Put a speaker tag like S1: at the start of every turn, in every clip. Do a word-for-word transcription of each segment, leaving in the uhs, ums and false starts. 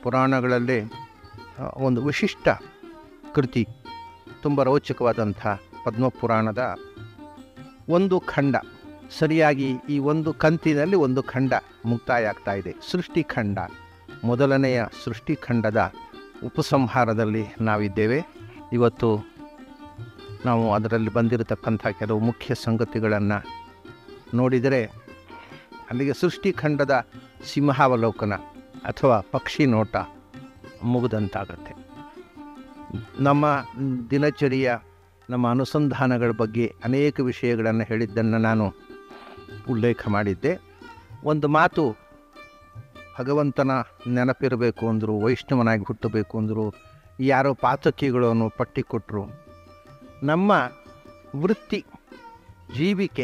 S1: ಪುರಾಣಗಳಲ್ಲಿ ಒಂದು ವಿಶಿಷ್ಟ ಕೃತಿ, ತುಂಬ ರೋಚಕವಾದಂಥ ಪದ್ಮಪುರಾಣದ ಒಂದು ಖಂಡ, ಸರಿಯಾಗಿ ಈ ಒಂದು ಕಂತಿನಲ್ಲಿ ಒಂದು ಖಂಡ ಮುಕ್ತಾಯ ಆಗ್ತಾ ಇದೆ. ಸೃಷ್ಟಿಖಂಡ, ಮೊದಲನೆಯ ಸೃಷ್ಟಿಖಂಡದ ಉಪಸಂಹಾರದಲ್ಲಿ ನಾವಿದ್ದೇವೆ. ಇವತ್ತು ನಾವು ಅದರಲ್ಲಿ ಬಂದಿರತಕ್ಕಂಥ ಕೆಲವು ಮುಖ್ಯ ಸಂಗತಿಗಳನ್ನು ನೋಡಿದರೆ ಅಲ್ಲಿಗೆ ಸೃಷ್ಟಿಖಂಡದ ಸಿಂಹಾವಲೋಕನ ಅಥವಾ ಪಕ್ಷಿ ನೋಟ ಮುಗಿದಂತಾಗತ್ತೆ. ನಮ್ಮ ದಿನಚರಿಯ ನಮ್ಮ ಅನುಸಂಧಾನಗಳ ಬಗ್ಗೆ ಅನೇಕ ವಿಷಯಗಳನ್ನು ಹೇಳಿದ್ದನ್ನು ನಾನು ಉಲ್ಲೇಖ ಮಾಡಿದ್ದೆ. ಒಂದು ಮಾತು, ಭಗವಂತನ ನೆನಪಿರಬೇಕು ಅಂದರು, ವೈಷ್ಣವನಾಗಿ ಹುಟ್ಟಬೇಕು ಅಂದರು, ಯಾರೋ ಪಾತಕಿಗಳನ್ನು ಪಟ್ಟಿ ಕೊಟ್ಟರು. ನಮ್ಮ ವೃತ್ತಿ, ಜೀವಿಕೆ,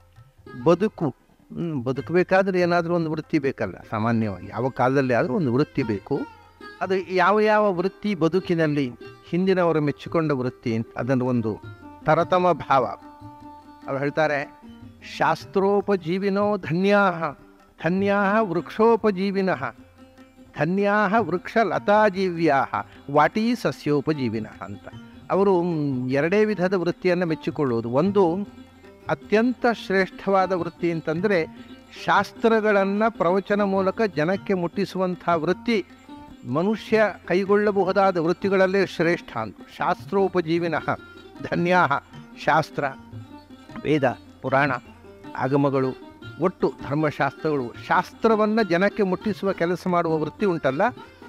S1: ಬದುಕು, ಬದುಕಬೇಕಾದ್ರೆ ಏನಾದರೂ ಒಂದು ವೃತ್ತಿ ಬೇಕಲ್ಲ. ಸಾಮಾನ್ಯವಾಗಿ ಯಾವ ಕಾಲದಲ್ಲಿ ಆದರೂ ಒಂದು ವೃತ್ತಿ ಬೇಕು. ಅದು ಯಾವ ಯಾವ ವೃತ್ತಿ ಬದುಕಿನಲ್ಲಿ ಹಿಂದಿನವರು ಮೆಚ್ಚಿಕೊಂಡ ವೃತ್ತಿ ಅಂತ ಅದನ್ನು ಒಂದು ತರತಮ ಭಾವ. ಅವ್ರು ಹೇಳ್ತಾರೆ, ಶಾಸ್ತ್ರೋಪಜೀವಿನೋ ಧನ್ಯಾ ಧನ್ಯಾ ವೃಕ್ಷೋಪಜೀವಿನಃ ಧನ್ಯಾ ವೃಕ್ಷ ಲತಾಜೀವ್ಯಾ ವಾಟೀ ಸಸ್ಯೋಪಜೀವಿನಃ ಅಂತ. ಅವರು ಎರಡೇ ವಿಧದ ವೃತ್ತಿಯನ್ನು ಮೆಚ್ಚಿಕೊಳ್ಳುವುದು. ಒಂದು ಅತ್ಯಂತ ಶ್ರೇಷ್ಠವಾದ ವೃತ್ತಿ ಅಂತಂದರೆ ಶಾಸ್ತ್ರಗಳನ್ನು ಪ್ರವಚನ ಮೂಲಕ ಜನಕ್ಕೆ ಮುಟ್ಟಿಸುವಂಥ ವೃತ್ತಿ ಮನುಷ್ಯ ಕೈಗೊಳ್ಳಬಹುದಾದ ವೃತ್ತಿಗಳಲ್ಲೇ ಶ್ರೇಷ್ಠ ಅಂತ. ಶಾಸ್ತ್ರೋಪಜೀವಿನಃ ಧನ್ಯಾ, ಶಾಸ್ತ್ರ, ವೇದ, ಪುರಾಣ, ಆಗಮಗಳು, ಒಟ್ಟು ಧರ್ಮಶಾಸ್ತ್ರಗಳು, ಶಾಸ್ತ್ರವನ್ನು ಜನಕ್ಕೆ ಮುಟ್ಟಿಸುವ ಕೆಲಸ ಮಾಡುವ ವೃತ್ತಿ ಉಂಟಲ್ಲ,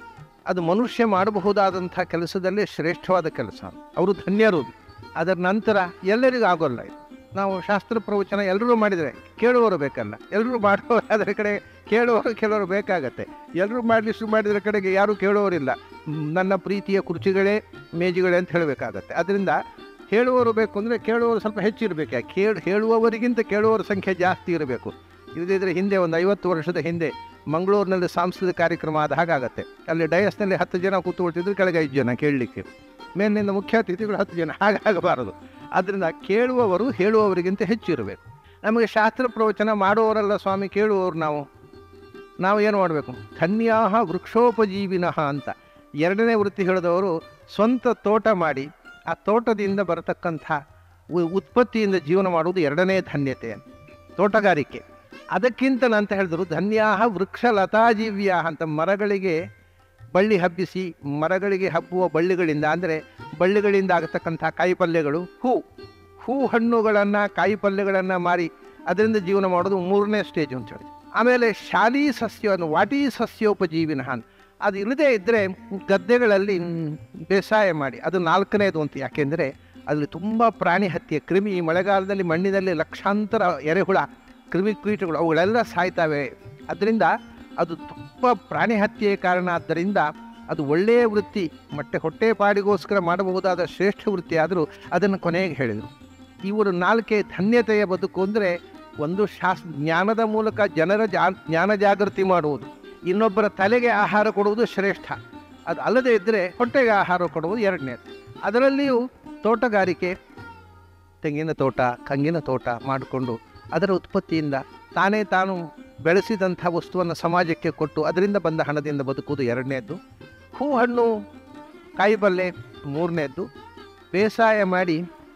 S1: ಅದು ಮನುಷ್ಯ ಮಾಡಬಹುದಾದಂಥ ಕೆಲಸದಲ್ಲೇ ಶ್ರೇಷ್ಠವಾದ ಕೆಲಸ. ಅವರು ಧನ್ಯರು. ಅದರ ನಂತರ ಎಲ್ಲರಿಗೂ ಆಗೋಲ್ಲ ಇದು. ನಾವು ಶಾಸ್ತ್ರ ಪ್ರವಚನ ಎಲ್ಲರೂ ಮಾಡಿದರೆ ಕೇಳುವವರು ಬೇಕಲ್ಲ, ಎಲ್ಲರೂ ಮಾಡುವವರು ಅದರ ಕಡೆ ಕೇಳುವವರು ಕೆಲವರು ಬೇಕಾಗತ್ತೆ. ಎಲ್ಲರೂ ಮಾಡಲಿ ಶುರು ಮಾಡಿದ್ರ ಕಡೆಗೆ ಯಾರೂ ಕೇಳುವವರಿಲ್ಲ. ನನ್ನ ಪ್ರೀತಿಯ ಕುರ್ಚಿಗಳೇ ಮೇಜುಗಳೇ ಅಂತ ಹೇಳಬೇಕಾಗತ್ತೆ. ಅದರಿಂದ ಹೇಳುವವರು ಬೇಕು ಅಂದರೆ ಕೇಳುವವರು ಸ್ವಲ್ಪ ಹೆಚ್ಚಿರಬೇಕು. ಕೇಳು ಹೇಳುವವರಿಗಿಂತ ಕೇಳುವವರ ಸಂಖ್ಯೆ ಜಾಸ್ತಿ ಇರಬೇಕು. ಇಲ್ಲದಿದ್ದರೆ ಹಿಂದೆ ಒಂದು ಐವತ್ತು ವರ್ಷದ ಹಿಂದೆ ಮಂಗಳೂರಿನಲ್ಲಿ ಸಾಂಸ್ಕೃತಿಕ ಕಾರ್ಯಕ್ರಮ ಆದ ಹಾಗಾಗತ್ತೆ. ಅಲ್ಲಿ ಡಯಸ್ನಲ್ಲಿ ಹತ್ತು ಜನ ಕೂತ್ಕೊಳ್ತಿದ್ರು, ಕೆಳಗೆ ಐದು ಜನ ಕೇಳಲಿಕ್ಕೆ, ಮೇಲಿನಿಂದ ಮುಖ್ಯ ಅತಿಥಿಗಳು ಹತ್ತು ಜನ. ಹಾಗಾಗಬಾರದು. ಆದ್ದರಿಂದ ಕೇಳುವವರು ಹೇಳುವವರಿಗಿಂತ ಹೆಚ್ಚು ಇರಬೇಕು. ನಮಗೆ ಶಾಸ್ತ್ರ ಪ್ರವಚನ ಮಾಡುವವರಲ್ಲ ಸ್ವಾಮಿ, ಕೇಳುವವರು ನಾವು. ನಾವು ಏನು ಮಾಡಬೇಕು? ಧನ್ಯಾಹ ವೃಕ್ಷೋಪಜೀವಿನಃ ಅಂತ. ಎರಡನೇ ವೃತ್ತಿ ಹೇಳಿದವರು ಸ್ವಂತ ತೋಟ ಮಾಡಿ ಆ ತೋಟದಿಂದ ಬರತಕ್ಕಂಥ ಉತ್ಪತ್ತಿಯಿಂದ ಜೀವನ ಮಾಡುವುದು ಎರಡನೇ ಧನ್ಯತೆ, ತೋಟಗಾರಿಕೆ. ಅದಕ್ಕಿಂತ ನಂತ ಹೇಳಿದ್ರು ಧನ್ಯಾಹ ವೃಕ್ಷ ಲತಾಜೀವ್ಯಾ ಅಂತ. ಮರಗಳಿಗೆ ಬಳ್ಳಿ ಹಬ್ಬಿಸಿ, ಮರಗಳಿಗೆ ಹಬ್ಬುವ ಬಳ್ಳಿಗಳಿಂದ, ಅಂದರೆ ಬಳ್ಳಿಗಳಿಂದ ಆಗತಕ್ಕಂಥ ಕಾಯಿಪಲ್ಯಗಳು, ಹೂ ಹೂ ಹಣ್ಣುಗಳನ್ನು, ಕಾಯಿಪಲ್ಯಗಳನ್ನು ಮಾರಿ ಅದರಿಂದ ಜೀವನ ಮಾಡೋದು ಮೂರನೇ ಸ್ಟೇಜ್ ಅಂತ ಹೇಳಿ. ಆಮೇಲೆ ಶಾಲೀ ಸಸ್ಯವನ್ನು, ವಾಟೀ ಸಸ್ಯೋಪಜೀವಿನಃ ಅಂತ. ಅದು ಇಲ್ಲದೇ ಇದ್ದರೆ ಗದ್ದೆಗಳಲ್ಲಿ ಬೇಸಾಯ ಮಾಡಿ, ಅದು ನಾಲ್ಕನೇದು ಅಂತ. ಯಾಕೆಂದರೆ ಅಲ್ಲಿ ತುಂಬ ಪ್ರಾಣಿ ಹತ್ಯೆ, ಕ್ರಿಮಿ, ಮಳೆಗಾಲದಲ್ಲಿ ಮಣ್ಣಿನಲ್ಲಿ ಲಕ್ಷಾಂತರ ಎರೆಹುಳ, ಕ್ರಿಮಿ ಕೀಟಗಳು ಅವುಗಳೆಲ್ಲ ಸಾಯ್ತವೆ. ಅದರಿಂದ ಅದು ತುಂಬ ಪ್ರಾಣಿ ಹತ್ಯೆಯ ಕಾರಣ. ಆದ್ದರಿಂದ ಅದು ಒಳ್ಳೆಯ ವೃತ್ತಿ, ಮೊಟ್ಟೆ ಹೊಟ್ಟೆ ಪಾಡಿಗೋಸ್ಕರ ಮಾಡಬಹುದಾದ ಶ್ರೇಷ್ಠ ವೃತ್ತಿ. ಆದರೂ ಅದನ್ನು ಕೊನೆಗೆ ಹೇಳಿದರು. ಇವರು ನಾಲ್ಕೆ ಧನ್ಯತೆಯ ಬದುಕು ಅಂದರೆ ಒಂದು ಶಾಸ್ತ್ರ ಜ್ಞಾನದ ಮೂಲಕ ಜನರ ಜಾ ಜ್ಞಾನ ಜಾಗೃತಿ ಮಾಡುವುದು, ಇನ್ನೊಬ್ಬರ ತಲೆಗೆ ಆಹಾರ ಕೊಡುವುದು ಶ್ರೇಷ್ಠ. ಅದು ಅಲ್ಲದೇ ಇದ್ದರೆ ಹೊಟ್ಟೆಗೆ ಆಹಾರ ಕೊಡುವುದು ಎರಡನೇದು. ಅದರಲ್ಲಿಯೂ ತೋಟಗಾರಿಕೆ, ತೆಂಗಿನ ತೋಟ, ಕಂಗಿನ ತೋಟ ಮಾಡಿಕೊಂಡು ಅದರ ಉತ್ಪತ್ತಿಯಿಂದ ತಾನೇ ತಾನು ಬೆಳೆಸಿದಂಥ ವಸ್ತುವನ್ನು ಸಮಾಜಕ್ಕೆ ಕೊಟ್ಟು ಅದರಿಂದ ಬಂದ ಹಣದಿಂದ ಬದುಕುವುದು ಎರಡನೇದ್ದು. ಹೂ ಹಣ್ಣು ಕಾಯಿಪಲ್ಲೆ ಮೂರನೇದ್ದು. ಬೇಸಾಯ ಮಾಡಿ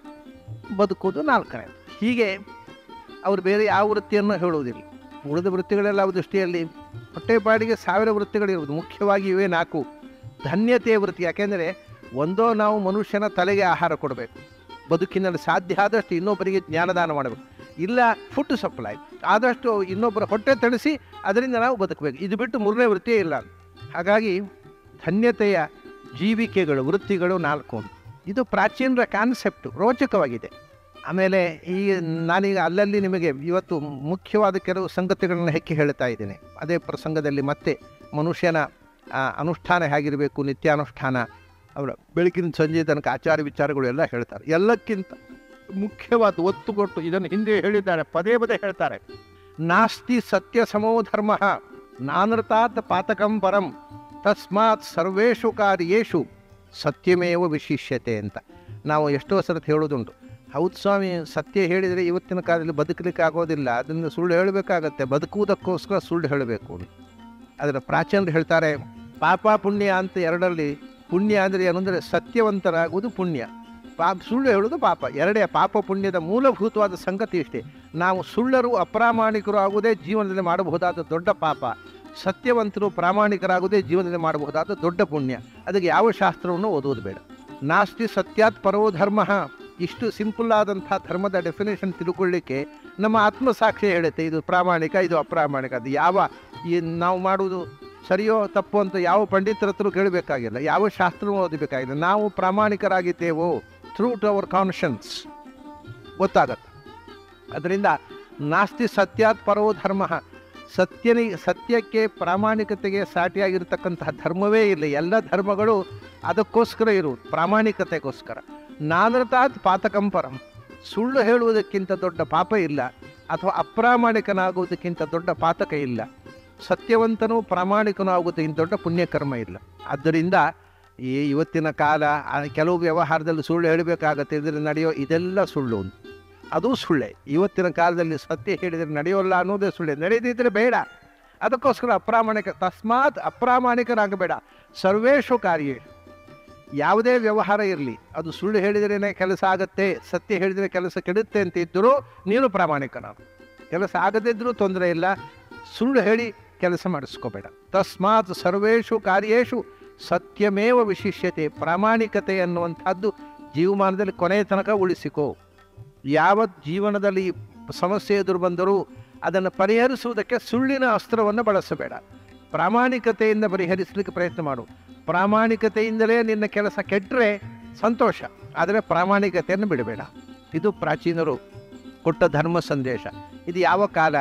S1: ಬದುಕುವುದು ನಾಲ್ಕನೇದು. ಹೀಗೆ ಅವರು ಬೇರೆ ಯಾವ ವೃತ್ತಿಯನ್ನು ಹೇಳುವುದಿಲ್ಲ. ಉಳಿದ ವೃತ್ತಿಗಳೆಲ್ಲ ಅವ್ರ ದೃಷ್ಟಿಯಲ್ಲಿ ಹೊಟ್ಟೆಪಾಡಿಗೆ ಸಾವಿರ ವೃತ್ತಿಗಳಿರುವುದು, ಮುಖ್ಯವಾಗಿ ಇವೇ ನಾಲ್ಕು. ಧನ್ಯತೆಯ ವೃತ್ತಿ. ಯಾಕೆಂದರೆ ಒಂದೋ ನಾವು ಮನುಷ್ಯನ ತಲೆಗೆ ಆಹಾರ ಕೊಡಬೇಕು, ಬದುಕಿನಲ್ಲಿ ಸಾಧ್ಯ ಆದಷ್ಟು ಇನ್ನೊಬ್ಬರಿಗೆ ಜ್ಞಾನದಾನ ಮಾಡಬೇಕು. ಇಲ್ಲ ಫುಡ್ ಸಪ್ಲೈ, ಆದಷ್ಟು ಇನ್ನೊಬ್ಬರ ಹೊಟ್ಟೆ ತಣಿಸಿ ಅದರಿಂದ ನಾವು ಬದುಕಬೇಕು. ಇದು ಬಿಟ್ಟು ಮೂರನೇ ವೃತ್ತಿಯೇ ಇಲ್ಲ. ಹಾಗಾಗಿ ಧನ್ಯತೆಯ ಜೀವಿಕೆಗಳು, ವೃತ್ತಿಗಳು ನಾಲ್ಕು. ಇದು ಪ್ರಾಚೀನರ ಕಾನ್ಸೆಪ್ಟು, ರೋಚಕವಾಗಿದೆ. ಆಮೇಲೆ ಈ ನಾನೀಗ ಅಲ್ಲಲ್ಲಿ ನಿಮಗೆ ಇವತ್ತು ಮುಖ್ಯವಾದ ಕೆಲವು ಸಂಗತಿಗಳನ್ನು ಹೆಕ್ಕಿ ಹೇಳ್ತಾ ಇದ್ದೇನೆ. ಅದೇ ಪ್ರಸಂಗದಲ್ಲಿ ಮತ್ತೆ ಮನುಷ್ಯನ ಅನುಷ್ಠಾನ ಹೇಗಿರಬೇಕು, ನಿತ್ಯಾನುಷ್ಠಾನ, ಅವರ ಬೆಳಗಿನ ಸಂಜೆ ತನಕ ಆಚಾರ ವಿಚಾರಗಳು ಎಲ್ಲ ಹೇಳ್ತಾರೆ. ಎಲ್ಲಕ್ಕಿಂತ ಮುಖ್ಯವಾದ ಒತ್ತು ಕೊಟ್ಟು ಇದನ್ನು ಹಿಂದೆ ಹೇಳಿದ್ದಾರೆ, ಪದೇ ಪದೇ ಹೇಳ್ತಾರೆ. ನಾಸ್ತಿ ಸತ್ಯ ಸಮೋ ಧರ್ಮ ನಾನೃತಾತ್ ಪಾತಕಂ ಪರಂ ತಸ್ಮಾತ್ ಸರ್ವೇಷು ಕಾರ್ಯೇಷು ಸತ್ಯಮೇವ ವಿಶಿಷ್ಯತೆ ಅಂತ ನಾವು ಎಷ್ಟೋ ಸರತಿ ಹೇಳೋದುಂಟು. ಹೌದು ಸ್ವಾಮಿ, ಸತ್ಯ ಹೇಳಿದರೆ ಇವತ್ತಿನ ಕಾಲದಲ್ಲಿ ಬದುಕಲಿಕ್ಕೆ ಆಗೋದಿಲ್ಲ, ಅದನ್ನು ಸುಳ್ಳು ಹೇಳಬೇಕಾಗತ್ತೆ. ಬದುಕುವುದಕ್ಕೋಸ್ಕರ ಸುಳ್ಳು ಹೇಳಬೇಕು. ಅದರ ಪ್ರಾಚೀನರು ಹೇಳ್ತಾರೆ, ಪಾಪ ಪುಣ್ಯ ಅಂತ ಎರಡರಲ್ಲಿ ಪುಣ್ಯ ಅಂದರೆ ಏನು ಅಂದರೆ ಸತ್ಯವಂತರಾಗುವುದು ಪುಣ್ಯ, ಪಾಪ ಸುಳ್ಳು ಹೇಳುವುದು ಪಾಪ. ಎರಡೇ ಪಾಪ ಪುಣ್ಯದ ಮೂಲಭೂತವಾದ ಸಂಗತಿ ಇಷ್ಟೇ. ನಾವು ಸುಳ್ಳರು ಅಪ್ರಾಮಾಣಿಕರು ಆಗುವುದೇ ಜೀವನದಲ್ಲಿ ಮಾಡಬಹುದಾದ ದೊಡ್ಡ ಪಾಪ, ಸತ್ಯವಂತರು ಪ್ರಾಮಾಣಿಕರಾಗುವುದೇ ಜೀವನದಲ್ಲಿ ಮಾಡಬಹುದಾದ ದೊಡ್ಡ ಪುಣ್ಯ. ಅದಕ್ಕೆ ಯಾವ ಶಾಸ್ತ್ರವನ್ನು ಓದುವುದು ಬೇಡ. ನಾಸ್ತಿ ಸತ್ಯಾತ್ ಪರೋ ಧರ್ಮ, ಇಷ್ಟು ಸಿಂಪಲ್ ಆದಂಥ ಧರ್ಮದ ಡೆಫಿನೇಷನ್ ತಿಳ್ಕೊಳ್ಳಿಕ್ಕೆ ನಮ್ಮ ಆತ್ಮಸಾಕ್ಷಿ ಹೇಳುತ್ತೆ ಇದು ಪ್ರಾಮಾಣಿಕ ಇದು ಅಪ್ರಾಮಾಣಿಕ. ಅದು ಯಾವ ಈ ನಾವು ಮಾಡುವುದು ಸರಿಯೋ ತಪ್ಪು ಅಂತ ಯಾವ ಪಂಡಿತರ ಹತ್ರ ಕೇಳಬೇಕಾಗಿಲ್ಲ, ಯಾವ ಶಾಸ್ತ್ರವೂ ಓದಬೇಕಾಗಿಲ್ಲ. ನಾವು ಪ್ರಾಮಾಣಿಕರಾಗಿದ್ದೇವೋ ಥ್ರೂ ಟು ಅವರ್ ಕಾನ್ಷನ್ಸ್ ಗೊತ್ತಾಗತ್ತೆ. ಅದರಿಂದ ನಾಸ್ತಿ ಸತ್ಯಾತ್ ಪರೋ ಧರ್ಮ, ಸತ್ಯನಿ ಸತ್ಯಕ್ಕೆ ಪ್ರಾಮಾಣಿಕತೆಗೆ ಸಾಟಿಯಾಗಿರ್ತಕ್ಕಂತಹ ಧರ್ಮವೇ ಇಲ್ಲ. ಎಲ್ಲ ಧರ್ಮಗಳು ಅದಕ್ಕೋಸ್ಕರ ಇರುವುದು, ಪ್ರಾಮಾಣಿಕತೆಗೋಸ್ಕರ. ನಾನೃತಾತ್ ಪಾತಕಂಪರಂ, ಸುಳ್ಳು ಹೇಳುವುದಕ್ಕಿಂತ ದೊಡ್ಡ ಪಾಪ ಇಲ್ಲ, ಅಥವಾ ಅಪ್ರಾಮಾಣಿಕನಾಗುವುದಕ್ಕಿಂತ ದೊಡ್ಡ ಪಾತಕ ಇಲ್ಲ. ಸತ್ಯವಂತನೂ ಪ್ರಾಮಾಣಿಕನೂ ಆಗುವುದಕ್ಕಿಂತ ದೊಡ್ಡ ಪುಣ್ಯಕರ್ಮ ಇಲ್ಲ. ಆದ್ದರಿಂದ ಈ ಇವತ್ತಿನ ಕಾಲ ಕೆಲವು ವ್ಯವಹಾರದಲ್ಲಿ ಸುಳ್ಳು ಹೇಳಬೇಕಾಗತ್ತೆ, ಇದರಲ್ಲಿ ನಡೆಯೋ ಇದೆಲ್ಲ ಸುಳ್ಳು, ಅದು ಸುಳ್ಳೆ. ಇವತ್ತಿನ ಕಾಲದಲ್ಲಿ ಸತ್ಯ ಹೇಳಿದರೆ ನಡೆಯೋಲ್ಲ ಅನ್ನೋದೇ ಸುಳ್ಳೆ, ನಡೆಯದಿದ್ದರೆ ಬೇಡ. ಅದಕ್ಕೋಸ್ಕರ ಅಪ್ರಾಮಾಣಿಕ ತಸ್ಮಾತ್ ಅಪ್ರಾಮಾಣಿಕರಾಗಬೇಡ. ಸರ್ವೇಷು ಕಾರ್ಯ, ಯಾವುದೇ ವ್ಯವಹಾರ ಇರಲಿ ಅದು ಸುಳ್ಳು ಹೇಳಿದ್ರೇ ಕೆಲಸ ಆಗತ್ತೆ, ಸತ್ಯ ಹೇಳಿದರೆ ಕೆಲಸ ಕೆಡುತ್ತೆ ಅಂತ ಇದ್ದರೂ ನೀನು ಪ್ರಾಮಾಣಿಕನಾಗು. ಕೆಲಸ ಆಗದಿದ್ದರೂ ತೊಂದರೆ ಇಲ್ಲ, ಸುಳ್ಳು ಹೇಳಿ ಕೆಲಸ ಮಾಡಿಸ್ಕೋಬೇಡ. ತಸ್ಮಾತ್ ಸರ್ವೇಷು ಕಾರ್ಯೇಷು ಸತ್ಯಮೇವ ವಿಶಿಷ್ಯತೆ, ಪ್ರಾಮಾಣಿಕತೆ ಅನ್ನುವಂಥದ್ದು ಜೀವಮಾನದಲ್ಲಿ ಕೊನೆಯ ತನಕ ಉಳಿಸಿಕೋ. ಯಾವ ಜೀವನದಲ್ಲಿ ಸಮಸ್ಯೆ ಎದುರು ಬಂದರೂ ಅದನ್ನು ಪರಿಹರಿಸುವುದಕ್ಕೆ ಸುಳ್ಳಿನ ಅಸ್ತ್ರವನ್ನು ಬಳಸಬೇಡ, ಪ್ರಾಮಾಣಿಕತೆಯಿಂದ ಪರಿಹರಿಸಲಿಕ್ಕೆ ಪ್ರಯತ್ನ ಮಾಡು. ಪ್ರಾಮಾಣಿಕತೆಯಿಂದಲೇ ನಿನ್ನ ಕೆಲಸ ಕೆಟ್ಟರೆ ಸಂತೋಷ, ಆದರೆ ಪ್ರಾಮಾಣಿಕತೆಯನ್ನು ಬಿಡಬೇಡ. ಇದು ಪ್ರಾಚೀನರು ಕೊಟ್ಟ ಧರ್ಮ ಸಂದೇಶ. ಇದು ಯಾವ ಕಾಲ,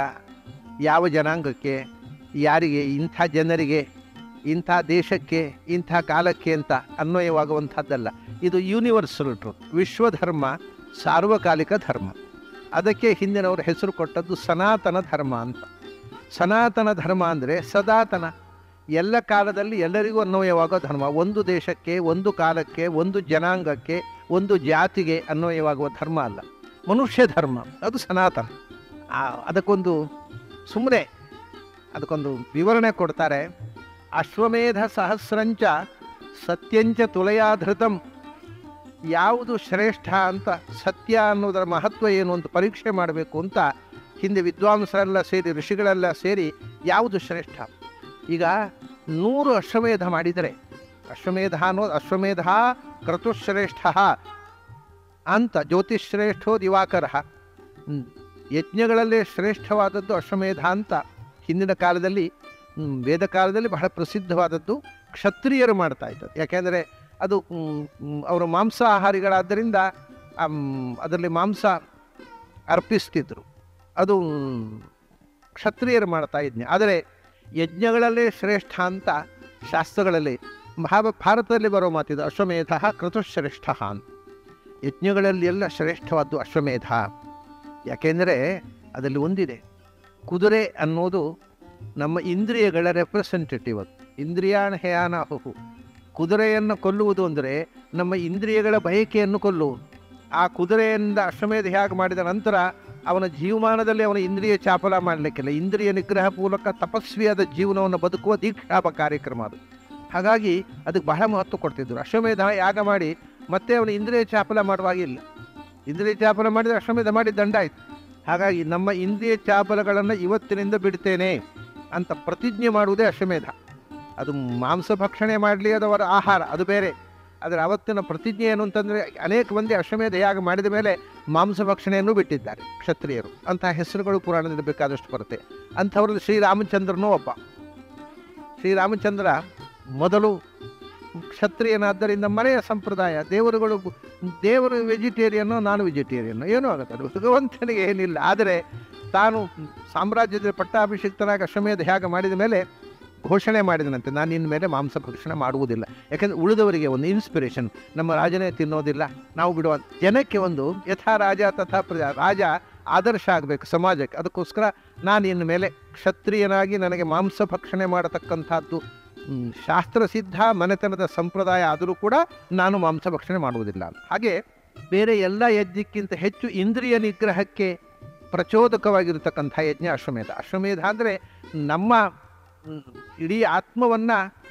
S1: ಯಾವ ಜನಾಂಗಕ್ಕೆ, ಯಾರಿಗೆ, ಇಂಥ ಜನರಿಗೆ, ಇಂಥ ದೇಶಕ್ಕೆ, ಇಂಥ ಕಾಲಕ್ಕೆ ಅಂತ ಅನ್ವಯವಾಗುವಂಥದ್ದಲ್ಲ. ಇದು ಯೂನಿವರ್ಸಲ್ ಟ್ರೂತ್, ವಿಶ್ವಧರ್ಮ, ಸಾರ್ವಕಾಲಿಕ ಧರ್ಮ. ಅದಕ್ಕೆ ಹಿಂದಿನವರು ಹೆಸರು ಕೊಟ್ಟದ್ದು ಸನಾತನ ಧರ್ಮ ಅಂತ. ಸನಾತನ ಧರ್ಮ ಅಂದರೆ ಸದಾತನ, ಎಲ್ಲ ಕಾಲದಲ್ಲಿ ಎಲ್ಲರಿಗೂ ಅನ್ವಯವಾಗೋ ಧರ್ಮ. ಒಂದು ದೇಶಕ್ಕೆ, ಒಂದು ಕಾಲಕ್ಕೆ, ಒಂದು ಜನಾಂಗಕ್ಕೆ, ಒಂದು ಜಾತಿಗೆ ಅನ್ವಯವಾಗುವ ಧರ್ಮ ಅಲ್ಲ, ಮನುಷ್ಯ ಧರ್ಮ, ಅದು ಸನಾತನ. ಅದಕ್ಕೊಂದು ಸುಮ್ಮನೆ ಅದಕ್ಕೊಂದು ವಿವರಣೆ ಕೊಡ್ತಾರೆ. ಅಶ್ವಮೇಧ ಸಹಸ್ರಂಚ ಸತ್ಯಂಚ ತುಲಯಾಧೃತಂ, ಯಾವುದು ಶ್ರೇಷ್ಠ ಅಂತ, ಸತ್ಯ ಅನ್ನೋದರ ಮಹತ್ವ ಏನು ಅಂತ ಪರೀಕ್ಷೆ ಮಾಡಬೇಕು ಅಂತ ಹಿಂದೆ ವಿದ್ವಾಂಸರೆಲ್ಲ ಸೇರಿ, ಋಷಿಗಳೆಲ್ಲ ಸೇರಿ ಯಾವುದು ಶ್ರೇಷ್ಠ. ಈಗ ನೂರು ಅಶ್ವಮೇಧ ಮಾಡಿದರೆ, ಅಶ್ವಮೇಧ ಅನ್ನೋದು ಅಶ್ವಮೇಧ ಕ್ರತುಶ್ರೇಷ್ಠ ಅಂತ, ಜ್ಯೋತಿಶ್ರೇಷ್ಠೋ ದಿವಾಕರ, ಯಜ್ಞಗಳಲ್ಲೇ ಶ್ರೇಷ್ಠವಾದದ್ದು ಅಶ್ವಮೇಧ ಅಂತ ಹಿಂದಿನ ಕಾಲದಲ್ಲಿ, ವೇದ ಕಾಲದಲ್ಲಿ ಬಹಳ ಪ್ರಸಿದ್ಧವಾದದ್ದು ಕ್ಷತ್ರಿಯರು ಮಾಡ್ತಾ ಇದ್ದಾರೆ. ಯಾಕೆಂದರೆ ಅದು ಅವರು ಮಾಂಸಾಹಾರಿಗಳಾದ್ದರಿಂದ ಅದರಲ್ಲಿ ಮಾಂಸ ಅರ್ಪಿಸ್ತಿದ್ರು, ಅದು ಕ್ಷತ್ರಿಯರು ಮಾಡ್ತಾ ಇದ್ನಿ. ಆದರೆ ಯಜ್ಞಗಳಲ್ಲೇ ಶ್ರೇಷ್ಠ ಅಂತ ಶಾಸ್ತ್ರಗಳಲ್ಲಿ ಮಹಾ ಭಾರತದಲ್ಲಿ ಬರೋ ಮಾತಿದ್ದು ಅಶ್ವಮೇಧ ಕ್ರತುಶ್ರೇಷ್ಠ ಅಂತ. ಯಜ್ಞಗಳಲ್ಲಿ ಎಲ್ಲ ಶ್ರೇಷ್ಠವಾದ್ದು ಅಶ್ವಮೇಧ. ಯಾಕೆಂದರೆ ಅದರಲ್ಲಿ ಒಂದಿದೆ, ಕುದುರೆ ಅನ್ನೋದು ನಮ್ಮ ಇಂದ್ರಿಯಗಳ ರೆಪ್ರೆಸೆಂಟೇಟಿವ್. ಅದು ಇಂದ್ರಿಯಾಣ ಹೇಯಾನಾಹು, ಕುದುರೆಯನ್ನು ಕೊಲ್ಲುವುದು ಅಂದರೆ ನಮ್ಮ ಇಂದ್ರಿಯಗಳ ಬಯಕೆಯನ್ನು ಕೊಲ್ಲುವುದು. ಆ ಕುದುರೆಯಿಂದ ಅಶ್ವಮೇಧ ಹೇಗೆ ಮಾಡಿದ ನಂತರ ಅವನ ಜೀವಮಾನದಲ್ಲಿ ಅವನ ಇಂದ್ರಿಯ ಚಾಪಲ ಮಾಡಲಿಕ್ಕಿಲ್ಲ. ಇಂದ್ರಿಯ ನಿಗ್ರಹ ಪೂರ್ವಕ ತಪಸ್ವಿಯಾದ ಜೀವನವನ್ನು ಬದುಕುವ ದೀಕ್ಷಾಪ ಕಾರ್ಯಕ್ರಮ ಅದು. ಹಾಗಾಗಿ ಅದಕ್ಕೆ ಬಹಳ ಮಹತ್ವ ಕೊಡ್ತಿದ್ರು. ಅಶ್ವಮೇಧ ಯಾಗ ಮಾಡಿ ಮತ್ತೆ ಅವನ ಇಂದ್ರಿಯ ಚಾಪಲ ಮಾಡುವಾಗಿಲ್ಲ. ಇಂದ್ರಿಯ ಚಾಪಲ ಮಾಡಿದರೆ ಅಶ್ವಮೇಧ ಮಾಡಿ ದಂಡ ಆಯಿತು. ಹಾಗಾಗಿ ನಮ್ಮ ಇಂದ್ರಿಯ ಚಾಪಲಗಳನ್ನು ಇವತ್ತಿನಿಂದ ಬಿಡ್ತೇನೆ ಅಂತ ಪ್ರತಿಜ್ಞೆ ಮಾಡುವುದೇ ಅಶ್ವಮೇಧ. ಅದು ಮಾಂಸ ಭಕ್ಷಣೆ ಮಾಡಲಿ, ಅದು ಅವರ ಆಹಾರ, ಅದು ಬೇರೆ. ಆದರೆ ಅವತ್ತಿನ ಪ್ರತಿಜ್ಞೆ ಏನು ಅಂತಂದರೆ, ಅನೇಕ ಮಂದಿ ಅಶ್ವಮೇಧ ಯಾಗ ಮಾಡಿದ ಮೇಲೆ ಮಾಂಸ ಭಕ್ಷಣೆಯನ್ನು ಬಿಟ್ಟಿದ್ದಾರೆ ಕ್ಷತ್ರಿಯರು. ಅಂತಹ ಹೆಸರುಗಳು ಪುರಾಣದಲ್ಲಿ ಬೇಕಾದಷ್ಟು ಬರುತ್ತೆ. ಅಂಥವ್ರಲ್ಲಿ ಶ್ರೀರಾಮಚಂದ್ರನೂ ಒಬ್ಬ. ಶ್ರೀರಾಮಚಂದ್ರ ಮೊದಲು ಕ್ಷತ್ರಿಯನಾದ್ದರಿಂದ ಮನೆಯ ಸಂಪ್ರದಾಯ, ದೇವರುಗಳು, ದೇವರು ವೆಜಿಟೇರಿಯನ್ನು, ನಾನು ವೆಜಿಟೇರಿಯನ್ನು, ಏನೂ ಆಗುತ್ತೆ, ಅದು ಭಗವಂತನಿಗೆ ಏನಿಲ್ಲ. ಆದರೆ ತಾನು ಸಾಮ್ರಾಜ್ಯದ ಪಟ್ಟಾಭಿಷಿಕ್ತನಾಗಿ ಅಶ್ವಮೇಧ ಯಾಗ ಮಾಡಿದ ಮೇಲೆ ಘೋಷಣೆ ಮಾಡಿದನಂತೆ, ನಾನು ಇನ್ನು ಮೇಲೆ ಮಾಂಸ ಭಕ್ಷಣೆ ಮಾಡುವುದಿಲ್ಲ. ಯಾಕೆಂದರೆ ಉಳಿದವರಿಗೆ ಒಂದು ಇನ್ಸ್ಪಿರೇಷನ್, ನಮ್ಮ ರಾಜನೇ ತಿನ್ನೋದಿಲ್ಲ, ನಾವು ಬಿಡುವ. ಜನಕ್ಕೆ ಒಂದು ಯಥಾ ರಾಜ ತಥಾ ಪ್ರಜಾ, ರಾಜ ಆದರ್ಶ ಆಗಬೇಕು ಸಮಾಜಕ್ಕೆ. ಅದಕ್ಕೋಸ್ಕರ ನಾನು ಇನ್ನು ಮೇಲೆ ಕ್ಷತ್ರಿಯನಾಗಿ ನನಗೆ ಮಾಂಸ ಭಕ್ಷಣೆ ಮಾಡತಕ್ಕಂಥದ್ದು ಶಾಸ್ತ್ರಸಿದ್ಧ ಮನೆತನದ ಸಂಪ್ರದಾಯ ಆದರೂ ಕೂಡ ನಾನು ಮಾಂಸ ಭಕ್ಷಣೆ ಮಾಡುವುದಿಲ್ಲ. ಹಾಗೆ ಬೇರೆ ಎಲ್ಲ ಯಜ್ಞಕ್ಕಿಂತ ಹೆಚ್ಚು ಇಂದ್ರಿಯ ನಿಗ್ರಹಕ್ಕೆ ಪ್ರಚೋದಕವಾಗಿರತಕ್ಕಂಥ ಯಜ್ಞ ಅಶ್ವಮೇಧ. ಅಶ್ವಮೇಧ ಅಂದರೆ ನಮ್ಮ ಇಡೀ ಆತ್ಮವನ್ನು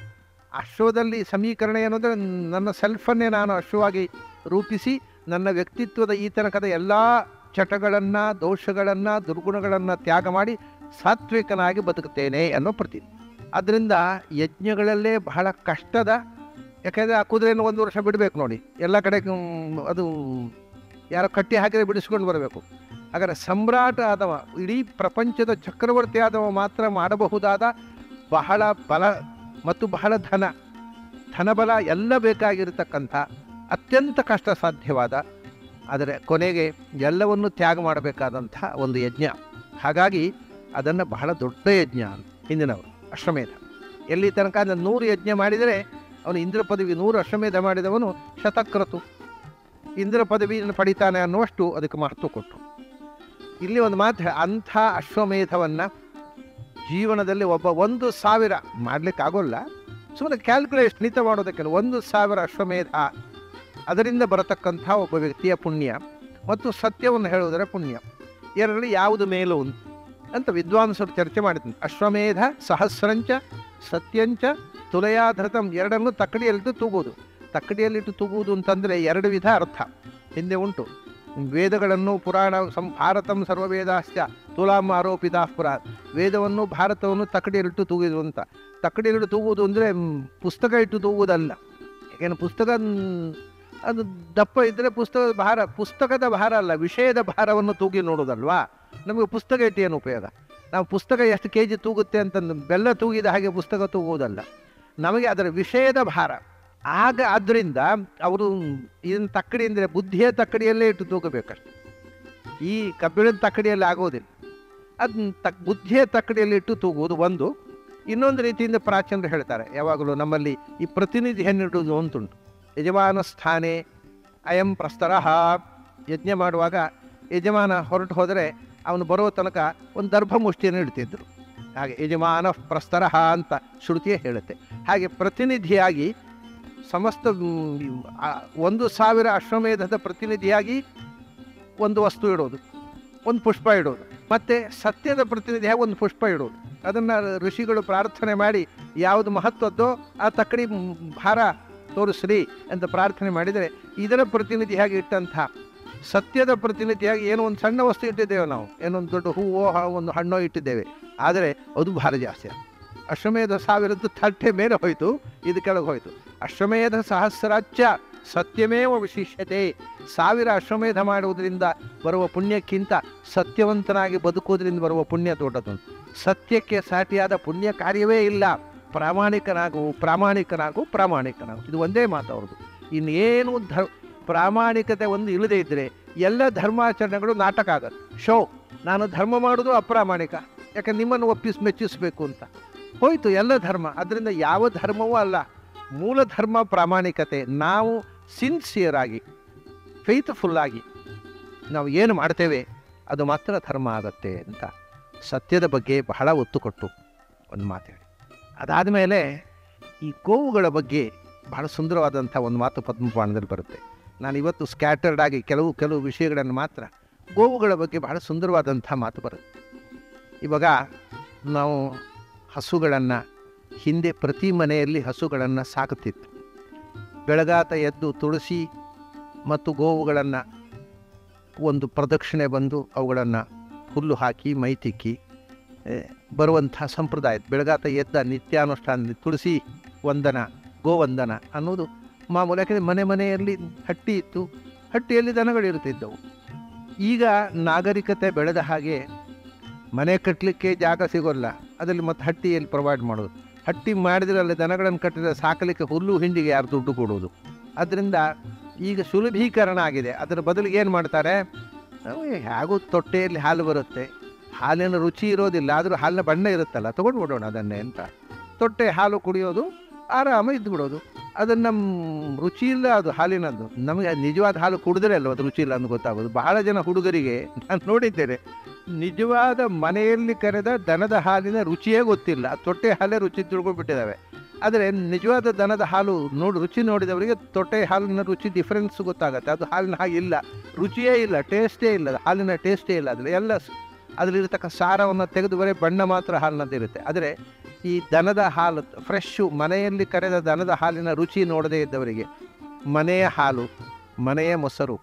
S1: ಅಶ್ವದಲ್ಲಿ ಸಮೀಕರಣ ಏನಂದರೆ ನನ್ನ ಸೆಲ್ಫನ್ನೇ ನಾನು ಅಶ್ವವಾಗಿ ರೂಪಿಸಿ ನನ್ನ ವ್ಯಕ್ತಿತ್ವದ ಈ ತನಕದ ಎಲ್ಲ ಚಟಗಳನ್ನು, ದೋಷಗಳನ್ನು, ದುರ್ಗುಣಗಳನ್ನು ತ್ಯಾಗ ಮಾಡಿ ಸಾತ್ವಿಕನಾಗಿ ಬದುಕುತ್ತೇನೆ ಅನ್ನೋ ಪ್ರತೀತಿ. ಆದ್ದರಿಂದ ಯಜ್ಞಗಳಲ್ಲೇ ಬಹಳ ಕಷ್ಟದ, ಯಾಕೆಂದರೆ ಆ ಕುದುರೆಯನ್ನು ಒಂದು ವರ್ಷ ಬಿಡಬೇಕು ನೋಡಿ, ಎಲ್ಲ ಕಡೆ ಅದು ಯಾರೋ ಕಟ್ಟಿ ಹಾಕಿದರೆ ಬಿಡಿಸ್ಕೊಂಡು ಬರಬೇಕು. ಹಾಗಾದರೆ ಸಮ್ರಾಟ ಆದವ, ಇಡೀ ಪ್ರಪಂಚದ ಚಕ್ರವರ್ತಿ ಆದವ ಮಾತ್ರ ಮಾಡಬಹುದಾದ ಬಹಳ ಬಲ ಮತ್ತು ಬಹಳ ಧನ ಧನಬಲ ಎಲ್ಲ ಬೇಕಾಗಿರತಕ್ಕಂಥ ಅತ್ಯಂತ ಕಷ್ಟ ಸಾಧ್ಯವಾದ, ಆದರೆ ಕೊನೆಗೆ ಎಲ್ಲವನ್ನು ತ್ಯಾಗ ಮಾಡಬೇಕಾದಂಥ ಒಂದು ಯಜ್ಞ. ಹಾಗಾಗಿ ಅದನ್ನು ಬಹಳ ದೊಡ್ಡ ಯಜ್ಞ ಹಿಂದಿನವರು ಅಶ್ವಮೇಧ. ಎಲ್ಲಿ ತನಕ ಅದನ್ನು ನೂರು ಯಜ್ಞ ಮಾಡಿದರೆ ಅವನು ಇಂದ್ರ ಪದವಿ, ನೂರು ಅಶ್ವಮೇಧ ಮಾಡಿದವನು ಶತಕ್ರತು ಇಂದ್ರ ಪದವಿಯನ್ನು ಪಡಿತಾನೆ ಅನ್ನುವಷ್ಟು ಅದಕ್ಕೆ ಮಹತ್ವ ಕೊಟ್ಟು. ಇಲ್ಲಿ ಒಂದು ಮಾತು, ಅಂಥ ಅಶ್ವಮೇಧವನ್ನು ಜೀವನದಲ್ಲಿ ಒಬ್ಬ ಒಂದು ಸಾವಿರ ಮಾಡಲಿಕ್ಕಾಗೋಲ್ಲ, ಸುಮ್ಮನೆ ಕ್ಯಾಲ್ಕುಲೇಟ್ ನಿತ ಮಾಡೋದಕ್ಕೆ ಒಂದು ಸಾವಿರ ಅಶ್ವಮೇಧ ಅದರಿಂದ ಬರತಕ್ಕಂಥ ಒಬ್ಬ ವ್ಯಕ್ತಿಯ ಪುಣ್ಯ ಮತ್ತು ಸತ್ಯವನ್ನು ಹೇಳುವುದರ ಪುಣ್ಯ, ಎರಡರಲ್ಲಿ ಯಾವುದು ಮೇಲು ಅಂತ ವಿದ್ವಾಂಸರು ಚರ್ಚೆ ಮಾಡಿದ್ರು. ಅಶ್ವಮೇಧ ಸಹಸ್ರಂಚ ಸತ್ಯಂಚ ತುಲಯಾಧೃತಂ, ಎರಡನ್ನು ತಕ್ಕಡಿಯಲ್ಲಿಟ್ಟು ತೂಗುವುದು. ತಕ್ಕಡಿಯಲ್ಲಿಟ್ಟು ತೂಗುವುದು ಅಂತಂದರೆ ಎರಡು ವಿಧ ಅರ್ಥ ಹಿಂದೆ ಉಂಟು. ವೇದಗಳನ್ನು ಪುರಾಣ ಸಂ ಭಾರತಂ ಸರ್ವವೇದಾಶ್ಚ ತುಲಾಂ ಆರೋಪಿತ ಪುರಾ, ವೇದವನ್ನು ಭಾರತವನ್ನು ತಕ್ಕಡಿಯಲ್ಲಿಟ್ಟು ತೂಗಿದ್ರು ಅಂತ. ತಕ್ಕಡಿಯಲ್ಲಿಟ್ಟು ತೂಗುವುದು ಅಂದರೆ ಪುಸ್ತಕ ಇಟ್ಟು ತೂಗುವುದಲ್ಲ. ಯಾಕೆಂದರೆ ಪುಸ್ತಕ ಅದು ದಪ್ಪ ಇದ್ದರೆ ಪುಸ್ತಕದ ಭಾರ, ಪುಸ್ತಕದ ಭಾರ ಅಲ್ಲ, ವಿಷಯದ ಭಾರವನ್ನು ತೂಗಿ ನೋಡೋದಲ್ವಾ. ನಮಗೆ ಪುಸ್ತಕ ಇಟ್ಟು ಏನು ಉಪಯೋಗ? ನಾವು ಪುಸ್ತಕ ಎಷ್ಟು ಕೆ ಜಿ ತೂಗುತ್ತೆ ಅಂತಂದು ಬೆಲ್ಲ ತೂಗಿದ ಹಾಗೆ ಪುಸ್ತಕ ತೂಗುವುದಲ್ಲ, ನಮಗೆ ಅದರ ವಿಷಯದ ಭಾರ. ಆಗ ಆದ್ದರಿಂದ ಅವರು ಇದನ್ನು ತಕ್ಕಡಿ ಅಂದರೆ ಬುದ್ಧಿಯ ತಕ್ಕಡಿಯಲ್ಲೇ ಇಟ್ಟು ತೂಗಬೇಕಷ್ಟೆ, ಈ ಕಬ್ಬಿಣದ ತಕ್ಕಡಿಯಲ್ಲಿ ಆಗೋದಿಲ್ಲ. ಅದನ್ನ ತಕ್ ಬುದ್ಧಿಯ ತಕ್ಕಡಿಯಲ್ಲಿ ಇಟ್ಟು ತೂಗುವುದು ಒಂದು. ಇನ್ನೊಂದು ರೀತಿಯಿಂದ ಪ್ರಾಚೀನರು ಹೇಳ್ತಾರೆ, ಯಾವಾಗಲೂ ನಮ್ಮಲ್ಲಿ ಈ ಪ್ರತಿನಿಧಿಯನ್ನಿಡುವುದು ಅಂತುಂಟು. ಯಜಮಾನ ಸ್ಥಾನೇ ಅಯಂ ಪ್ರಸ್ತರಃ, ಯಜ್ಞ ಮಾಡುವಾಗ ಯಜಮಾನ ಹೊರಟು ಹೋದರೆ ಅವನು ಬರೋ ತನಕ ಒಂದು ದರ್ಭ ಮುಷ್ಟಿಯನ್ನು ಇಡ್ತಿದ್ರು. ಹಾಗೆ ಯಜಮಾನ ಪ್ರಸ್ತರಃ ಅಂತ ಶ್ರುತಿಯೇ ಹೇಳುತ್ತೆ. ಹಾಗೆ ಪ್ರತಿನಿಧಿಯಾಗಿ ಸಮಸ್ತ ಒಂದು ಸಾವಿರ ಅಶ್ವಮೇಧದ ಪ್ರತಿನಿಧಿಯಾಗಿ ಒಂದು ವಸ್ತು ಇಡೋದು, ಒಂದು ಪುಷ್ಪ ಇಡೋದು, ಮತ್ತು ಸತ್ಯದ ಪ್ರತಿನಿಧಿಯಾಗಿ ಒಂದು ಪುಷ್ಪ ಇಡೋದು. ಅದನ್ನು ಋಷಿಗಳು ಪ್ರಾರ್ಥನೆ ಮಾಡಿ ಯಾವುದು ಮಹತ್ವದ್ದೋ ಆ ತಕ್ಕಡಿ ಭಾರ ತೋರಿಸ್ರಿ ಅಂತ ಪ್ರಾರ್ಥನೆ ಮಾಡಿದರೆ, ಇದರ ಪ್ರತಿನಿಧಿಯಾಗಿ ಇಟ್ಟಂಥ ಸತ್ಯದ ಪ್ರತಿನಿಧಿಯಾಗಿ ಏನೋ ಒಂದು ಸಣ್ಣ ವಸ್ತು ಇಟ್ಟಿದ್ದೇವೆ ನಾವು, ಏನೊಂದು ದೊಡ್ಡ ಹೂವೋ ಒಂದು ಹಣ್ಣೋ ಇಟ್ಟಿದ್ದೇವೆ, ಆದರೆ ಅದು ಭಾರ ಜಾಸ್ತಿ. ಅಶ್ವಮೇಧ ಸಾವಿರದ್ದು ತಟ್ಟೆ ಮೇಲೆ ಹೋಯಿತು, ಇದು ಕೆಳಗೆ ಹೋಯಿತು. ಅಶ್ವಮೇಧ ಸಹಸ್ರಾಚ್ಚ ಸತ್ಯಮೇವ ವಿಶಿಷ್ಯತೆ, ಸಾವಿರ ಅಶ್ವಮೇಧ ಮಾಡುವುದರಿಂದ ಬರುವ ಪುಣ್ಯಕ್ಕಿಂತ ಸತ್ಯವಂತನಾಗಿ ಬದುಕುವುದರಿಂದ ಬರುವ ಪುಣ್ಯ ದೊಡ್ಡದು. ಸತ್ಯಕ್ಕೆ ಸಾಟಿಯಾದ ಪುಣ್ಯ ಕಾರ್ಯವೇ ಇಲ್ಲ. ಪ್ರಾಮಾಣಿಕನಾಗು ಪ್ರಾಮಾಣಿಕನಾಗು ಪ್ರಾಮಾಣಿಕನಾಗು, ಇದು ಒಂದೇ ಮಾತು ಅವ್ರದ್ದು. ಇನ್ನೇನು ಧರ್ ಪ್ರಾಮಾಣಿಕತೆ ಒಂದು ಇಲ್ಲದೇ ಇದ್ದರೆ ಎಲ್ಲ ಧರ್ಮಾಚರಣೆಗಳು ನಾಟಕ ಆಗುತ್ತೆ, ಶೋ. ನಾನು ಧರ್ಮ ಮಾಡೋದು ಅಪ್ರಾಮಾಣಿಕ, ಯಾಕೆ ನಿಮ್ಮನ್ನು ಒಪ್ಪಿಸಿ ಮೆಚ್ಚಿಸಬೇಕು ಅಂತ ಹೋಯಿತು ಎಲ್ಲ ಧರ್ಮ. ಅದರಿಂದ ಯಾವ ಧರ್ಮವೂ ಅಲ್ಲ, ಮೂಲ ಧರ್ಮ ಪ್ರಾಮಾಣಿಕತೆ. ನಾವು ಸಿನ್ಸಿಯರ್ ಆಗಿ ಫೇತ್ಫುಲ್ಲಾಗಿ ನಾವು ಏನು ಮಾಡ್ತೇವೆ ಅದು ಮಾತ್ರ ಧರ್ಮ ಆಗತ್ತೆ ಅಂತ ಸತ್ಯದ ಬಗ್ಗೆ ಬಹಳ ಒತ್ತು ಕೊಟ್ಟು ಒಂದು ಮಾತು ಹೇಳಿ. ಅದಾದ ಮೇಲೆ ಈ ಗೋವುಗಳ ಬಗ್ಗೆ ಬಹಳ ಸುಂದರವಾದಂಥ ಒಂದು ಮಾತು ಪದ್ಮಪುರಾಣದಲ್ಲಿ ಬರುತ್ತೆ. ನಾನು ಇವತ್ತು ಸ್ಕ್ಯಾಟರ್ಡ್ ಆಗಿ ಕೆಲವು ಕೆಲವು ವಿಷಯಗಳನ್ನು ಮಾತ್ರ, ಗೋವುಗಳ ಬಗ್ಗೆ ಬಹಳ ಸುಂದರವಾದಂಥ ಮಾತು ಬರುತ್ತೆ. ಇವಾಗ ನಾವು ಹಸುಗಳನ್ನು ಹಿಂದೆ ಪ್ರತಿ ಮನೆಯಲ್ಲಿ ಹಸುಗಳನ್ನು ಸಾಕುತ್ತಿತ್ತು. ಬೆಳಗಾತ ಎದ್ದು ತುಳಸಿ ಮತ್ತು ಗೋವುಗಳನ್ನು ಒಂದು ಪ್ರದಕ್ಷಿಣೆ ಬಂದು ಅವುಗಳನ್ನು ಹುಲ್ಲು ಹಾಕಿ ಮೈ ತಿಕ್ಕಿ ಬರುವಂಥ ಸಂಪ್ರದಾಯ. ಬೆಳಗಾತ ಎದ್ದ ನಿತ್ಯಾನುಷ್ಠಾನದಲ್ಲಿ ತುಳಸಿ ವಂದನ, ಗೋವಂದನ ಅನ್ನೋದು ಮಾಮೂಲು. ಯಾಕೆಂದರೆ ಮನೆ ಮನೆಯಲ್ಲಿ ಹಟ್ಟಿ ಇತ್ತು, ಹಟ್ಟಿಯಲ್ಲಿ ದನಗಳಿರುತ್ತಿದ್ದವು. ಈಗ ನಾಗರಿಕತೆ ಬೆಳೆದ ಹಾಗೆ ಮನೆ ಕಟ್ಟಲಿಕ್ಕೆ ಜಾಗ ಸಿಗೋಲ್ಲ, ಅದರಲ್ಲಿ ಮತ್ತು ಹಟ್ಟಿಯಲ್ಲಿ ಪ್ರೊವೈಡ್ ಮಾಡೋದು. ಹಟ್ಟಿ ಮಾಡಿದರೆ ಅಲ್ಲಿ ದನಗಳನ್ನು ಕಟ್ಟಿದರೆ ಸಾಕಲಿಕ್ಕೆ ಹುಲ್ಲು ಹಿಂಡಿಗೆ ಯಾರು ದುಡ್ಡು ಕೊಡೋದು. ಅದರಿಂದ ಈಗ ಸುಲಭೀಕರಣ ಆಗಿದೆ. ಅದರ ಬದಲಿಗೆ ಏನು ಮಾಡ್ತಾರೆ, ಹೇಗೂ ತೊಟ್ಟೆಯಲ್ಲಿ ಹಾಲು ಬರುತ್ತೆ, ಹಾಲಿನ ರುಚಿ ಇರೋದಿಲ್ಲ, ಆದರೂ ಹಾಲಿನ ಬಣ್ಣ ಇರುತ್ತಲ್ಲ, ತೊಗೊಂಡು ಬಿಡೋಣ ಅದನ್ನೇ ಅಂತ ತೊಟ್ಟೆ ಹಾಲು ಕುಡಿಯೋದು, ಆರಾಮ ಇದ್ದು ಬಿಡೋದು. ಅದನ್ನು ನಮ್ಮ ರುಚಿ ಇಲ್ಲ, ಅದು ಹಾಲಿನದ್ದು. ನಮಗೆ ನಿಜವಾದ ಹಾಲು ಕುಡಿದ್ರೆ ಅಲ್ವ ಅದು ರುಚಿ ಇಲ್ಲ ಅಂತ ಗೊತ್ತಾಗೋದು. ಬಹಳ ಜನ ಹುಡುಗರಿಗೆ ನಾನು ನೋಡಿದ್ದೇನೆ, ನಿಜವಾದ ಮನೆಯಲ್ಲಿ ಕರೆದ ದನದ ಹಾಲಿನ ರುಚಿಯೇ ಗೊತ್ತಿಲ್ಲ, ತೊಟ್ಟೆ ಹಾಲೇ ರುಚಿ ತಿಳ್ಕೊಂಡ್ಬಿಟ್ಟಿದ್ದಾವೆ. ಆದರೆ ನಿಜವಾದ ದನದ ಹಾಲು ನೋಡಿ ರುಚಿ ನೋಡಿದವರಿಗೆ ತೊಟ್ಟೆ ಹಾಲಿನ ರುಚಿ ಡಿಫ್ರೆನ್ಸ್ ಗೊತ್ತಾಗುತ್ತೆ. ಅದು ಹಾಲಿನ ಹಾಗೆ ಇಲ್ಲ, ರುಚಿಯೇ ಇಲ್ಲ, ಟೇಸ್ಟೇ ಇಲ್ಲ, ಹಾಲಿನ ಟೇಸ್ಟೇ ಇಲ್ಲ. ಅದರಲ್ಲಿ ಎಲ್ಲ ಅದರಲ್ಲಿರತಕ್ಕ ಸಾರವನ್ನು ತೆಗೆದು ಬರೀ ಬಣ್ಣ ಮಾತ್ರ ಹಾಲಿನದ್ದಿರುತ್ತೆ. ಆದರೆ ಈ ದನದ ಹಾಲು ಫ್ರೆಶ್ಶು ಮನೆಯಲ್ಲಿ ಕರೆದ ದನದ ಹಾಲಿನ ರುಚಿ ನೋಡದೇ ಇದ್ದವರಿಗೆ ಮನೆಯ ಹಾಲು, ಮನೆಯ ಮೊಸರು,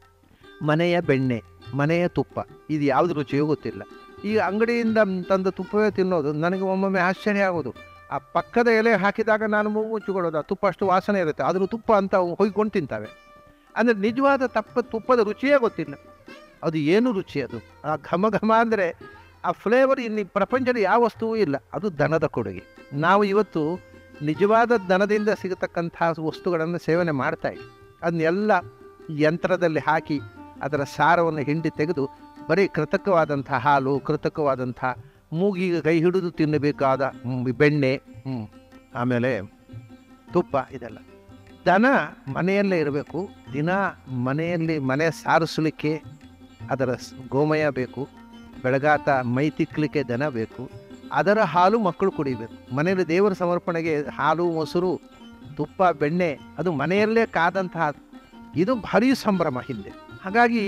S1: ಮನೆಯ ಬೆಣ್ಣೆ, ಮನೆಯ ತುಪ್ಪ ಇದು ಯಾವುದು ರುಚಿಯೂ ಗೊತ್ತಿಲ್ಲ. ಈ ಅಂಗಡಿಯಿಂದ ತಂದ ತುಪ್ಪವೇ ತಿನ್ನೋದು ನನಗೆ ಒಮ್ಮೊಮ್ಮೆ ಆಶ್ಚರ್ಯ ಆಗೋದು. ಆ ಪಕ್ಕದ ಎಲೆ ಹಾಕಿದಾಗ ನಾನು ಮೂಗು ಮುಚ್ಚಿಕೊಳ್ಳೋದು, ಆ ತುಪ್ಪ ಅಷ್ಟು ವಾಸನೆ ಇರುತ್ತೆ, ಆದರೂ ತುಪ್ಪ ಅಂತ ಹೊಯ್ಕೊಂಡು ತಿಂತಾವೆ. ಅಂದರೆ ನಿಜವಾದ ತಪ್ಪ ತುಪ್ಪದ ರುಚಿಯೇ ಗೊತ್ತಿಲ್ಲ. ಅದು ಏನು ರುಚಿ ಅದು, ಆ ಘಮ ಘಮ ಅಂದರೆ ಆ ಫ್ಲೇವರ್ ಇನ್ನು ಪ್ರಪಂಚದಲ್ಲಿ ಯಾವ ವಸ್ತುವೂ ಇಲ್ಲ. ಅದು ದನದ ಕೊಡುಗೆ. ನಾವು ಇವತ್ತು ನಿಜವಾದ ದನದಿಂದ ಸಿಗತಕ್ಕಂಥ ವಸ್ತುಗಳನ್ನು ಸೇವನೆ ಮಾಡ್ತಾಯಿದ್ವಿ. ಅದನ್ನೆಲ್ಲ ಯಂತ್ರದಲ್ಲಿ ಹಾಕಿ ಅದರ ಸಾರವನ್ನು ಹಿಂಡಿ ತೆಗೆದು ಬರೀ ಕೃತಕವಾದಂಥ ಹಾಲು, ಕೃತಕವಾದಂಥ ಮೂಗಿಗೆ ಕೈ ಹಿಡಿದು ತಿನ್ನಬೇಕಾದ ಬೆಣ್ಣೆ, ಆಮೇಲೆ ತುಪ್ಪ, ಇದೆಲ್ಲ. ದನ ಮನೆಯಲ್ಲೇ ಇರಬೇಕು. ದಿನ ಮನೆಯಲ್ಲಿ ಮನೆ ಸಾರಿಸಲಿಕ್ಕೆ ಅದರ ಗೋಮಯ ಬೇಕು, ಬೆಳಗಾತ ಮೈ ತಿಕ್ಕಲಿಕ್ಕೆ ದನ ಬೇಕು, ಅದರ ಹಾಲು ಮಕ್ಕಳು ಕುಡಿಬೇಕು. ಮನೆಯಲ್ಲಿ ದೇವರ ಸಮರ್ಪಣೆಗೆ ಹಾಲು, ಮೊಸರು, ತುಪ್ಪ, ಬೆಣ್ಣೆ ಅದು ಮನೆಯಲ್ಲೇ ಕಾದಂತಹ ಇದು ಭಾರೀ ಸಂಭ್ರಮ ಹಿಂದೆ. ಹಾಗಾಗಿ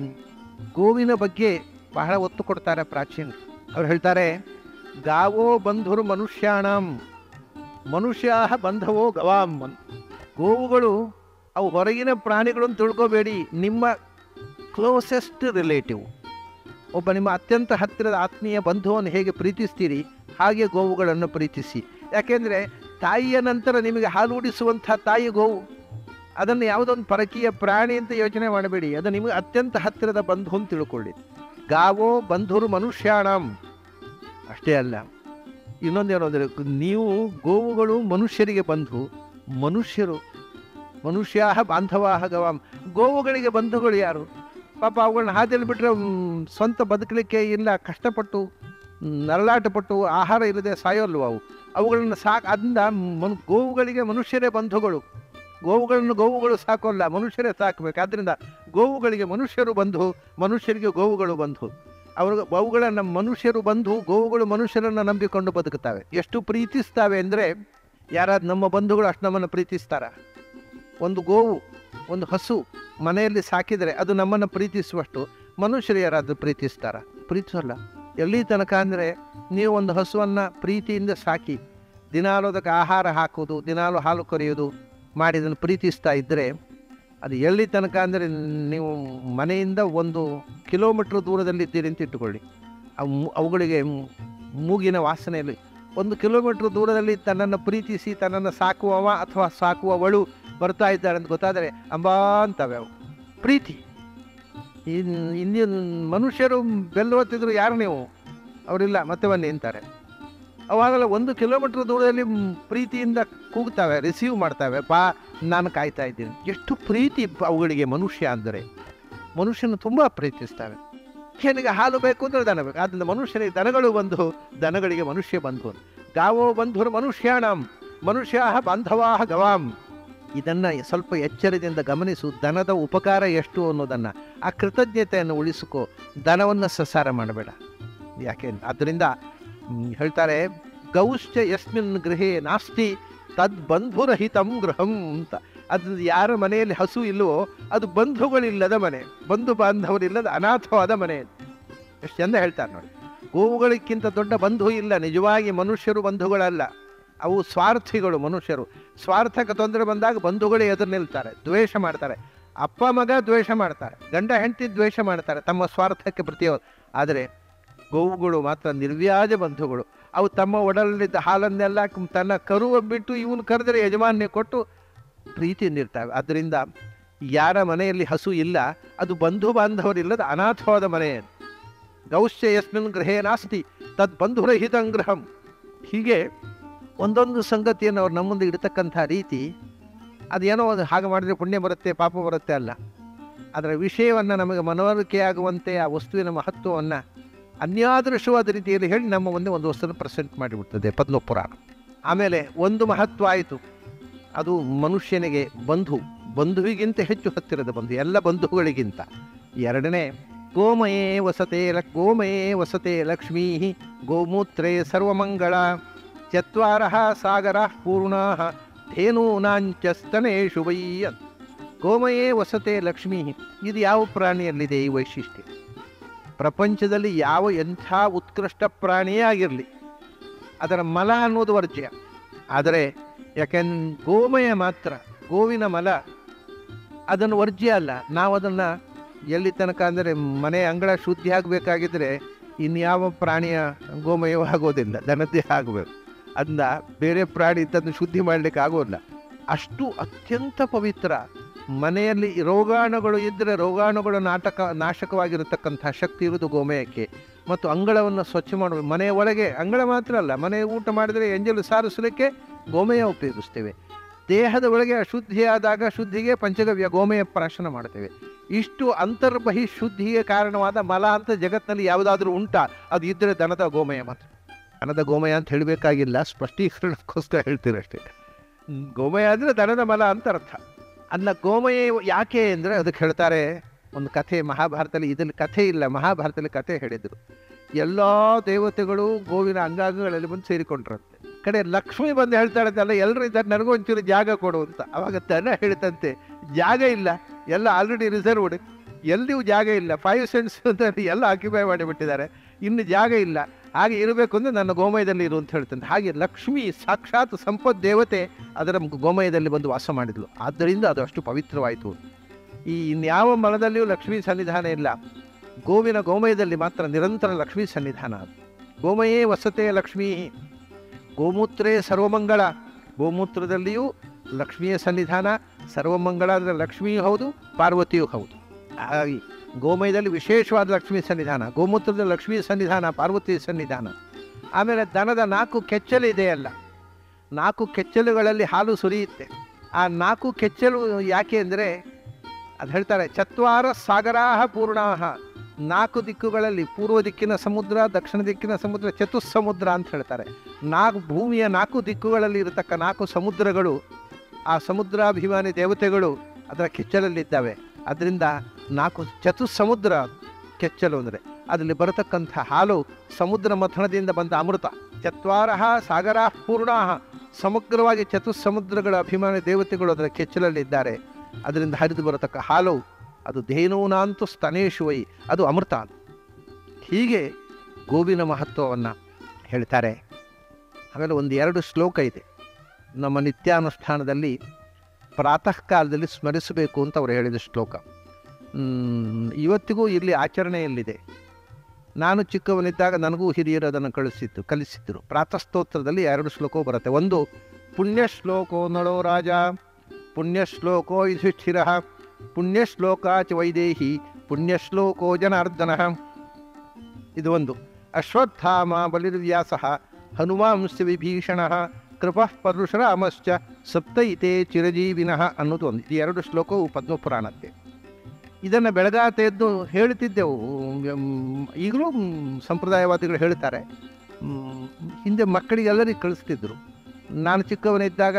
S1: ಗೋವಿನ ಬಗ್ಗೆ ಬಹಳ ಒತ್ತು ಕೊಡ್ತಾರೆ ಪ್ರಾಚೀನ. ಅವ್ರು ಹೇಳ್ತಾರೆ, ಗಾವೋ ಬಂಧುರು ಮನುಷ್ಯಾಣಂ ಮನುಷ್ಯ ಬಂಧವೋ ಗವಾಂ. ಗೋವುಗಳು ಅವು ಹೊರಗಿನ ಪ್ರಾಣಿಗಳನ್ನು ತಿಳ್ಕೋಬೇಡಿ, ನಿಮ್ಮ ಕ್ಲೋಸೆಸ್ಟ್ ರಿಲೇಟಿವ್, ಒಬ್ಬ ನಿಮ್ಮ ಅತ್ಯಂತ ಹತ್ತಿರದ ಆತ್ಮೀಯ ಬಂಧುವನ್ನು ಹೇಗೆ ಪ್ರೀತಿಸ್ತೀರಿ ಹಾಗೆ ಗೋವುಗಳನ್ನು ಪ್ರೀತಿಸಿ. ಯಾಕೆಂದರೆ ತಾಯಿಯ ನಂತರ ನಿಮಗೆ ಹಾಲು ಉಡಿಸುವಂಥ ತಾಯಿ ಗೋವು. ಅದನ್ನು ಯಾವುದೊಂದು ಪರಕೀಯ ಪ್ರಾಣಿ ಅಂತ ಯೋಚನೆ ಮಾಡಬೇಡಿ, ಅದು ನಿಮಗೆ ಅತ್ಯಂತ ಹತ್ತಿರದ ಬಂಧು ಅಂತ ತಿಳ್ಕೊಳ್ಳಿ. ಗಾವೋ ಬಂಧುರು ಮನುಷ್ಯಾಣಂ. ಅಷ್ಟೇ ಅಲ್ಲ, ಇನ್ನೊಂದೇನಂದರೆ ನೀವು ಗೋವುಗಳು ಮನುಷ್ಯರಿಗೆ ಬಂಧು, ಮನುಷ್ಯರು ಮನುಷ್ಯ ಬಾಂಧವಾಹ ಗವಾಂ. ಗೋವುಗಳಿಗೆ ಬಂಧುಗಳು ಯಾರು? ಪಾಪ ಅವುಗಳನ್ನ ಹಾದಿಯಲ್ಲಿ ಬಿಟ್ಟರೆ ಸ್ವಂತ ಬದುಕಲಿಕ್ಕೆ ಇಲ್ಲ, ಕಷ್ಟಪಟ್ಟು ನರಳಾಟಪಟ್ಟು ಆಹಾರ ಇಲ್ಲದೆ ಸಾಯೋಲ್ವ ಅವು. ಅವುಗಳನ್ನು ಸಾಕು. ಅದರಿಂದ ಮನು ಗೋವುಗಳಿಗೆ ಮನುಷ್ಯರೇ ಬಂಧುಗಳು. ಗೋವುಗಳನ್ನು ಗೋವುಗಳು ಸಾಕೋಲ್ಲ, ಮನುಷ್ಯರೇ ಸಾಕಬೇಕು. ಆದ್ದರಿಂದ ಗೋವುಗಳಿಗೆ ಮನುಷ್ಯರು ಬಂಧು, ಮನುಷ್ಯರಿಗೆ ಗೋವುಗಳು ಬಂಧು. ಅವ್ರಿಗೆ ಅವುಗಳನ್ನು ಮನುಷ್ಯರು ಬಂಧು, ಗೋವುಗಳು ಮನುಷ್ಯರನ್ನು ನಂಬಿಕೊಂಡು ಬದುಕುತ್ತವೆ. ಎಷ್ಟು ಪ್ರೀತಿಸ್ತಾವೆ ಅಂದರೆ, ಯಾರಾದ್ರು ನಮ್ಮ ಬಂಧುಗಳು ಅಷ್ಟು ನಮ್ಮನ್ನು ಪ್ರೀತಿಸ್ತಾರ? ಒಂದು ಗೋವು, ಒಂದು ಹಸು ಮನೆಯಲ್ಲಿ ಸಾಕಿದರೆ ಅದು ನಮ್ಮನ್ನು ಪ್ರೀತಿಸುವಷ್ಟು ಮನುಷ್ಯರು ಯಾರಾದರೂ ಪ್ರೀತಿಸ್ತಾರ? ಪ್ರೀತಿಸೋಲ್ಲ. ಎಲ್ಲಿ ತನಕ ಅಂದರೆ, ನೀವು ಒಂದು ಹಸುವನ್ನು ಪ್ರೀತಿಯಿಂದ ಸಾಕಿ ದಿನಾಲು ಅದಕ್ಕೆ ಆಹಾರ ಹಾಕೋದು, ದಿನಾಲು ಹಾಲು ಕರೆಯೋದು ಮಾಡಿ ಅದನ್ನು ಪ್ರೀತಿಸ್ತಾ ಇದ್ದರೆ ಅದು ಎಲ್ಲಿ ತನಕ ಅಂದರೆ, ನೀವು ಮನೆಯಿಂದ ಒಂದು ಕಿಲೋಮೀಟ್ರ್ ದೂರದಲ್ಲಿದ್ದೀರಿ ಅಂತ ಇಟ್ಟುಕೊಳ್ಳಿ. ಅವು ಅವುಗಳಿಗೆ ಮೂಗಿನ ವಾಸನೆಯಲ್ಲಿ ಒಂದು ಕಿಲೋಮೀಟ್ರ್ ದೂರದಲ್ಲಿ ತನ್ನನ್ನು ಪ್ರೀತಿಸಿ ತನ್ನನ್ನು ಸಾಕುವವ ಅಥವಾ ಸಾಕುವವಳು ಬರ್ತಾ ಇದ್ದಾರೆ ಅಂತ ಗೊತ್ತಾದರೆ ಅಂಬಾ ಅಂತವೆ ಅವು. ಪ್ರೀತಿ. ಇನ್ನು ಇಂದಿನ ಮನುಷ್ಯರು ಬೆಲ್ಲುವತ್ತಿದ್ರು ಯಾರು ನೀವು? ಅವರಿಲ್ಲ, ಮತ್ತೆ ಬನ್ನಿ ಅಂತಾರೆ. ಅವಾಗಲ್ಲ ಒಂದು ಕಿಲೋಮೀಟ್ರ್ ದೂರದಲ್ಲಿ ಪ್ರೀತಿಯಿಂದ ಕೂಗ್ತಾವೆ, ರಿಸೀವ್ ಮಾಡ್ತಾವೆ, ಬಾ ನಾನು ಕಾಯ್ತಾ ಇದ್ದೀನಿ. ಎಷ್ಟು ಪ್ರೀತಿ ಅವುಗಳಿಗೆ ಮನುಷ್ಯ ಅಂದರೆ. ಮನುಷ್ಯನ ತುಂಬ ಪ್ರೀತಿಸ್ತವೆ. ಮನುಷ್ಯನಿಗೆ ಹಾಲು ಬೇಕು ಅಂದರೆ ದನ ಬೇಕು. ಆದ್ದರಿಂದ ಮನುಷ್ಯನಿಗೆ ದನಗಳು ಬಂಧು, ದನಗಳಿಗೆ ಮನುಷ್ಯ ಬಂಧು. ಗಾವೋ ಬಂಧುರು ಮನುಷ್ಯಾಣಂ ಮನುಷ್ಯ ಬಾಂಧವಾಹ ಗವಾಂ. ಇದನ್ನು ಸ್ವಲ್ಪ ಎಚ್ಚರದಿಂದ ಗಮನಿಸು. ದನದ ಉಪಕಾರ ಎಷ್ಟು ಅನ್ನೋದನ್ನು, ಆ ಕೃತಜ್ಞತೆಯನ್ನು ಉಳಿಸಿಕೋ. ದನವನ್ನು ಸಸಾರ ಮಾಡಬೇಡ. ಯಾಕೆ ಆದ್ದರಿಂದ ಹೇಳ್ತಾರೆ, ಗೌಶ್ಚ ಯಸ್ಮಿನ್ ಗೃಹೇ ನಾಸ್ತಿ ತದ್ ಬಂಧುರಹಿತಂ ಗೃಹಂ ಅಂತ. ಅದು ಯಾರ ಮನೆಯಲ್ಲಿ ಹಸು ಇಲ್ಲವೋ ಅದು ಬಂಧುಗಳಿಲ್ಲದ ಮನೆ, ಬಂಧು ಬಾಂಧವರಿಲ್ಲದ ಅನಾಥವಾದ ಮನೆ. ಎಷ್ಟು ಚೆಂದ ಹೇಳ್ತಾರೆ ನೋಡಿ. ಗೋವುಗಳಿಗಿಂತ ದೊಡ್ಡ ಬಂಧು ಇಲ್ಲ. ನಿಜವಾಗಿ ಮನುಷ್ಯರು ಬಂಧುಗಳಲ್ಲ, ಅವು ಸ್ವಾರ್ಥಿಗಳು. ಮನುಷ್ಯರು ಸ್ವಾರ್ಥಕ್ಕೆ ತೊಂದರೆ ಬಂದಾಗ ಬಂಧುಗಳೇ ಎದುರು ನಿಲ್ತಾರೆ, ದ್ವೇಷ ಮಾಡ್ತಾರೆ. ಅಪ್ಪ ಮಗ ದ್ವೇಷ ಮಾಡ್ತಾರೆ, ಗಂಡ ಹೆಂಡತಿ ದ್ವೇಷ ಮಾಡ್ತಾರೆ ತಮ್ಮ ಸ್ವಾರ್ಥಕ್ಕೆ ಪ್ರತಿಯೊಂದು. ಆದರೆ ಗೋವುಗಳು ಮಾತ್ರ ನಿರ್ವ್ಯಾಜ ಬಂಧುಗಳು. ಅವು ತಮ್ಮ ಒಡಲಲ್ಲಿದ್ದ ಹಾಲನ್ನೆಲ್ಲ ತನ್ನ ಕರುವ ಬಿಟ್ಟು ಇವನು ಕರೆದರೆ ಯಜಮಾನ್ಯ ಕೊಟ್ಟು ಪ್ರೀತಿಯಿಂದಿರ್ತವೆ. ಆದ್ದರಿಂದ ಯಾರ ಮನೆಯಲ್ಲಿ ಹಸು ಇಲ್ಲ ಅದು ಬಂಧು ಬಾಂಧವರಿಲ್ಲದ ಅನಾಥವಾದ ಮನೆ. ಗೌಶ್ಚ ಯಸ್ಮಿನ್ ಗೃಹೇ ನಾಸ್ತಿ ತದ್ ಬಂಧುರಹಿತಂ ಗೃಹಂ. ಹೀಗೆ ಒಂದೊಂದು ಸಂಗತಿಯನ್ನು ಅವ್ರು ನಮ್ಮೊಂದು ಇಡ್ತಕ್ಕಂಥ ರೀತಿ, ಅದೇನೋ ಅದು ಹಾಗೆ ಮಾಡಿದರೆ ಪುಣ್ಯ ಬರುತ್ತೆ ಪಾಪ ಬರುತ್ತೆ ಅಲ್ಲ. ಅದರ ವಿಷಯವನ್ನು ನಮಗೆ ಮನವರಿಕೆಯಾಗುವಂತೆ ಆ ವಸ್ತುವಿನ ಮಹತ್ವವನ್ನು ಅನ್ಯಾದೃಶವಾದ ರೀತಿಯಲ್ಲಿ ಹೇಳಿ ನಮ್ಮ ಮುಂದೆ ಒಂದು ವಸ್ತುವನ್ನು ಪ್ರೆಸೆಂಟ್ ಮಾಡಿಬಿಡ್ತದೆ ಪದ್ಮಪುರಾಣ. ಆಮೇಲೆ ಒಂದು ಮಹತ್ವ ಆಯಿತು, ಅದು ಮನುಷ್ಯನಿಗೆ ಬಂಧು, ಬಂಧುವಿಗಿಂತ ಹೆಚ್ಚು ಹತ್ತಿರದ ಬಂಧು, ಎಲ್ಲ ಬಂಧುಗಳಿಗಿಂತ. ಎರಡನೇ, ಗೋಮಯೇ ವಸತೆ ಲ ಗೋಮಯೇ ವಸತೆ ಲಕ್ಷ್ಮೀ ಗೋಮೂತ್ರೇ ಸರ್ವಮಂಗಳ ಚತ್ವಾರ ಸಾಗರ ಪೂರ್ಣಾ ಧೇನೂನಾಂಚ ಸ್ತನೇಶು ವೈ. ಗೋಮಯೇ ವಸತೆ ಲಕ್ಷ್ಮೀ. ಇದು ಯಾವ ಪ್ರಾಣಿಯಲ್ಲಿದೆ ಈ ವೈಶಿಷ್ಟ್ಯ? ಪ್ರಪಂಚದಲ್ಲಿ ಯಾವ ಎಂಥ ಉತ್ಕೃಷ್ಟ ಪ್ರಾಣಿಯೇ ಆಗಿರಲಿ, ಅದರ ಮಲ ಅನ್ನೋದು ವರ್ಜ್ಯ. ಆದರೆ ಯಾಕೆಂದ್ ಗೋಮಯ ಮಾತ್ರ, ಗೋವಿನ ಮಲ ಅದನ್ನು ವರ್ಜ್ಯ ಅಲ್ಲ. ನಾವು ಅದನ್ನು ಎಲ್ಲಿ ತನಕ ಅಂದರೆ ಮನೆ ಅಂಗಳ ಶುದ್ಧಿ ಆಗಬೇಕಾಗಿದ್ದರೆ ಇನ್ಯಾವ ಪ್ರಾಣಿಯ ಗೋಮಯವೂ ಆಗೋದಿಲ್ಲ, ದನದ್ದೇ ಆಗಬೇಕು. ಅದನ್ನ ಬೇರೆ ಪ್ರಾಣಿ ತಂದು ಶುದ್ಧಿ ಮಾಡಲಿಕ್ಕೆ ಆಗೋಲ್ಲ. ಅಷ್ಟು ಅತ್ಯಂತ ಪವಿತ್ರ. ಮನೆಯಲ್ಲಿ ರೋಗಾಣುಗಳು ಇದ್ದರೆ ರೋಗಾಣುಗಳು ನಾಟಕ ನಾಶಕವಾಗಿರತಕ್ಕಂಥ ಶಕ್ತಿ ಇರುವುದು ಗೋಮಯಕ್ಕೆ. ಮತ್ತು ಅಂಗಳವನ್ನು ಸ್ವಚ್ಛ ಮಾಡುವ, ಮನೆಯ ಒಳಗೆ ಅಂಗಳ ಮಾತ್ರ ಅಲ್ಲ, ಮನೆ ಊಟ ಮಾಡಿದರೆ ಎಂಜಲು ಸಾರಿಸಲಿಕ್ಕೆ ಗೋಮಯ ಉಪಯೋಗಿಸ್ತೇವೆ. ದೇಹದ ಒಳಗೆ ಅಶುದ್ಧಿಯಾದಾಗ ಶುದ್ಧಿಗೆ ಪಂಚಗವ್ಯ ಗೋಮಯ ಪ್ರಾಶನ ಮಾಡ್ತೇವೆ. ಇಷ್ಟು ಅಂತರ್ಬಹಿ ಶುದ್ಧಿಗೆ ಕಾರಣವಾದ ಮಲ ಅಂತ ಜಗತ್ತಿನಲ್ಲಿ ಯಾವುದಾದ್ರೂ ಉಂಟಾ? ಅದು ಇದ್ದರೆ ದನದ ಗೋಮಯ ಮಾತ್ರ. ದನದ ಗೋಮಯ ಅಂತ ಹೇಳಬೇಕಾಗಿಲ್ಲ, ಸ್ಪಷ್ಟೀಕರಣಕ್ಕೋಸ್ಕರ ಹೇಳ್ತೀರಷ್ಟೇ. ಗೋಮಯ ಅಂದರೆ ದನದ ಮಲ ಅಂತ ಅರ್ಥ. ಅದನ್ನ ಗೋಮಯ ಯಾಕೆ ಅಂದರೆ ಅದಕ್ಕೆ ಹೇಳ್ತಾರೆ ಒಂದು ಕಥೆ ಮಹಾಭಾರತದಲ್ಲಿ. ಇದರಲ್ಲಿ ಕಥೆ ಇಲ್ಲ, ಮಹಾಭಾರತದಲ್ಲಿ ಕಥೆ ಹೇಳಿದರು. ಎಲ್ಲ ದೇವತೆಗಳು ಗೋವಿನ ಅಂಗಾಂಗಗಳಲ್ಲಿ ಬಂದು ಸೇರಿಕೊಂಡ್ರಂತೆ. ಕಡೆ ಲಕ್ಷ್ಮಿ ಬಂದು ಹೇಳ್ತಾಳಂತಲ್ಲ, ಎಲ್ಲರೂ ಇದ್ದಾರೆ, ನನಗೂ ಒಂಚೂರು ಜಾಗ ಕೊಡು ಅಂತ. ಅವಾಗ ದನ ಹೇಳ್ತಂತೆ, ಜಾಗ ಇಲ್ಲ, ಎಲ್ಲ ಆಲ್ರೆಡಿ ರಿಸರ್ವ್ಡ್, ಎಲ್ಲಿಯೂ ಜಾಗ ಇಲ್ಲ, ಫೈವ್ ಸೆಂಟ್ಸ್ ಅಂತ ಎಲ್ಲ ಆಕ್ಯುಪೈ ಮಾಡಿಬಿಟ್ಟಿದ್ದಾರೆ, ಇನ್ನು ಜಾಗ ಇಲ್ಲ. ಹಾಗೆ ಇರಬೇಕು ಅಂದರೆ ನನ್ನ ಗೋಮಯದಲ್ಲಿ ಇರು ಅಂತ ಹೇಳ್ತಂತೆ. ಹಾಗೆ ಲಕ್ಷ್ಮಿ ಸಾಕ್ಷಾತ್ ಸಂಪತ್ ದೇವತೆ ಅದರ ಗೋಮಯದಲ್ಲಿ ಬಂದು ವಾಸ ಮಾಡಿದ್ಲು. ಆದ್ದರಿಂದ ಅದು ಅಷ್ಟು ಪವಿತ್ರವಾಯಿತು. ಈ ಇನ್ಯಾವ ಮಲದಲ್ಲಿಯೂ ಲಕ್ಷ್ಮೀ ಸನ್ನಿಧಾನ ಇಲ್ಲ, ಗೋವಿನ ಗೋಮಯದಲ್ಲಿ ಮಾತ್ರ ನಿರಂತರ ಲಕ್ಷ್ಮೀ ಸನ್ನಿಧಾನ. ಗೋಮಯೇ ವಸತೆ ಲಕ್ಷ್ಮೀ, ಗೋಮೂತ್ರೇ ಸರ್ವಮಂಗಳ. ಗೋಮೂತ್ರದಲ್ಲಿಯೂ ಲಕ್ಷ್ಮಿಯ ಸನ್ನಿಧಾನ, ಸರ್ವಮಂಗಳ ಅಂದರೆ ಲಕ್ಷ್ಮಿಯೂ ಹೌದು, ಪಾರ್ವತಿಯೂ ಹೌದು. ಹಾಗಾಗಿ ಗೋಮಯದಲ್ಲಿ ವಿಶೇಷವಾದ ಲಕ್ಷ್ಮೀ ಸನ್ನಿಧಾನ, ಗೋಮೂತ್ರದಲ್ಲಿ ಲಕ್ಷ್ಮೀ ಸನ್ನಿಧಾನ, ಪಾರ್ವತಿ ಸನ್ನಿಧಾನ. ಆಮೇಲೆ ದನದ ನಾಲ್ಕು ಕೆಚ್ಚಲು ಇದೆಯಲ್ಲ, ನಾಲ್ಕು ಕೆಚ್ಚಲುಗಳಲ್ಲಿ ಹಾಲು ಸುರಿಯುತ್ತೆ. ಆ ನಾಲ್ಕು ಕೆಚ್ಚಲು ಯಾಕೆ ಅಂದರೆ ಅದು ಹೇಳ್ತಾರೆ, ಚತ್ವಾರ ಸಾಗರಾಹ ಪೂರ್ಣಾಹ. ನಾಲ್ಕು ದಿಕ್ಕುಗಳಲ್ಲಿ, ಪೂರ್ವ ದಿಕ್ಕಿನ ಸಮುದ್ರ, ದಕ್ಷಿಣ ದಿಕ್ಕಿನ ಸಮುದ್ರ, ಚತುಸ್ಸಮುದ್ರ ಅಂತ ಹೇಳ್ತಾರೆ. ನಾಲ್ಕು ಭೂಮಿಯ ನಾಲ್ಕು ದಿಕ್ಕುಗಳಲ್ಲಿ ಇರತಕ್ಕ ನಾಲ್ಕು ಸಮುದ್ರಗಳು, ಆ ಸಮುದ್ರಾಭಿಮಾನಿ ದೇವತೆಗಳು ಅದರ ಕೆಚ್ಚಲಲ್ಲಿದ್ದಾವೆ. ಅದರಿಂದ ನಾಲ್ಕು ಚತುಸ್ಸಮುದ್ರ ಕೆಚ್ಚಲು ಅಂದರೆ ಅದರಲ್ಲಿ ಬರತಕ್ಕಂಥ ಹಾಲು ಸಮುದ್ರ ಮಥನದಿಂದ ಬಂದ ಅಮೃತ. ಚತ್ವಾರಃ ಸಾಗರಾಃ ಪೂರ್ಣಾಃ, ಸಮಗ್ರವಾಗಿ ಚತುಸ್ಸಮುದ್ರಗಳ ಅಭಿಮಾನಿ ದೇವತೆಗಳು ಅದರ ಕೆಚ್ಚಲಲ್ಲಿದ್ದಾರೆ. ಅದರಿಂದ ಹರಿದು ಬರತಕ್ಕ ಹಾಲು ಅದು ಧೇನೂನಾಂತು ಸ್ತನೇಶು ವೈ, ಅದು ಅಮೃತ. ಹೀಗೆ ಗೋವಿನ ಮಹತ್ವವನ್ನು ಹೇಳ್ತಾರೆ. ಆಮೇಲೆ ಒಂದು ಎರಡು ಶ್ಲೋಕ ಇದೆ ನಮ್ಮ ನಿತ್ಯಾನುಷ್ಠಾನದಲ್ಲಿ ಪ್ರಾತಃ ಕಾಲದಲ್ಲಿ ಸ್ಮರಿಸಬೇಕು ಅಂತ ಅವರು ಹೇಳಿದ ಶ್ಲೋಕ. ಇವತ್ತಿಗೂ ಇಲ್ಲಿ ಆಚರಣೆಯಲ್ಲಿದೆ. ನಾನು ಚಿಕ್ಕವನಿದ್ದಾಗ ನನಗೂ ಹಿರಿಯರು ಅದನ್ನು ಕಳಿಸಿದ್ದು ಕಲಿಸಿದ್ದರು. ಪ್ರಾತಃಸ್ತೋತ್ರದಲ್ಲಿ ಎರಡು ಶ್ಲೋಕವೂ ಬರುತ್ತೆ. ಒಂದು ಪುಣ್ಯಶ್ಲೋಕೋ ನಳೋ ರಾಜ, ಪುಣ್ಯಶ್ಲೋಕೋ ಯುಧಿಷ್ಠಿರ, ಪುಣ್ಯಶ್ಲೋಕಾಚ ವೈದೇಹಿ, ಪುಣ್ಯಶ್ಲೋಕೋ ಜನಾರ್ದನ. ಇದು ಒಂದು. ಅಶ್ವತ್ಥಾಮ ಬಲಿರ್ವ್ಯಾಸ, ಹನುಮಾಂಶ ವಿಭೀಷಣ, ಕೃಪಃ ಪರಶುರಾಮಶ್ಚ, ಸಪ್ತೈತೆ ಚಿರಜೀವಿನಃ ಅನ್ನೋದು ಒಂದು. ಈ ಎರಡು ಶ್ಲೋಕವು ಪದ್ಮಪುರಾಣಕ್ಕೆ. ಇದನ್ನು ಬೆಳಗಾತ ಎದ್ದು ಹೇಳ್ತಿದ್ದೆವು. ಈಗಲೂ ಸಂಪ್ರದಾಯವಾದಿಗಳು ಹೇಳ್ತಾರೆ. ಹಿಂದೆ ಮಕ್ಕಳಿಗೆಲ್ಲರಿಗೂ ಕಳಿಸ್ತಿದ್ರು. ನಾನು ಚಿಕ್ಕವನಿದ್ದಾಗ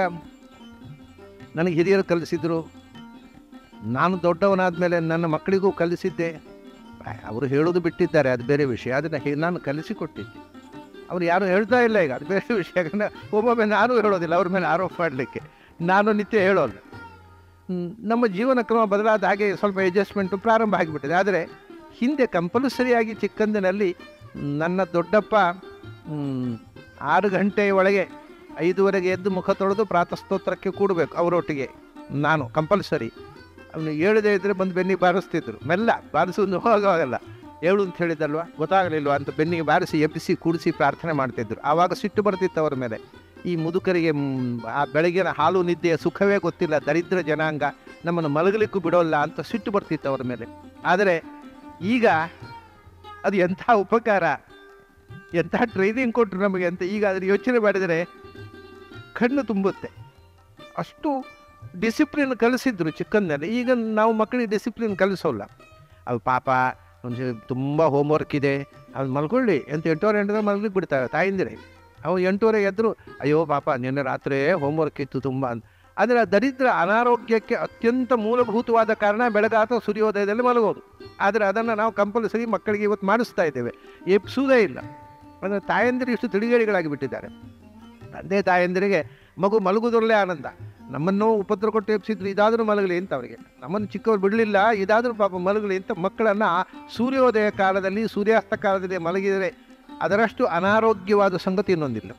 S1: ನನಗೆ ಹಿರಿಯರು ಕಲಿಸಿದ್ರು. ನಾನು ದೊಡ್ಡವನಾದ ಮೇಲೆ ನನ್ನ ಮಕ್ಕಳಿಗೂ ಕಲಿಸಿದ್ದೆ. ಅವರು ಹೇಳೋದು ಬಿಟ್ಟಿದ್ದಾರೆ, ಅದು ಬೇರೆ ವಿಷಯ. ಅದನ್ನು ನಾನು ಕಲಿಸಿಕೊಟ್ಟಿದ್ದೆ. ಅವ್ರು ಯಾರು ಹೇಳ್ತಾ ಇಲ್ಲ ಈಗ, ಅದು ಬೇರೆ ವಿಷಯ. ಯಾಕಂದರೆ ಒಮ್ಮೊಮ್ಮೆ ನಾನು ಹೇಳೋದಿಲ್ಲ ಅವ್ರ ಮೇಲೆ ಆರೋಪ ಮಾಡಲಿಕ್ಕೆ, ನಾನು ನಿತ್ಯ ಹೇಳೋಲ್ಲ. ನಮ್ಮ ಜೀವನ ಕ್ರಮ ಬದಲಾದ ಹಾಗೆ ಸ್ವಲ್ಪ ಅಡ್ಜಸ್ಟ್ಮೆಂಟು ಪ್ರಾರಂಭ ಆಗಿಬಿಟ್ಟಿದೆ. ಆದರೆ ಹಿಂದೆ ಕಂಪಲ್ಸರಿಯಾಗಿ ಚಿಕ್ಕಂದಿನಲ್ಲಿ ನನ್ನ ದೊಡ್ಡಪ್ಪ ಆರು ಗಂಟೆಯ ಒಳಗೆ ಐದುವರೆಗೆ ಎದ್ದು ಮುಖ ತೊಳೆದು ಪ್ರಾತಃಸ್ತೋತ್ರಕ್ಕೆ ಕೂಡಬೇಕು ಅವರೊಟ್ಟಿಗೆ. ನಾನು ಕಂಪಲ್ಸರಿ. ಅವನು ಹೇಳದೇ ಇದ್ದರೆ ಬಂದು ಬೆನ್ನಿಗೆ ಬಾರಿಸ್ತಿದ್ರು. ಮೆಲ್ಲ ಬಾರಿಸೋದು ಹೋಗೋಲ್ಲ. ಹೇಳು ಅಂತ ಹೇಳಿದಲ್ವ, ಗೊತ್ತಾಗಲಿಲ್ವ ಅಂತ ಬೆನ್ನಿಗೆ ಬಾರಿಸಿ ಎಬ್ಬಿಸಿ ಕೂಡಿಸಿ ಪ್ರಾರ್ಥನೆ ಮಾಡ್ತಿದ್ರು. ಆವಾಗ ಸಿಟ್ಟು ಬರ್ತಿತ್ತು ಅವರ ಮೇಲೆ. ಈ ಮುದುಕರಿಗೆ ಆ ಬೆಳಗಿನ ಹಾಲು ನಿದ್ದೆಯ ಸುಖವೇ ಗೊತ್ತಿಲ್ಲ, ದರಿದ್ರ ಜನಾಂಗ, ನಮ್ಮನ್ನು ಮಲಗಲಿಕ್ಕೂ ಬಿಡೋಲ್ಲ ಅಂತ ಸಿಟ್ಟು ಬರ್ತಿತ್ತು ಅವರ ಮೇಲೆ. ಆದರೆ ಈಗ ಅದು ಎಂಥ ಉಪಕಾರ, ಎಂಥ ಟ್ರೈನಿಂಗ್ ಕೊಟ್ಟರು ನಮಗೆ ಅಂತ ಈಗ ಅದನ್ನು ಯೋಚನೆ ಮಾಡಿದರೆ ಕಣ್ಣು ತುಂಬುತ್ತೆ. ಅಷ್ಟು ಡಿಸಿಪ್ಲಿನ್ ಕಲಿಸಿದ್ರು ಚಿಕ್ಕಂದಲ್ಲಿ. ಈಗ ನಾವು ಮಕ್ಕಳಿಗೆ ಡಿಸಿಪ್ಲಿನ್ ಕಲಿಸೋಲ್ಲ. ಅದು ಪಾಪ ಒಂದು ತುಂಬ ಹೋಮ್ವರ್ಕ್ ಇದೆ, ಅದು ಮಲ್ಕೊಳ್ಳಿ ಅಂತ ಎಂಟೂವರೆ ಎಂಟು ಮಲ್ಲಿಗೆ ಬಿಡ್ತಾರೆ ತಾಯಿಂದಿರೇ. ಅವು ಎಂಟೂವರೆ ಎದ್ರು, ಅಯ್ಯೋ ಪಾಪ ನಿನ್ನೆ ರಾತ್ರಿ ಹೋಮ್ವರ್ಕ್ ಇತ್ತು ತುಂಬ ಅಂತ. ಆದರೆ ದರಿದ್ರ ಅನಾರೋಗ್ಯಕ್ಕೆ ಅತ್ಯಂತ ಮೂಲಭೂತವಾದ ಕಾರಣ ಬೆಳಗಾತ ಸೂರ್ಯೋದಯದಲ್ಲಿ ಮಲಗೋದು. ಆದರೆ ಅದನ್ನು ನಾವು ಕಂಪಲ್ಸರಿ ಮಕ್ಕಳಿಗೆ ಇವತ್ತು ಮಾಡಿಸ್ತಾ ಇದ್ದೇವೆ, ಎಪ್ಸುವುದೇ ಇಲ್ಲ. ಅಂದರೆ ತಾಯಂದಿರು ಇಷ್ಟು ತಿಳಿಗೇಡಿಗಳಾಗಿ ಬಿಟ್ಟಿದ್ದಾರೆ. ತಂದೆ ತಾಯಂದಿರಿಗೆ ಮಗು ಮಲಗುವುದರಲ್ಲೇ ಆನಂದ. ನಮ್ಮನ್ನು ಉಪದ್ರ ಕೊಟ್ಟು ಎಪ್ಸಿದ್ರು, ಇದಾದರೂ ಮಲಗಲಿ ಅಂತ ಅವರಿಗೆ. ನಮ್ಮನ್ನು ಚಿಕ್ಕವರು ಬಿಡಲಿಲ್ಲ, ಇದಾದರೂ ಪಾಪ ಮಲಗಲಿ ಅಂತ ಮಕ್ಕಳನ್ನು ಸೂರ್ಯೋದಯ ಕಾಲದಲ್ಲಿ ಸೂರ್ಯಾಸ್ತ ಕಾಲದಲ್ಲಿ ಮಲಗಿದರೆ ಅದರಷ್ಟು ಅನಾರೋಗ್ಯವಾದ ಸಂಗತಿ ಇನ್ನೊಂದಿಲ್ಲ.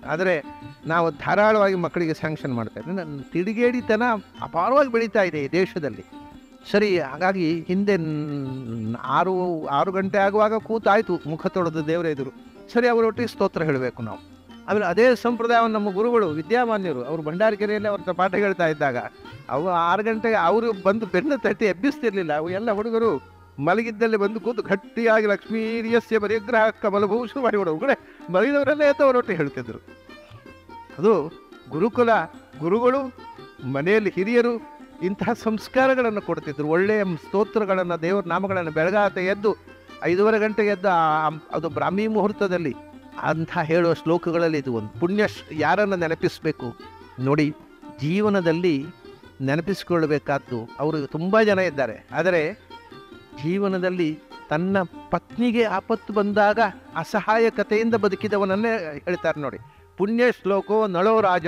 S1: ಆದರೆ ನಾವು ಧಾರಾಳವಾಗಿ ಮಕ್ಕಳಿಗೆ ಸ್ಯಾಂಕ್ಷನ್ ಮಾಡ್ತಾ ಇದ್ದೀವಿ. ನನ್ನ ತಿರುಗೇಡಿತನ ಅಪಾರವಾಗಿ ಬೆಳೀತಾ ಇದೆ ಈ ದೇಶದಲ್ಲಿ. ಸರಿ, ಹಾಗಾಗಿ ಹಿಂದೆ ನ್- ಆರು ಆರು ಗಂಟೆ ಆಗುವಾಗ ಕೂತಾಯಿತು ಮುಖ ತೊಳೆದು ದೇವರ ಎದುರು. ಸರಿ, ಅವರೊಟ್ಟಿಗೆ ಸ್ತೋತ್ರ ಹೇಳಬೇಕು ನಾವು. ಆಮೇಲೆ ಅದೇ ಸಂಪ್ರದಾಯವನ್ನು ನಮ್ಮ ಗುರುಗಳು ವಿದ್ಯಾಮಾನ್ಯರು ಅವರು ಭಂಡಾರಕೆರೆಯಲ್ಲಿ ಅವ್ರ ಪಾಠ ಹೇಳ್ತಾ ಇದ್ದಾಗ ಅವು ಆರು ಗಂಟೆಗೆ ಅವರು ಬಂದು ಬೆನ್ನು ತಟ್ಟಿ ಎಬ್ಬಿಸ್ತಿರ್ಲಿಲ್ಲ. ಅವು ಎಲ್ಲ ಹುಡುಗರು ಮಲಗಿದ್ದಲ್ಲಿ ಬಂದು ಕೂತು ಗಟ್ಟಿಯಾಗಿ ಲಕ್ಷ್ಮೀರಿಯಸ್ಯ ಪರಿಗ್ರಹ ಕಮಲಭೂಷಣ ಮಾಡಿ ಹೊರಗಡೆ ಮಲಗಿದವರೆಲ್ಲ ಎದ್ದು ಅವರೊಟ್ಟಿಗೆ ಹೇಳ್ತಿದ್ರು. ಅದು ಗುರುಕುಲ, ಗುರುಗಳು ಮನೆಯಲ್ಲಿ ಹಿರಿಯರು ಇಂತಹ ಸಂಸ್ಕಾರಗಳನ್ನು ಕೊಡ್ತಿದ್ರು. ಒಳ್ಳೆಯ ಸ್ತೋತ್ರಗಳನ್ನು, ದೇವರ ನಾಮಗಳನ್ನು ಬೆಳಗಾತ ಎದ್ದು ಐದೂವರೆ ಗಂಟೆಗೆ ಎದ್ದು ಆ- ಅದು ಬ್ರಾಹ್ಮಿ ಮುಹೂರ್ತದಲ್ಲಿ ಅಂಥ ಹೇಳುವ ಶ್ಲೋಕಗಳಲ್ಲಿ ಇದು ಒಂದು ಪುಣ್ಯ. ಯಾರನ್ನು ನೆನಪಿಸಬೇಕು ನೋಡಿ, ಜೀವನದಲ್ಲಿ ನೆನಪಿಸಿಕೊಳ್ಳಬೇಕಾದ್ದು ಅವರು ತುಂಬ ಜನ ಇದ್ದಾರೆ. ಆದರೆ ಜೀವನದಲ್ಲಿ ತನ್ನ ಪತ್ನಿಗೆ ಆಪತ್ತು ಬಂದಾಗ ಅಸಹಾಯಕತೆಯಿಂದ ಬದುಕಿದವನನ್ನೇ ಹೇಳ್ತಾರೆ ನೋಡಿ. ಪುಣ್ಯ ಶ್ಲೋಕೋ ನಳೋ ರಾಜ,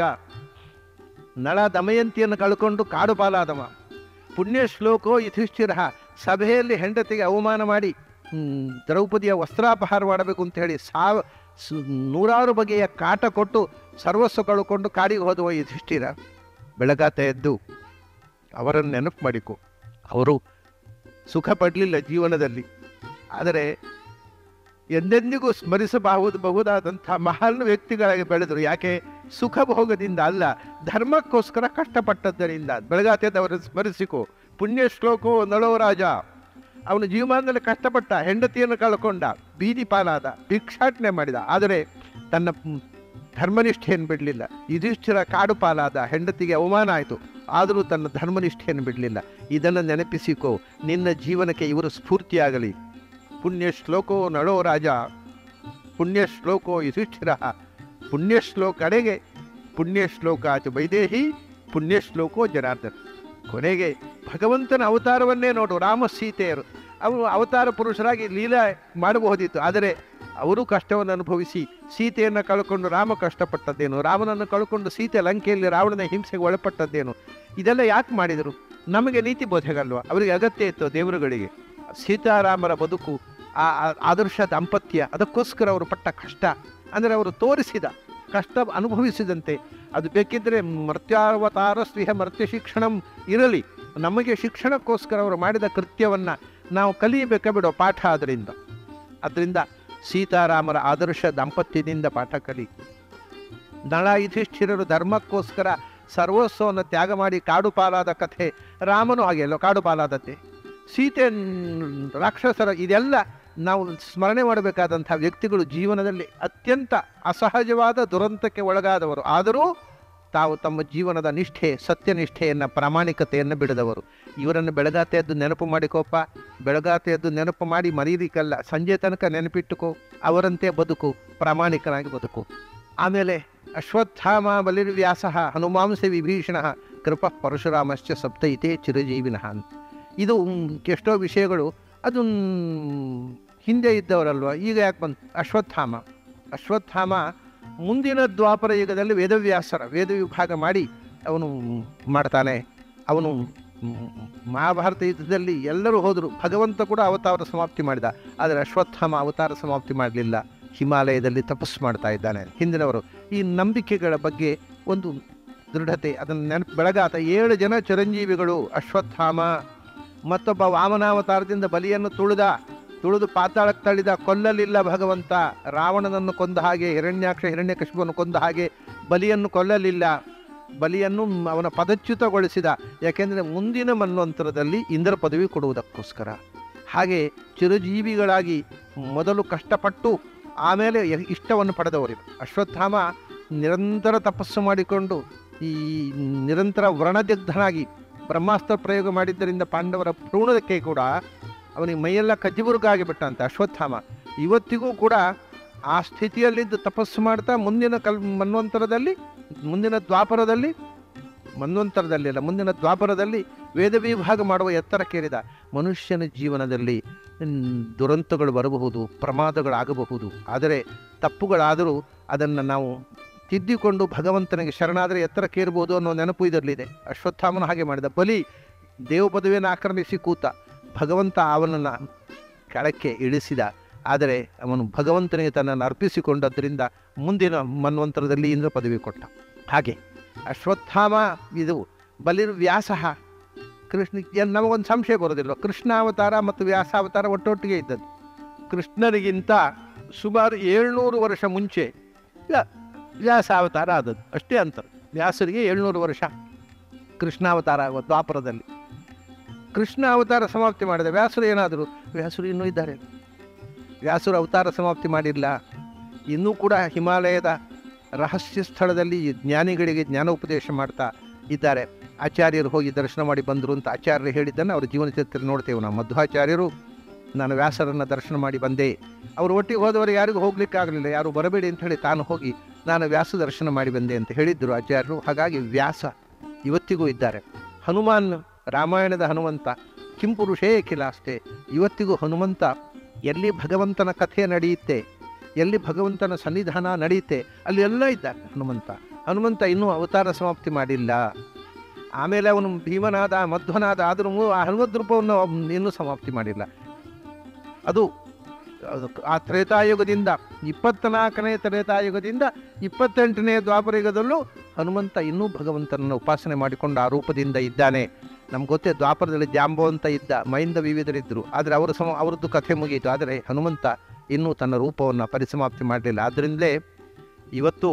S1: ನಳ ದಮಯಂತಿಯನ್ನು ಕಳ್ಕೊಂಡು ಕಾಡು ಪಾಲಾದವ. ಪುಣ್ಯ ಶ್ಲೋಕೋ ಯುಧಿಷ್ಠಿರ, ಸಭೆಯಲ್ಲಿ ಹೆಂಡತಿಗೆ ಅವಮಾನ ಮಾಡಿ ಹ್ಮ್, ದ್ರೌಪದಿಯ ವಸ್ತ್ರಾಪಹಾರ ಮಾಡಬೇಕು ಅಂತ ಹೇಳಿ ಸಾವ ಸು- ನೂರಾರು ಬಗೆಯ ಕಾಟ ಕೊಟ್ಟು ಸರ್ವಸ್ವ ಕಳ್ಕೊಂಡು ಕಾಡಿಗೆ ಹೋದವ ಯುಧಿಷ್ಠಿರ. ಬೆಳಗಾತ ಎದ್ದು ಅವರನ್ನು ನೆನಪು ಮಾಡಿಕೊ. ಅವರು ಸುಖ ಪಡಲಿಲ್ಲ ಜೀವನದಲ್ಲಿ, ಆದರೆ ಎಂದೆಂದಿಗೂ ಸ್ಮರಿಸಬಹುದು ಬಹುದಾದಂಥ ಮಹಾನ್ ವ್ಯಕ್ತಿಗಳಾಗಿ ಬೆಳೆದರು. ಯಾಕೆ? ಸುಖ ಭೋಗದಿಂದ ಅಲ್ಲ, ಧರ್ಮಕ್ಕೋಸ್ಕರ ಕಷ್ಟಪಟ್ಟದ್ದರಿಂದ. ಬೆಳಗಾತೆದ್ದು ಅವರನ್ನು ಸ್ಮರಿಸಿಕೊ. ಪುಣ್ಯ ಶ್ಲೋಕೋ ನಳೋ ರಾಜ, ಅವನು ಜೀವಮಾನದಲ್ಲಿ ಕಷ್ಟಪಟ್ಟ, ಹೆಂಡತಿಯನ್ನು ಕಳ್ಕೊಂಡ, ಬೀದಿ ಪಾಲಾದ, ಭಿಕ್ಷಾಟನೆ ಮಾಡಿದ, ಆದರೆ ತನ್ನ ಧರ್ಮನಿಷ್ಠೆಯನ್ನು ಬಿಡಲಿಲ್ಲ. ಯುಧಿಷ್ಠಿರ ಕಾಡು ಪಾಲಾದ, ಹೆಂಡತಿಗೆ ಅವಮಾನ ಆಯಿತು, ಆದರೂ ತನ್ನ ಧರ್ಮನಿಷ್ಠೆಯನ್ನು ಬಿಡಲಿಲ್ಲ. ಇದನ್ನು ನೆನಪಿಸಿಕೊ, ನಿನ್ನ ಜೀವನಕ್ಕೆ ಇವರು ಸ್ಫೂರ್ತಿಯಾಗಲಿ. ಪುಣ್ಯ ಶ್ಲೋಕೋ ನಳೋ ರಾಜ, ಪುಣ್ಯ ಶ್ಲೋಕೋ ಯುಧಿಷ್ಠಿರ, ಪುಣ್ಯ ಶ್ಲೋಕ ಕಡೆಗೆ ಪುಣ್ಯ ಶ್ಲೋಕ ಆಚು ವೈದೇಹಿ, ಪುಣ್ಯ ಶ್ಲೋಕೋ ಜನಾರ್ದನ. ಕೊನೆಗೆ ಭಗವಂತನ ಅವತಾರವನ್ನೇ ನೋಡು. ರಾಮ ಸೀತೆಯರು ಅವರು ಅವತಾರ ಪುರುಷರಾಗಿ ಲೀಲಾ ಮಾಡಬಹುದಿತ್ತು, ಆದರೆ ಅವರು ಕಷ್ಟವನ್ನು ಅನುಭವಿಸಿ ಸೀತೆಯನ್ನು ಕಳ್ಕೊಂಡು ರಾಮ ಕಷ್ಟಪಟ್ಟದ್ದೇನು, ರಾಮನನ್ನು ಕಳ್ಕೊಂಡು ಸೀತೆ ಲಂಕೆಯಲ್ಲಿ ರಾವಣನ ಹಿಂಸೆಗೆ ಒಳಪಟ್ಟದ್ದೇನು, ಇದೆಲ್ಲ ಯಾಕೆ ಮಾಡಿದರು? ನಮಗೆ ನೀತಿ ಬೋಧೆಗಲ್ವ? ಅವರಿಗೆ ಅಗತ್ಯ ಇತ್ತು ದೇವರುಗಳಿಗೆ. ಸೀತಾರಾಮರ ಬದುಕು, ಆ ಆ- ಆದರ್ಶ ದಾಂಪತ್ಯ, ಅದಕ್ಕೋಸ್ಕರ ಅವರು ಪಟ್ಟ ಕಷ್ಟ, ಅಂದರೆ ಅವರು ತೋರಿಸಿದ ಕಷ್ಟ ಅನುಭವಿಸಿದಂತೆ. ಅದು ಬೇಕಿದ್ದರೆ ಮರ್ತ್ಯಾವತಾರ ಸ್ವಿಹ ಮರ್ತ್ಯ ಶಿಕ್ಷಣಂ ಇರಲಿ, ನಮಗೆ ಶಿಕ್ಷಣಕ್ಕೋಸ್ಕರ ಅವರು ಮಾಡಿದ ಕೃತ್ಯವನ್ನು ನಾವು ಕಲಿಯಬೇಕ ಬಿಡೋ ಪಾಠ. ಅದರಿಂದ ಅದರಿಂದ ಸೀತಾರಾಮರ ಆದರ್ಶ ದಾಂಪತ್ಯದಿಂದ ಪಾಠ ಕಲಿ. ನಳ ಯುಧಿಷ್ಠಿರರು ಧರ್ಮಕ್ಕೋಸ್ಕರ ಸರ್ವಸ್ವವನ್ನು ತ್ಯಾಗ ಮಾಡಿ ಕಾಡು ಪಾಲಾದ ಕಥೆ. ರಾಮನು ಹಾಗೆ ಅಲ್ಲೋ ಕಾಡು ಪಾಲಾದತೆ. ಸೀತೆ ನ್- ರಾಕ್ಷಸರ, ಇದೆಲ್ಲ ನಾವು ಸ್ಮರಣೆ ಮಾಡಬೇಕಾದಂಥ ವ್ಯಕ್ತಿಗಳು ಜೀವನದಲ್ಲಿ ಅತ್ಯಂತ ಅಸಹಜವಾದ ದುರಂತಕ್ಕೆ ಒಳಗಾದವರು. ಆದರೂ ತಾವು ತಮ್ಮ ಜೀವನದ ನಿಷ್ಠೆ, ಸತ್ಯನಿಷ್ಠೆಯನ್ನು, ಪ್ರಾಮಾಣಿಕತೆಯನ್ನು ಬಿಡದವರು. ಇವರನ್ನು ಬೆಳಗಾತೆಯದ್ದು ನೆನಪು ಮಾಡಿಕೋಪ. ಬೆಳಗಾತೆಯದ್ದು ನೆನಪು ಮಾಡಿ ಮರೀಲಿಕ್ಕಲ್ಲ, ಸಂಜೆ ತನಕ ನೆನಪಿಟ್ಟುಕೋ. ಅವರಂತೆ ಬದುಕು, ಪ್ರಾಮಾಣಿಕನಾಗಿ ಬದುಕು. ಆಮೇಲೆ ಅಶ್ವತ್ಥಾಮ ಬಲಿರ್ವ್ಯಾಸ ಹನುಮಾಂಸ ವಿಭೀಷಣ ಕೃಪ ಪರಶುರಾಮಶ್ಚ ಸಪ್ತೈತೆ ಚಿರಜೀವಿನಃ ಅಂತ. ಇದು ಮ್, ಎಷ್ಟೋ ವಿಷಯಗಳು ಅದು ಮ್, ಹಿಂದೆ ಇದ್ದವರಲ್ವ, ಈಗ ಯಾಕೆ ಬಂತು? ಅಶ್ವತ್ಥಾಮ ಅಶ್ವತ್ಥಾಮ ಮುಂದಿನ ದ್ವಾಪರ ಯುಗದಲ್ಲಿ ವೇದವ್ಯಾಸರ ವೇದ ವಿಭಾಗ ಮಾಡಿ ಅವನು ಮಾಡ್ತಾನೆ. ಅವನು ಮ್, ಮಹಾಭಾರತ ಯುದ್ಧದಲ್ಲಿ ಎಲ್ಲರೂ ಹೋದರು, ಭಗವಂತ ಕೂಡ ಅವತಾರ ಸಮಾಪ್ತಿ ಮಾಡಿದ. ಆದರೆ ಅಶ್ವತ್ಥಾಮ ಅವತಾರ ಸಮಾಪ್ತಿ ಮಾಡಲಿಲ್ಲ, ಹಿಮಾಲಯದಲ್ಲಿ ತಪಸ್ಸು ಮಾಡ್ತಾ ಇದ್ದಾನೆ. ಹಿಂದಿನವರು ಈ ನಂಬಿಕೆಗಳ ಬಗ್ಗೆ ಒಂದು ದೃಢತೆ, ಅದನ್ನು ನೆನಪು ಬೆಳಗಾತ. ಏಳು ಜನ ಚಿರಂಜೀವಿಗಳು, ಅಶ್ವತ್ಥಾಮ ಮತ್ತೊಬ್ಬ ವಾಮನಾವತಾರದಿಂದ ಬಲಿಯನ್ನು ತುಳಿದ, ತುಳಿದು ಪಾತಾಳಕ್ಕೆ ತಳ್ಳಿದ, ಕೊಲ್ಲಲಿಲ್ಲ ಭಗವಂತ. ರಾವಣನನ್ನು ಕೊಂದ ಹಾಗೆ, ಹಿರಣ್ಯಾಕ್ಷ ಹಿರಣ್ಯಕಶಿಪನ್ನು ಕೊಂದ ಹಾಗೆ ಬಲಿಯನ್ನು ಕೊಲ್ಲಲಿಲ್ಲ. ಬಲಿಯನ್ನು ಅವನ ಪದಚ್ಯುತಗೊಳಿಸಿದ, ಯಾಕೆಂದರೆ ಮುಂದಿನ ಮನ್ವಂತರದಲ್ಲಿ ಇಂದ್ರ ಪದವಿ ಕೊಡುವುದಕ್ಕೋಸ್ಕರ. ಹಾಗೆ ಚಿರಜೀವಿಗಳಾಗಿ ಮೊದಲು ಕಷ್ಟಪಟ್ಟು ಆಮೇಲೆ ಇಷ್ಟವನ್ನು ಪಡೆದವರು. ಅಶ್ವತ್ಥಾಮ ನಿರಂತರ ತಪಸ್ಸು ಮಾಡಿಕೊಂಡು ಈ ನಿರಂತರ ವ್ರಣದಗ್ಧನಾಗಿ ಬ್ರಹ್ಮಾಸ್ತ್ರ ಪ್ರಯೋಗ ಮಾಡಿದ್ದರಿಂದ ಪಾಂಡವರ ಭ್ರೂಣಕ್ಕೆ ಕೂಡ ಅವನಿಗೆ ಮೈಯೆಲ್ಲ ಕಜ್ಜಿಬುರುಗಾಗಿ ಬಿಟ್ಟಂತೆ ಅಶ್ವತ್ಥಾಮ. ಇವತ್ತಿಗೂ ಕೂಡ ಆ ಸ್ಥಿತಿಯಲ್ಲಿದ್ದು ತಪಸ್ಸು ಮಾಡ್ತಾ ಮುಂದಿನ ಕಲ್ ಮನ್ವಂತರದಲ್ಲಿ ಮುಂದಿನ ದ್ವಾಪರದಲ್ಲಿ ಮನ್ವಂತರದಲ್ಲಿ ಅಲ್ಲ ಮುಂದಿನ ದ್ವಾಪರದಲ್ಲಿ ವೇದ ವಿಭಾಗ ಮಾಡುವ ಎತ್ತರಕ್ಕೇರಿದ. ಮನುಷ್ಯನ ಜೀವನದಲ್ಲಿ ದುರಂತಗಳು ಬರಬಹುದು, ಪ್ರಮಾದಗಳಾಗಬಹುದು, ಆದರೆ ತಪ್ಪುಗಳಾದರೂ ಅದನ್ನು ನಾವು ತಿದ್ದಿಕೊಂಡು ಭಗವಂತನಿಗೆ ಶರಣಾದರೆ ಎತ್ತರಕ್ಕೇರಬಹುದು ಅನ್ನೋ ನೆನಪು ಇದರಲ್ಲಿದೆ. ಅಶ್ವತ್ಥಾಮನ ಹಾಗೆ ಮಾಡಿದ. ಬಲಿ ದೇವ ಪದವಿಯನ್ನು ಆಕ್ರಮಿಸಿ ಕೂತ, ಭಗವಂತ ಅವನನ್ನು ಕೆಳಕ್ಕೆ ಇಳಿಸಿದ. ಆದರೆ ಅವನು ಭಗವಂತನಿಗೆ ತನ್ನನ್ನು ಅರ್ಪಿಸಿಕೊಂಡದ್ದರಿಂದ ಮುಂದಿನ ಮನ್ವಂತರದಲ್ಲಿ ಇಂದ್ರ ಪದವಿ ಕೊಟ್ಟ. ಹಾಗೆ ಅಶ್ವತ್ಥಾಮ ಇದು ಬಲಿರ್ ವ್ಯಾಸ. ಕೃಷ್ಣ ನಮಗೊಂದು ಸಂಶಯ ಬರೋದಿಲ್ಲ, ಕೃಷ್ಣಾವತಾರ ಮತ್ತು ವ್ಯಾಸಾವತಾರ ಒಟ್ಟೊಟ್ಟಿಗೆ ಇದ್ದದ್ದು. ಕೃಷ್ಣನಿಗಿಂತ ಸುಮಾರು ಏಳ್ನೂರು ವರ್ಷ ಮುಂಚೆ ವ್ಯಾಸಾವತಾರ ಆದದ್ದು, ಅಷ್ಟೇ ಅಂತಾರೆ. ವ್ಯಾಸರಿಗೆ ಏಳ್ನೂರು ವರ್ಷ ಕೃಷ್ಣಾವತಾರ ಆಗುವ ದ್ವಾಪರದಲ್ಲಿ. ಕೃಷ್ಣ ಅವತಾರ ಸಮಾಪ್ತಿ ಮಾಡಿದ ವ್ಯಾಸರು ಏನಾದರೂ? ವ್ಯಾಸರು ಇನ್ನೂ ಇದ್ದಾರೆ. ವ್ಯಾಸರು ಅವತಾರ ಸಮಾಪ್ತಿ ಮಾಡಿಲ್ಲ, ಇನ್ನೂ ಕೂಡ ಹಿಮಾಲಯದ ರಹಸ್ಯ ಸ್ಥಳದಲ್ಲಿ ಜ್ಞಾನಿಗಳಿಗೆ ಜ್ಞಾನೋಪದೇಶ ಮಾಡ್ತಾ ಇದ್ದಾರೆ. ಆಚಾರ್ಯರು ಹೋಗಿ ದರ್ಶನ ಮಾಡಿ ಬಂದರು ಅಂತ ಆಚಾರ್ಯರು ಹೇಳಿದ್ದನ್ನು ಅವರ ಜೀವನ ಚರಿತ್ರೆ ನೋಡ್ತೇವೆ ನಾವು. ಮಧ್ವಾಚಾರ್ಯರು ನಾನು ವ್ಯಾಸರನ್ನು ದರ್ಶನ ಮಾಡಿ ಬಂದೆ, ಅವರು ಒಟ್ಟಿಗೆ ಹೋದವರು ಯಾರಿಗೂ ಹೋಗ್ಲಿಕ್ಕಾಗಲಿಲ್ಲ, ಯಾರು ಬರಬೇಡಿ ಅಂತ ಹೇಳಿ ತಾನು ಹೋಗಿ ನಾನು ವ್ಯಾಸ ದರ್ಶನ ಮಾಡಿ ಬಂದೆ ಅಂತ ಹೇಳಿದ್ದರು ಆಚಾರ್ಯರು. ಹಾಗಾಗಿ ವ್ಯಾಸ ಇವತ್ತಿಗೂ ಇದ್ದಾರೆ. ಹನುಮಾನ್, ರಾಮಾಯಣದ ಹನುಮಂತ ಕಿಂಪುರುಷೇ ಕಿಲಾಸ್ತೆ. ಇವತ್ತಿಗೂ ಹನುಮಂತ ಎಲ್ಲಿ ಭಗವಂತನ ಕಥೆ ನಡೆಯುತ್ತೆ, ಎಲ್ಲಿ ಭಗವಂತನ ಸನ್ನಿಧಾನ ನಡೆಯುತ್ತೆ, ಅಲ್ಲಿ ಎಲ್ಲ ಇದ್ದಾರೆ ಹನುಮಂತ. ಹನುಮಂತ ಇನ್ನೂ ಅವತಾರ ಸಮಾಪ್ತಿ ಮಾಡಿಲ್ಲ. ಆಮೇಲೆ ಅವನು ಭೀಮನಾದ, ಮಧ್ವನಾದ, ಆದರೂ ಆ ಹನುಮದ್ ರೂಪವನ್ನು ಇನ್ನೂ ಸಮಾಪ್ತಿ ಮಾಡಿಲ್ಲ. ಅದು ಆ ತ್ರೇತಾಯುಗದಿಂದ ಇಪ್ಪತ್ತ್ನಾಲ್ಕನೇ ತ್ರೇತಾಯುಗದಿಂದ ಇಪ್ಪತ್ತೆಂಟನೇ ದ್ವಾಪರಯುಗದಲ್ಲೂ ಹನುಮಂತ ಇನ್ನೂ ಭಗವಂತನನ್ನು ಉಪಾಸನೆ ಮಾಡಿಕೊಂಡು ಆ ರೂಪದಿಂದ ಇದ್ದಾನೆ. ನಮ್ಗೆ ಗೊತ್ತೇ, ದ್ವಾಪರದಲ್ಲಿ ಜಾಂಬೋ ಅಂತ ಇದ್ದ, ಮೈಂದ ವಿವಿಧರಿದ್ದರು, ಆದರೆ ಅವರ ಸಮ ಅವರದ್ದು ಕಥೆ ಮುಗಿಯಿತು. ಆದರೆ ಹನುಮಂತ ಇನ್ನೂ ತನ್ನ ರೂಪವನ್ನು ಪರಿಸಮಾಪ್ತಿ ಮಾಡಲಿಲ್ಲ. ಆದ್ದರಿಂದಲೇ ಇವತ್ತು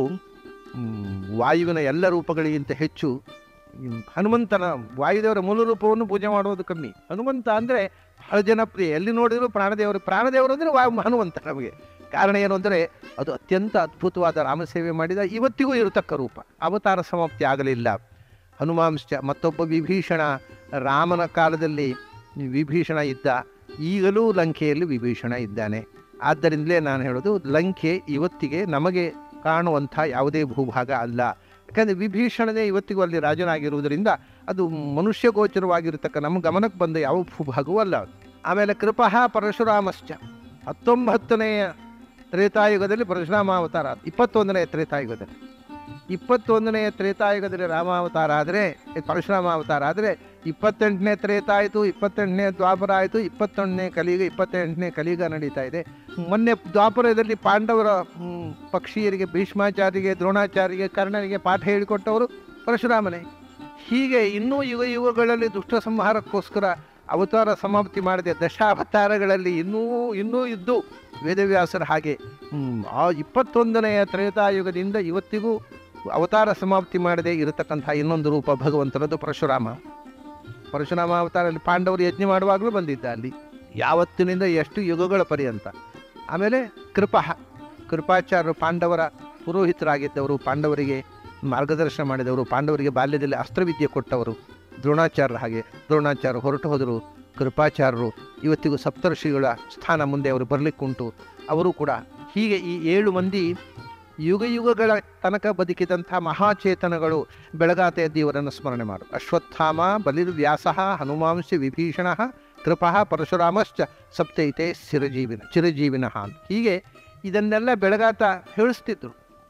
S1: ವಾಯುವಿನ ಎಲ್ಲ ರೂಪಗಳಿಗಿಂತ ಹೆಚ್ಚು ಹನುಮಂತನ, ವಾಯುದೇವರ ಮೂಲ ರೂಪವನ್ನು ಪೂಜೆ ಮಾಡೋದು ಕಮ್ಮಿ. ಹನುಮಂತ ಅಂದರೆ ಬಹಳ ಜನಪ್ರಿಯ, ಎಲ್ಲಿ ನೋಡಿದರೂ ಪ್ರಾಣದೇವರು. ಪ್ರಾಣದೇವರು ಅಂದರೆ ವಾ ಹನುಮಂತ ನಮಗೆ. ಕಾರಣ ಏನು ಅಂದರೆ ಅದು ಅತ್ಯಂತ ಅದ್ಭುತವಾದ ರಾಮಸೇವೆ ಮಾಡಿದ ಇವತ್ತಿಗೂ ಇರತಕ್ಕ ರೂಪ. ಅವತಾರ ಸಮಾಪ್ತಿ ಆಗಲಿಲ್ಲ. ಹನುಮಾಂಶ ಮತ್ತೊಬ್ಬ ವಿಭೀಷಣ, ರಾಮನ ಕಾಲದಲ್ಲಿ ವಿಭೀಷಣ ಇದ್ದ, ಈಗಲೂ ಲಂಕೆಯಲ್ಲಿ ವಿಭೀಷಣ ಇದ್ದಾನೆ. ಆದ್ದರಿಂದಲೇ ನಾನು ಹೇಳೋದು, ಲಂಕೆ ಇವತ್ತಿಗೆ ನಮಗೆ ಕಾಣುವಂಥ ಯಾವುದೇ ಭೂಭಾಗ ಅಲ್ಲ. ಯಾಕಂದರೆ ವಿಭೀಷಣನೇ ಇವತ್ತಿಗೂ ಅಲ್ಲಿ ರಾಜನಾಗಿರುವುದರಿಂದ ಅದು ಮನುಷ್ಯ ಗೋಚರವಾಗಿರತಕ್ಕ ನಮ್ಮ ಗಮನಕ್ಕೆ ಬಂದ ಯಾವ ಭೂಭಾಗವೂ ಅಲ್ಲ. ಆಮೇಲೆ ಕೃಪಃ ಪರಶುರಾಮಶ್ಚ, ಹತ್ತೊಂಬತ್ತನೆಯ ತ್ರೇತಾಯುಗದಲ್ಲಿ ಪರಶುರಾಮಾವತಾರ, ಇಪ್ಪತ್ತೊಂದನೆಯ ತ್ರೇತಾಯುಗದಲ್ಲಿ ಇಪ್ಪತ್ತೊಂದನೆಯ ತ್ರೇತಾಯುಗದಲ್ಲಿ ರಾಮಾವತಾರ ಆದರೆ, ಪರಶುರಾಮಾವತಾರ ಆದರೆ ಇಪ್ಪತ್ತೆಂಟನೇ ತ್ರೇತ ಆಯಿತು, ಇಪ್ಪತ್ತೆಂಟನೇ ದ್ವಾಪರ ಆಯಿತು, ಇಪ್ಪತ್ತೊಂದನೇ ಕಲಿಯುಗ, ಇಪ್ಪತ್ತೆಂಟನೇ ಕಲಿಯುಗ ನಡೀತಾ ಇದೆ. ಮೊನ್ನೆ ದ್ವಾಪರದಲ್ಲಿ ಪಾಂಡವರ ಪಕ್ಷೀಯರಿಗೆ, ಭೀಷ್ಮಾಚಾರ್ಯರಿಗೆ, ದ್ರೋಣಾಚಾರ್ಯರಿಗೆ, ಕರ್ಣನಿಗೆ ಪಾಠ ಹೇಳಿಕೊಟ್ಟವರು ಪರಶುರಾಮನೇ. ಹೀಗೆ ಇನ್ನೂ ಯುಗ ಯುಗಗಳಲ್ಲಿ ದುಷ್ಟ ಸಂಹಾರಕ್ಕೋಸ್ಕರ ಅವತಾರ ಸಮಾಪ್ತಿ ಮಾಡಿದೆ. ದಶಾವತಾರಗಳಲ್ಲಿ ಇನ್ನೂ ಇನ್ನೂ ಇದ್ದು ವೇದವ್ಯಾಸರು ಹಾಗೆ ಆ ಇಪ್ಪತ್ತೊಂದನೆಯ ತ್ರೇತಾಯುಗದಿಂದ ಇವತ್ತಿಗೂ ಅವತಾರ ಸಮಾಪ್ತಿ ಮಾಡದೆ ಇರತಕ್ಕಂಥ ಇನ್ನೊಂದು ರೂಪ ಭಗವಂತನದು ಪರಶುರಾಮ. ಪರಶುರಾಮ ಅವತಾರದಲ್ಲಿ ಪಾಂಡವರು ಯಜ್ಞ ಮಾಡುವಾಗಲೂ ಬಂದಿದ್ದ ಅಲ್ಲಿ, ಯಾವತ್ತಿನಿಂದ ಎಷ್ಟು ಯುಗಗಳ ಪರ್ಯಂತ. ಆಮೇಲೆ ಕೃಪಃ, ಕೃಪಾಚಾರ್ಯರು ಪಾಂಡವರ ಪುರೋಹಿತರಾಗಿದ್ದವರು, ಪಾಂಡವರಿಗೆ ಮಾರ್ಗದರ್ಶನ ಮಾಡಿದವರು, ಪಾಂಡವರಿಗೆ ಬಾಲ್ಯದಲ್ಲಿ ಅಸ್ತ್ರವಿದ್ಯೆ ಕೊಟ್ಟವರು. ದ್ರೋಣಾಚಾರ್ಯರು ಹಾಗೆ, ದ್ರೋಣಾಚಾರ್ಯರು ಹೊರಟು ಹೋದರು. ಕೃಪಾಚಾರ್ಯರು ಇವತ್ತಿಗೂ ಸಪ್ತರ್ಷಿಗಳ ಸ್ಥಾನ ಮುಂದೆ ಅವರು ಬರಲಿಕ್ಕುಂಟು, ಅವರು ಕೂಡ. ಹೀಗೆ ಈ ಏಳು ಮಂದಿ ಯುಗ ಯುಗಗಳ ತನಕ ಬದುಕಿದಂಥ ಮಹಾಚೇತನಗಳು ಬೆಳಗಾತೆ ದೇವರನ್ನು ಸ್ಮರಣೆ ಮಾಡು. ಅಶ್ವತ್ಥಾಮ, ಬಲಿರ್ವ್ಯಾಸ, ಹನುಮಾಂಶ, ವಿಭೀಷಣ, ಕೃಪಃ ಪರಶುರಾಮಶ್ಚ ಸಪ್ತೈತೆ ಚಿರಜೀವಿನ ಚಿರಜೀವಿನ ಅಂತ. ಹೀಗೆ ಇದನ್ನೆಲ್ಲ ಬೆಳಗಾತ ಹೇಳಿಸ್ತಿದ್ರು.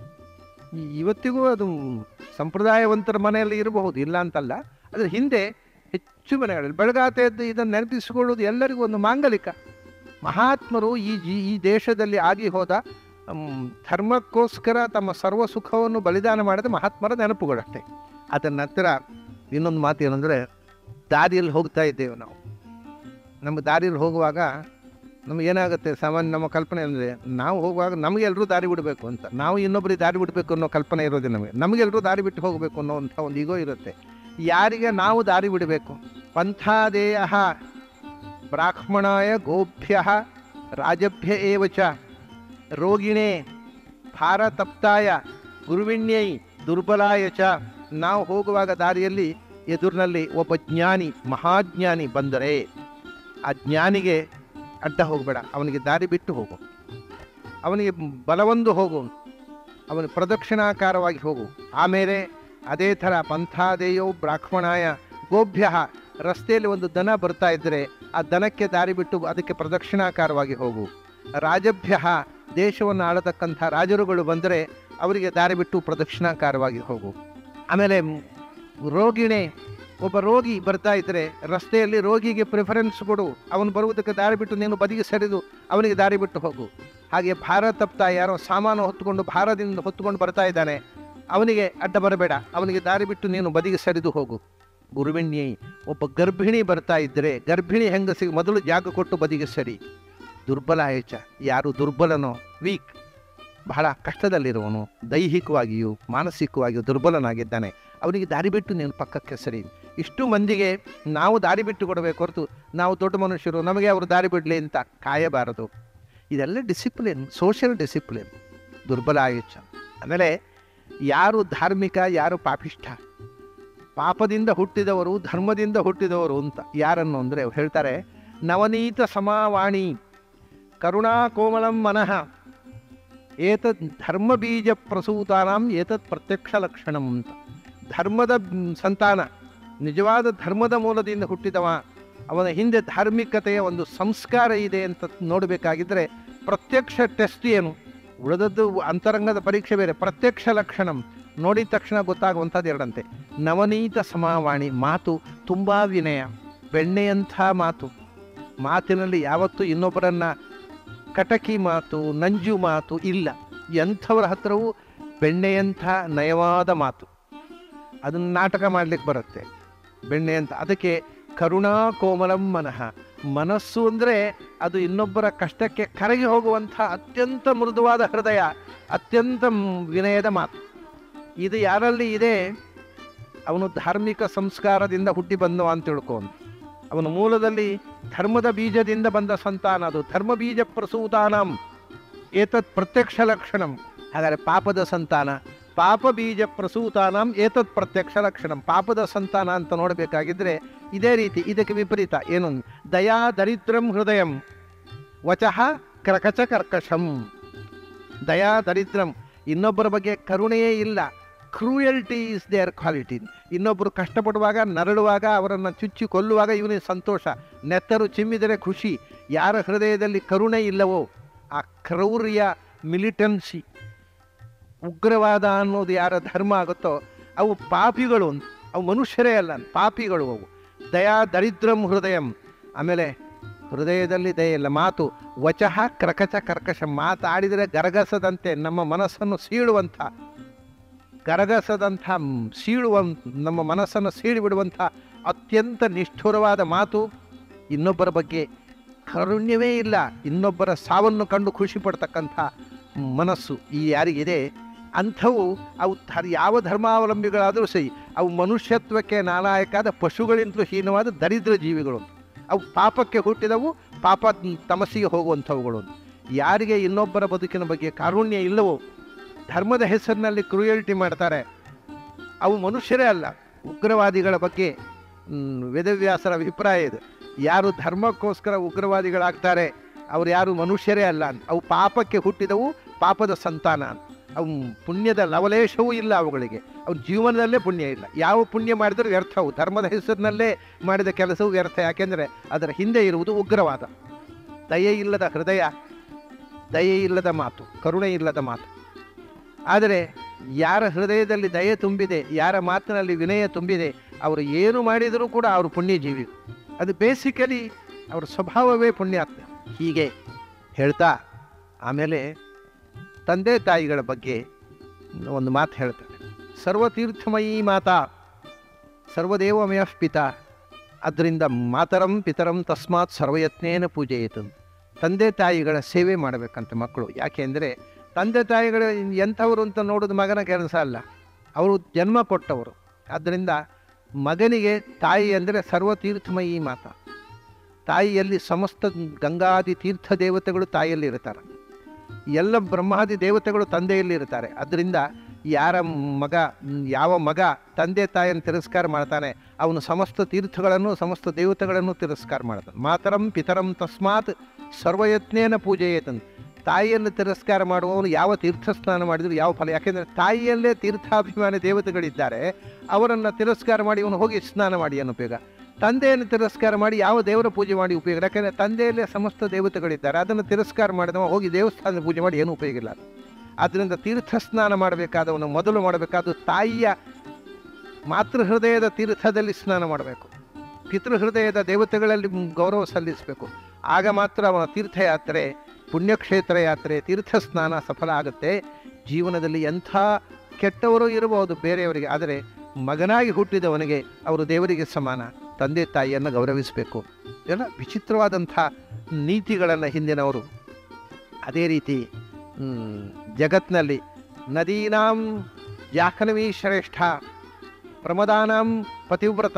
S1: ಇವತ್ತಿಗೂ ಅದು ಸಂಪ್ರದಾಯವಂತರ ಮನೆಯಲ್ಲಿ ಇರಬಹುದು, ಇಲ್ಲ ಅಂತಲ್ಲ. ಅದರ ಹಿಂದೆ ಹೆಚ್ಚು ಮನೆಗಳಲ್ಲಿ ಬೆಳಗಾತೆಯದ್ದು ಇದನ್ನು ನೆನಪಿಸಿಕೊಳ್ಳುವುದು ಎಲ್ಲರಿಗೂ ಒಂದು ಮಾಂಗಲಿಕ. ಮಹಾತ್ಮರು ಈ ಜಿ ಈ ದೇಶದಲ್ಲಿ ಆಗಿ ಹೋದ ಧರ್ಮಕ್ಕೋಸ್ಕರ ತಮ್ಮ ಸರ್ವ ಸುಖವನ್ನು ಬಲಿದಾನ ಮಾಡಿದ ಮಹಾತ್ಮರ ನೆನಪುಗಳಷ್ಟೇ. ಅದರ ನಂತರ ಇನ್ನೊಂದು ಮಾತು ಏನಂದರೆ, ದಾರಿಯಲ್ಲಿ ಹೋಗ್ತಾ ಇದ್ದೇವೆ ನಾವು. ನಮ್ಮ ದಾರಿಯಲ್ಲಿ ಹೋಗುವಾಗ ನಮಗೇನಾಗುತ್ತೆ, ಸಾಮಾನ್ಯ ನಮ್ಮ ಕಲ್ಪನೆ ಅಂದರೆ ನಾವು ಹೋಗುವಾಗ ನಮಗೆಲ್ಲರೂ ದಾರಿ ಬಿಡಬೇಕು ಅಂತ, ನಾವು ಇನ್ನೊಬ್ಬರಿಗೆ ದಾರಿ ಬಿಡಬೇಕು ಅನ್ನೋ ಕಲ್ಪನೆ ಇರೋದು ನಮಗೆ. ನಮಗೆಲ್ಲರೂ ದಾರಿ ಬಿಟ್ಟು ಹೋಗಬೇಕು ಅನ್ನೋವಂಥ ಒಂದು ಈಗೋ ಇರುತ್ತೆ. ಯಾರಿಗೆ ನಾವು ದಾರಿ ಬಿಡಬೇಕು? ಪಂಥಾದೇಯ ಬ್ರಾಹ್ಮಣಾಯ ಗೋಭ್ಯ ರಾಜಭ್ಯ ಏವಚ ರೋಗಿಣೇ ಭಾರತಪ್ತಾಯ ಗುರುವಿಣ್ಯೈ ದುರ್ಬಲಾಯ ಚ. ನಾವು ಹೋಗುವಾಗ ದಾರಿಯಲ್ಲಿ ಎದುರಿನಲ್ಲಿ ಒಬ್ಬ ಜ್ಞಾನಿ, ಮಹಾಜ್ಞಾನಿ ಬಂದರೆ ಆ ಜ್ಞಾನಿಗೆ ಅಡ್ಡ ಹೋಗಬೇಡ, ಅವನಿಗೆ ದಾರಿ ಬಿಟ್ಟು ಹೋಗು, ಅವನಿಗೆ ಬಲವೊಂದು ಹೋಗು, ಅವನು ಪ್ರದಕ್ಷಿಣಾಕಾರವಾಗಿ ಹೋಗು. ಆಮೇಲೆ ಅದೇ ಥರ ಪಂಥಾದೇಯೋ ಬ್ರಾಹ್ಮಣಾಯ ಗೋಭ್ಯ, ರಸ್ತೆಯಲ್ಲಿ ಒಂದು ದನ ಬರ್ತಾ ಇದ್ದರೆ ಆ ದನಕ್ಕೆ ದಾರಿ ಬಿಟ್ಟು ಅದಕ್ಕೆ ಪ್ರದಕ್ಷಿಣಾಕಾರವಾಗಿ ಹೋಗು. ರಾಜಭ್ಯ, ದೇಶವನ್ನು ಆಳತಕ್ಕಂಥ ರಾಜರುಗಳು ಬಂದರೆ ಅವರಿಗೆ ದಾರಿ ಬಿಟ್ಟು ಪ್ರದಕ್ಷಿಣಾಕಾರವಾಗಿ ಹೋಗು. ಆಮೇಲೆ ರೋಗಿಣೆ, ಒಬ್ಬ ರೋಗಿ ಬರ್ತಾ ಇದ್ದರೆ ರಸ್ತೆಯಲ್ಲಿ ರೋಗಿಗೆ ಪ್ರಿಫರೆನ್ಸ್ ಕೊಡು, ಅವನು ಬರುವುದಕ್ಕೆ ದಾರಿ ಬಿಟ್ಟು ನೀನು ಬದಿಗೆ ಸರಿದು ಅವನಿಗೆ ದಾರಿ ಬಿಟ್ಟು ಹೋಗು. ಹಾಗೆ ಭಾರ ತಪ್ತಾ ಯಾರೋ ಸಾಮಾನು ಹೊತ್ತುಕೊಂಡು ಭಾರದಿಂದ ಹೊತ್ತುಕೊಂಡು ಬರ್ತಾ ಇದ್ದಾನೆ, ಅವನಿಗೆ ಅಡ್ಡ ಬರಬೇಡ, ಅವನಿಗೆ ದಾರಿ ಬಿಟ್ಟು ನೀನು ಬದಿಗೆ ಸರಿದು ಹೋಗು. ಗುರುವಿಣ್ಯೈ ಒಬ್ಬ ಗರ್ಭಿಣಿ ಬರ್ತಾ ಇದ್ದರೆ ಗರ್ಭಿಣಿ ಹೆಂಗಸಿಗೆ ಮೊದಲು ಜಾಗ ಕೊಟ್ಟು ಬದಿಗೆ ಸರಿ. ದುರ್ಬಲ ಆಯಚ, ಯಾರು ದುರ್ಬಲನೋ, ವೀಕ್, ಬಹಳ ಕಷ್ಟದಲ್ಲಿರುವನು, ದೈಹಿಕವಾಗಿಯೂ ಮಾನಸಿಕವಾಗಿಯೂ ದುರ್ಬಲನಾಗಿದ್ದಾನೆ, ಅವನಿಗೆ ದಾರಿ ಬಿಟ್ಟು ನೀನು ಪಕ್ಕಕ್ಕೆ ಸರಿ. ಇಷ್ಟು ಮಂದಿಗೆ ನಾವು ದಾರಿ ಬಿಟ್ಟು ಕೊಡಬೇಕು ಹೊರತು ನಾವು ದೊಡ್ಡ ಮನುಷ್ಯರು ನಮಗೆ ಅವರು ದಾರಿ ಬಿಡಲಿ ಅಂತ ಕಾಯಬಾರದು. ಇದೆಲ್ಲ ಡಿಸಿಪ್ಲಿನ್, ಸೋಷಿಯಲ್ ಡಿಸಿಪ್ಲಿನ್. ದುರ್ಬಲ ಆಯುಷ್ಯ. ಆಮೇಲೆ ಯಾರು ಧಾರ್ಮಿಕ, ಯಾರು ಪಾಪಿಷ್ಠ, ಪಾಪದಿಂದ ಹುಟ್ಟಿದವರು, ಧರ್ಮದಿಂದ ಹುಟ್ಟಿದವರು ಅಂತ ಯಾರನ್ನು ಅಂದರೆ ಹೇಳ್ತಾರೆ, ನವನೀತ ಸಮಾವಾಣಿ ಕರುಣಾ ಕೋಮಲಂ ಮನಃ ಏತದ್ ಧರ್ಮ ಬೀಜ ಪ್ರಸೂತಾನಾಂ ಏತತ್ ಪ್ರತ್ಯಕ್ಷ ಲಕ್ಷಣಂ ಅಂತ. ಧರ್ಮದ ಸಂತಾನ, ನಿಜವಾದ ಧರ್ಮದ ಮೂಲದಿಂದ ಹುಟ್ಟಿದವ, ಅವನ ಹಿಂದೆ ಧಾರ್ಮಿಕತೆಯ ಒಂದು ಸಂಸ್ಕಾರ ಇದೆ ಅಂತ ನೋಡಬೇಕಾಗಿದ್ದರೆ ಪ್ರತ್ಯಕ್ಷ ಟೆಸ್ಟ್ ಏನು, ಉಳಿದದ್ದು ಅಂತರಂಗದ ಪರೀಕ್ಷೆ ಬೇರೆ. ಪ್ರತ್ಯಕ್ಷ ಲಕ್ಷಣಂ ನೋಡಿದ ತಕ್ಷಣ ಗೊತ್ತಾಗುವಂಥದ್ದು ಎರಡಂತೆ. ನವನೀತ ಸಮಾವಾಣಿ, ಮಾತು ತುಂಬ ವಿನಯ, ಬೆಣ್ಣೆಯಂಥ ಮಾತು, ಮಾತಿನಲ್ಲಿ ಯಾವತ್ತೂ ಇನ್ನೊಬ್ಬರನ್ನು ಕಟಕಿ ಮಾತು, ನಂಜು ಮಾತು ಇಲ್ಲ. ಎಂಥವರ ಹತ್ರವೂ ಬೆಣ್ಣೆಯಂಥ ನಯವಾದ ಮಾತು, ಅದನ್ನು ನಾಟಕ ಮಾಡಲಿಕ್ಕೆ ಬರುತ್ತೆ ಬೆಣ್ಣೆ ಅಂತ. ಅದಕ್ಕೆ ಕರುಣಾ ಕೋಮಲಂ ಮನಃ, ಮನಸ್ಸು ಅಂದರೆ ಅದು ಇನ್ನೊಬ್ಬರ ಕಷ್ಟಕ್ಕೆ ಕರಗಿ ಹೋಗುವಂಥ ಅತ್ಯಂತ ಮೃದುವಾದ ಹೃದಯ, ಅತ್ಯಂತ ವಿನಯದ ಮಾತು. ಇದು ಯಾರಲ್ಲಿ ಇದೆ ಅವನು ಧಾರ್ಮಿಕ ಸಂಸ್ಕಾರದಿಂದ ಹುಟ್ಟಿ ಬಂದವ ಅಂತ ತಿಳ್ಕೊಂಡು, ಅವನ ಮೂಲದಲ್ಲಿ ಧರ್ಮದ ಬೀಜದಿಂದ ಬಂದ ಸಂತಾನ, ಅದು ಧರ್ಮ ಬೀಜ ಪ್ರಸೂತಾನಂ ಏತತ್ ಪ್ರತ್ಯಕ್ಷ ಲಕ್ಷಣಂ. ಹಾಗಾದರೆ ಪಾಪದ ಸಂತಾನ, ಪಾಪ ಬೀಜ ಪ್ರಸೂತಾನಂ ಏತತ್ ಪ್ರತ್ಯಕ್ಷ ಲಕ್ಷಣಂ. ಪಾಪದ ಸಂತಾನ ಅಂತ ನೋಡಬೇಕಾಗಿದ್ದರೆ ಇದೇ ರೀತಿ. ಇದಕ್ಕೆ ವಿಪರೀತ ಏನು, ದಯಾ ದರಿದ್ರಂ ಹೃದಯಂ ವಚಃ ಕ್ರಕಚ ಕರ್ಕಶಂ. ದಯಾ ದರಿದ್ರಂ, ಇನ್ನೊಬ್ಬರ ಬಗ್ಗೆ ಕರುಣೆಯೇ ಇಲ್ಲ. Cruelty is their quality. ಇನ್ನೊಬ್ಬರು ಕಷ್ಟಪಡುವಾಗ, ನರಳುವಾಗ, ಅವರನ್ನು ಚುಚ್ಚಿ ಕೊಲ್ಲುವಾಗ ಇವನಿಗೆ ಸಂತೋಷ, ನೆತ್ತರು ಚಿಮ್ಮಿದರೆ ಖುಷಿ. ಯಾರ ಹೃದಯದಲ್ಲಿ ಕರುಣೆ ಇಲ್ಲವೋ ಆ ಕ್ರೌರ್ಯ, ಮಿಲಿಟನ್ಸಿ, ಉಗ್ರವಾದ ಅನ್ನೋದು ಯಾರ ಧರ್ಮ ಆಗುತ್ತೋ ಅವು ಪಾಪಿಗಳು, ಅವು ಮನುಷ್ಯರೇ ಅಲ್ಲ, ಪಾಪಿಗಳು ಅವು. ದಯಾ ದರಿದ್ರಂ ಹೃದಯಂ. ಆಮೇಲೆ ಹೃದಯದಲ್ಲಿ ದಯೆ ಇಲ್ಲ. ಮಾತು ವಚಃ ಕ್ರಕಚ ಕರ್ಕಶ, ಮಾತಾಡಿದರೆ ಗರಗಸದಂತೆ ನಮ್ಮ ಮನಸ್ಸನ್ನು ಸೀಳುವಂಥ, ಗರಗಸದಂಥ ಸೀಳುವ, ನಮ್ಮ ಮನಸ್ಸನ್ನು ಸೀಳಿಬಿಡುವಂಥ ಅತ್ಯಂತ ನಿಷ್ಠುರವಾದ ಮಾತು. ಇನ್ನೊಬ್ಬರ ಬಗ್ಗೆ ಕಾರುಣ್ಯವೇ ಇಲ್ಲ, ಇನ್ನೊಬ್ಬರ ಸಾವನ್ನು ಕಂಡು ಖುಷಿ ಪಡ್ತಕ್ಕಂಥ ಮನಸ್ಸು ಈ ಯಾರಿಗಿದೆ ಅಂಥವು ಅವು ಧರ್ ಯಾವ ಧರ್ಮಾವಲಂಬಿಗಳಾದರೂ ಸರಿ, ಅವು ಮನುಷ್ಯತ್ವಕ್ಕೆ ನಾಲಾಯಕಾದ ಪಶುಗಳಿಂತಲೂ ಹೀನವಾದ ದರಿದ್ರ ಜೀವಿಗಳು. ಅವು ಪಾಪಕ್ಕೆ ಹುಟ್ಟಿದವು, ಪಾಪ ತಮಸ್ಸಿಗೆ ಹೋಗುವಂಥವುಗಳು. ಯಾರಿಗೆ ಇನ್ನೊಬ್ಬರ ಬದುಕಿನ ಬಗ್ಗೆ ಕಾರುಣ್ಯ ಇಲ್ಲವೋ, ಧರ್ಮದ ಹೆಸರಿನಲ್ಲಿ ಕ್ರೂಯಲ್ಟಿ ಮಾಡ್ತಾರೆ, ಅವು ಮನುಷ್ಯರೇ ಅಲ್ಲ. ಉಗ್ರವಾದಿಗಳ ಬಗ್ಗೆ ವೇದವ್ಯಾಸರ ಅಭಿಪ್ರಾಯ ಇದೆ, ಯಾರು ಧರ್ಮಕ್ಕೋಸ್ಕರ ಉಗ್ರವಾದಿಗಳಾಗ್ತಾರೆ ಅವ್ರು ಯಾರು ಮನುಷ್ಯರೇ ಅಲ್ಲ. ಅವು ಪಾಪಕ್ಕೆ ಹುಟ್ಟಿದವು, ಪಾಪದ ಸಂತಾನ. ಅವು ಪುಣ್ಯದ ಲವಲೇಶವೂ ಇಲ್ಲ ಅವುಗಳಿಗೆ, ಅವ್ರ ಜೀವನದಲ್ಲೇ ಪುಣ್ಯ ಇಲ್ಲ. ಯಾವ ಪುಣ್ಯ ಮಾಡಿದರೂ ವ್ಯರ್ಥವು, ಧರ್ಮದ ಹೆಸರಿನಲ್ಲೇ ಮಾಡಿದ ಕೆಲಸವು ವ್ಯರ್ಥ. ಯಾಕೆಂದರೆ ಅದರ ಹಿಂದೆ ಇರುವುದು ಉಗ್ರವಾದ. ದಯೆ ಇಲ್ಲದ ಹೃದಯ, ದಯೆ ಇಲ್ಲದ ಮಾತು, ಕರುಣೆ ಇಲ್ಲದ ಮಾತು. ಆದರೆ ಯಾರ ಹೃದಯದಲ್ಲಿ ದಯೆ ತುಂಬಿದೆ, ಯಾರ ಮಾತಿನಲ್ಲಿ ವಿನಯ ತುಂಬಿದೆ, ಅವರು ಏನು ಮಾಡಿದರೂ ಕೂಡ ಅವರು ಪುಣ್ಯಜೀವಿ. ಅದು ಬೇಸಿಕಲಿ ಅವರ ಸ್ವಭಾವವೇ ಪುಣ್ಯಾತ್ಮ. ಹೀಗೆ ಹೇಳ್ತಾ ಆಮೇಲೆ ತಂದೆ ತಾಯಿಗಳ ಬಗ್ಗೆ ಒಂದು ಮಾತು ಹೇಳ್ತಾರೆ. ಸರ್ವತೀರ್ಥಮಯೀ ಮಾತಾ ಸರ್ವದೇವಮಯ ಪಿತಾ, ಅದರಿಂದ ಮಾತರಂ ಪಿತರಂ ತಸ್ಮಾತ್ ಸರ್ವಯತ್ನೇನ ಪೂಜೆಯಿತು. ತಂದೆ ತಾಯಿಗಳ ಸೇವೆ ಮಾಡಬೇಕಂತ ಮಕ್ಕಳು. ಯಾಕೆಂದರೆ ತಂದೆ ತಾಯಿಗಳು ಎಂಥವರು ಅಂತ ನೋಡೋದು ಮಗನ ಕೆಲಸ ಅಲ್ಲ, ಅವರು ಜನ್ಮ ಕೊಟ್ಟವರು. ಆದ್ದರಿಂದ ಮಗನಿಗೆ ತಾಯಿ ಅಂದರೆ ಸರ್ವತೀರ್ಥಮಯೀ ಮಾತಾ. ತಾಯಿಯಲ್ಲಿ ಸಮಸ್ತ ಗಂಗಾದಿ ತೀರ್ಥ ದೇವತೆಗಳು ತಾಯಿಯಲ್ಲಿ ಇರ್ತಾರೆ, ಎಲ್ಲ ಬ್ರಹ್ಮಾದಿ ದೇವತೆಗಳು ತಂದೆಯಲ್ಲಿ ಇರ್ತಾರೆ. ಅದರಿಂದ ಯಾರ ಮಗ, ಯಾವ ಮಗ ತಂದೆ ತಾಯಿಯನ್ನು ತಿರಸ್ಕಾರ ಮಾಡ್ತಾನೆ ಅವನು ಸಮಸ್ತ ತೀರ್ಥಗಳನ್ನು ಸಮಸ್ತ ದೇವತೆಗಳನ್ನು ತಿರಸ್ಕಾರ ಮಾಡ್ತಾನೆ. ಮಾತರಂ ಪಿತರಂ ತಸ್ಮಾತ್ ಸರ್ವಯತ್ನೇನ ಪೂಜೆಯೇತಂತ. ತಾಯಿಯನ್ನು ತಿರಸ್ಕಾರ ಮಾಡುವವನು ಯಾವ ತೀರ್ಥ ಸ್ನಾನ ಮಾಡಿದ್ರು ಯಾವ ಫಲ? ಯಾಕೆಂದರೆ ತಾಯಿಯಲ್ಲೇ ತೀರ್ಥಾಭಿಮಾನಿ ದೇವತೆಗಳಿದ್ದಾರೆ, ಅವರನ್ನು ತಿರಸ್ಕಾರ ಮಾಡಿ ಇವನು ಹೋಗಿ ಸ್ನಾನ ಮಾಡಿ ಏನು ಉಪಯೋಗ? ತಂದೆಯನ್ನು ತಿರಸ್ಕಾರ ಮಾಡಿ ಯಾವ ದೇವರ ಪೂಜೆ ಮಾಡಿ ಉಪಯೋಗ? ಯಾಕೆಂದರೆ ತಂದೆಯಲ್ಲೇ ಸಮಸ್ತ ದೇವತೆಗಳಿದ್ದಾರೆ, ಅದನ್ನು ತಿರಸ್ಕಾರ ಮಾಡಿದವ ಹೋಗಿ ದೇವಸ್ಥಾನದ ಪೂಜೆ ಮಾಡಿ ಏನೂ ಉಪಯೋಗ ಇಲ್ಲ. ಆದ್ದರಿಂದ ತೀರ್ಥ ಸ್ನಾನ ಮಾಡಬೇಕಾದವನು ಮೊದಲು ಮಾಡಬೇಕಾದ ತಾಯಿಯ ಮಾತೃಹೃದಯದ ತೀರ್ಥದಲ್ಲಿ ಸ್ನಾನ ಮಾಡಬೇಕು, ಪಿತೃಹೃದಯದ ದೇವತೆಗಳಲ್ಲಿ ಗೌರವ ಸಲ್ಲಿಸಬೇಕು. ಆಗ ಮಾತ್ರ ಅವನ ತೀರ್ಥಯಾತ್ರೆ, ಪುಣ್ಯಕ್ಷೇತ್ರ ಯಾತ್ರೆ, ತೀರ್ಥ ಸ್ನಾನ ಸಫಲ ಆಗುತ್ತೆ. ಜೀವನದಲ್ಲಿ ಎಂಥ ಕೆಟ್ಟವರು ಇರಬಹುದು ಬೇರೆಯವರಿಗೆ, ಆದರೆ ಮಗನಾಗಿ ಹುಟ್ಟಿದವನಿಗೆ ಅವರು ದೇವರಿಗೆ ಸಮಾನ. ತಂದೆ ತಾಯಿಯನ್ನು ಗೌರವಿಸಬೇಕು. ಎಲ್ಲ ವಿಚಿತ್ರವಾದಂಥ ನೀತಿಗಳನ್ನು ಹಿಂದಿನವರು. ಅದೇ ರೀತಿ ಜಗತ್ತಿನಲ್ಲಿ ನದೀನಾಂ ಜಾಹ್ನವೀ ಶ್ರೇಷ್ಠ, ಪ್ರಮದಾನಾಂ ಪತಿವ್ರತ,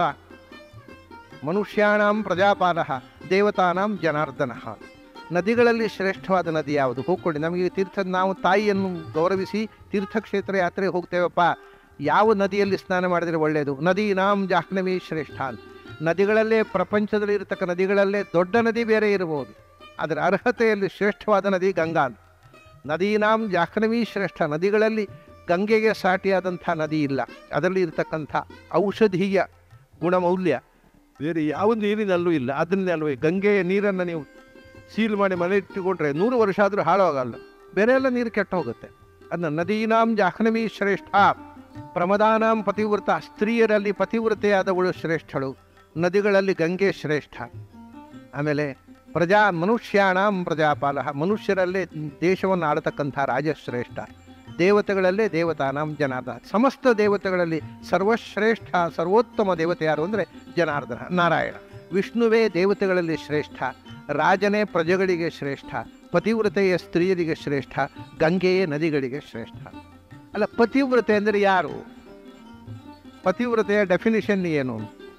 S1: ಮನುಷ್ಯಾಣಾಂ ಪ್ರಜಾಪಾಲ, ದೇವತಾನಾಂ ಜನಾರ್ದನ. ನದಿಗಳಲ್ಲಿ ಶ್ರೇಷ್ಠವಾದ ನದಿ ಯಾವುದು? ಹೋಗ್ಕೊಳ್ಳಿ. ನಮಗೆ ತೀರ್ಥ, ನಾವು ತಾಯಿಯನ್ನು ಗೌರವಿಸಿ ತೀರ್ಥಕ್ಷೇತ್ರ ಯಾತ್ರೆ ಹೋಗ್ತೇವಪ್ಪ, ಯಾವ ನದಿಯಲ್ಲಿ ಸ್ನಾನ ಮಾಡಿದರೆ ಒಳ್ಳೆಯದು? ನದೀನಾಂ ಜಾಹ್ನವೀ ಶ್ರೇಷ್ಠ. ನದಿಗಳಲ್ಲೇ, ಪ್ರಪಂಚದಲ್ಲಿ ಇರತಕ್ಕ ನದಿಗಳಲ್ಲೇ ದೊಡ್ಡ ನದಿ ಬೇರೆ ಇರಬಹುದು, ಅದರ ಅರ್ಹತೆಯಲ್ಲಿ ಶ್ರೇಷ್ಠವಾದ ನದಿ ಗಂಗಾ. ನದೀನಾಂ ಜಾಹ್ನವೀ ಶ್ರೇಷ್ಠ. ನದಿಗಳಲ್ಲಿ ಗಂಗೆಗೆ ಸಾಟಿಯಾದಂಥ ನದಿ ಇಲ್ಲ. ಅದರಲ್ಲಿ ಇರತಕ್ಕಂಥ ಔಷಧೀಯ ಗುಣಮೌಲ್ಯ ಬೇರೆ ಯಾವ ನೀರಿನಲ್ಲೂ ಇಲ್ಲ. ಅದನ್ನೇ ಅಲ್ವೇ ಗಂಗೆಯ ನೀರನ್ನು ನೀವು ಸೀಲ್ ಮಾಡಿ ಮನೆ ಇಟ್ಟುಕೊಂಡ್ರೆ ನೂರು ವರ್ಷ ಆದರೂ ಹಾಳಾಗಲ್ಲ, ಬೇರೆ ಎಲ್ಲ ನೀರು ಕೆಟ್ಟ ಹೋಗುತ್ತೆ. ಅದನ್ನ ನದೀನಾಂ ಜಾಹ್ನವೀ ಶ್ರೇಷ್ಠ, ಪ್ರಮದಾನಾಂ ಪತಿವ್ರತ. ಸ್ತ್ರೀಯರಲ್ಲಿ ಪತಿವ್ರತೆಯಾದವಳು ಶ್ರೇಷ್ಠಳು, ನದಿಗಳಲ್ಲಿ ಗಂಗೆ ಶ್ರೇಷ್ಠ. ಆಮೇಲೆ ಪ್ರಜಾ ಮನುಷ್ಯಾಣಾಂ ಪ್ರಜಾಪಾಲ, ಮನುಷ್ಯರಲ್ಲೇ ದೇಶವನ್ನು ಆಳತಕ್ಕಂಥ ರಾಜಶ್ರೇಷ್ಠ. ದೇವತೆಗಳಲ್ಲೇ ದೇವತಾನಾಂ ಜನಾರ್ದನ. ಸಮಸ್ತ ದೇವತೆಗಳಲ್ಲಿ ಸರ್ವಶ್ರೇಷ್ಠ ಸರ್ವೋತ್ತಮ ದೇವತೆ ಯಾರು ಅಂದರೆ ಜನಾರ್ದನ, ನಾರಾಯಣ. ವಿಷ್ಣುವೇ ದೇವತೆಗಳಲ್ಲಿ ಶ್ರೇಷ್ಠ, ರಾಜನೇ ಪ್ರಜೆಗಳಿಗೆ ಶ್ರೇಷ್ಠ, ಪತಿವ್ರತೆಯ ಸ್ತ್ರೀಯರಿಗೆ ಶ್ರೇಷ್ಠ, ಗಂಗೆಯೇ ನದಿಗಳಿಗೆ ಶ್ರೇಷ್ಠ. ಅಲ್ಲ, ಪತಿವ್ರತೆ ಅಂದರೆ ಯಾರು? ಪತಿವ್ರತೆಯ ಡೆಫಿನಿಷನ್ ಏನು?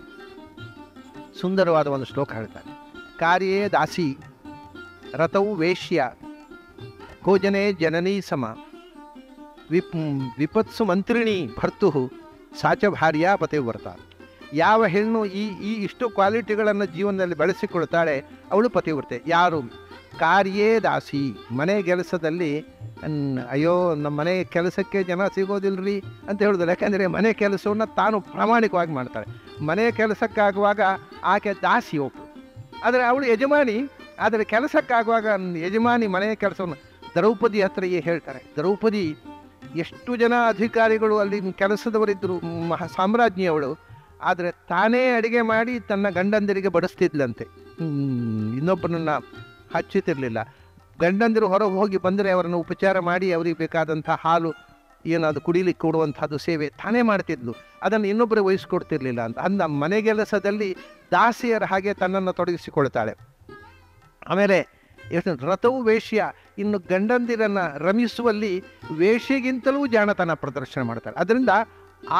S1: ಸುಂದರವಾದ ಒಂದು ಶ್ಲೋಕ ಹೇಳ್ತಾರೆ. ಕಾರ್ಯೇ ದಾಸಿ, ರಥೌ ವೇಶ್ಯ, ಭೋಜನೆ ಜನನೀ ಸಮ, ವಿಪ್ ವಿಪತ್ಸು ಮಂತ್ರಿಣಿ ಭರ್ತು, ಸಾಚ ಭಾರ್ಯಾ ಪತಿವ್ರತ. ಯಾವ ಹೆಣ್ಣು ಈ ಈ ಇಷ್ಟು ಕ್ವಾಲಿಟಿಗಳನ್ನು ಜೀವನದಲ್ಲಿ ಬೆಳೆಸಿಕೊಳ್ತಾಳೆ ಅವಳು ಪತಿವ್ರತೆ. ಯಾರು? ಕಾರ್ಯೇ ದಾಸಿ. ಮನೆ ಕೆಲಸದಲ್ಲಿ ಅಯ್ಯೋ ನಮ್ಮ ಮನೆ ಕೆಲಸಕ್ಕೆ ಜನ ಸಿಗೋದಿಲ್ಲರಿ ಅಂತ ಹೇಳೋದಿಲ್ಲ. ಯಾಕೆಂದರೆ ಮನೆ ಕೆಲಸವನ್ನು ತಾನು ಪ್ರಾಮಾಣಿಕವಾಗಿ ಮಾಡ್ತಾಳೆ. ಮನೆ ಕೆಲಸಕ್ಕಾಗುವಾಗ ಆಕೆ ದಾಸಿ ಒಬ್ಬಳು, ಆದರೆ ಅವಳು ಯಜಮಾನಿ. ಆದರೆ ಕೆಲಸಕ್ಕಾಗುವಾಗ ಯಜಮಾನಿ ಮನೆಯ ಕೆಲಸವನ್ನು ದ್ರೌಪದಿ ಹತ್ರ ಹೇಳ್ತಾರೆ. ದ್ರೌಪದಿ ಎಷ್ಟು ಜನ ಅಧಿಕಾರಿಗಳು ಅಲ್ಲಿ ಕೆಲಸದವರಿದ್ದರು, ಮಹಾ ಸಾಮ್ರಾಜ್ಞಿ ಅವಳು, ಆದರೆ ತಾನೇ ಅಡಿಗೆ ಮಾಡಿ ತನ್ನ ಗಂಡಂದಿರಿಗೆ ಬಡಿಸ್ತಿದ್ಲಂತೆ. ಇನ್ನೊಬ್ಬರನ್ನು ಹಚ್ಚುತ್ತಿರಲಿಲ್ಲ. ಗಂಡಂದಿರು ಹೊರಗೆ ಹೋಗಿ ಬಂದರೆ ಅವರನ್ನು ಉಪಚಾರ ಮಾಡಿ ಅವರಿಗೆ ಬೇಕಾದಂಥ ಹಾಲು ಏನಾದ್ರು ಕುಡಿಲಿಕ್ಕೆ ಕೊಡುವಂಥದ್ದು ಸೇವೆ ತಾನೇ ಮಾಡ್ತಿದ್ಲು. ಅದನ್ನು ಇನ್ನೊಬ್ಬರು ವಹಿಸ್ಕೊಡ್ತಿರ್ಲಿಲ್ಲ ಅಂತ. ಅಂದ ಮನೆಗೆಲಸದಲ್ಲಿ ದಾಸಿಯರ ಹಾಗೆ ತನ್ನನ್ನು ತೊಡಗಿಸಿಕೊಳ್ತಾಳೆ. ಆಮೇಲೆ ಎಷ್ಟು ರಥವು ವೇಶ್ಯ, ಇನ್ನು ಗಂಡಂದಿರನ್ನು ರಮಿಸುವಲ್ಲಿ ವೇಶ್ಯೆಗಿಂತಲೂ ಜಾಣತನ ಪ್ರದರ್ಶನ ಮಾಡ್ತಾರೆ. ಅದರಿಂದ ಆ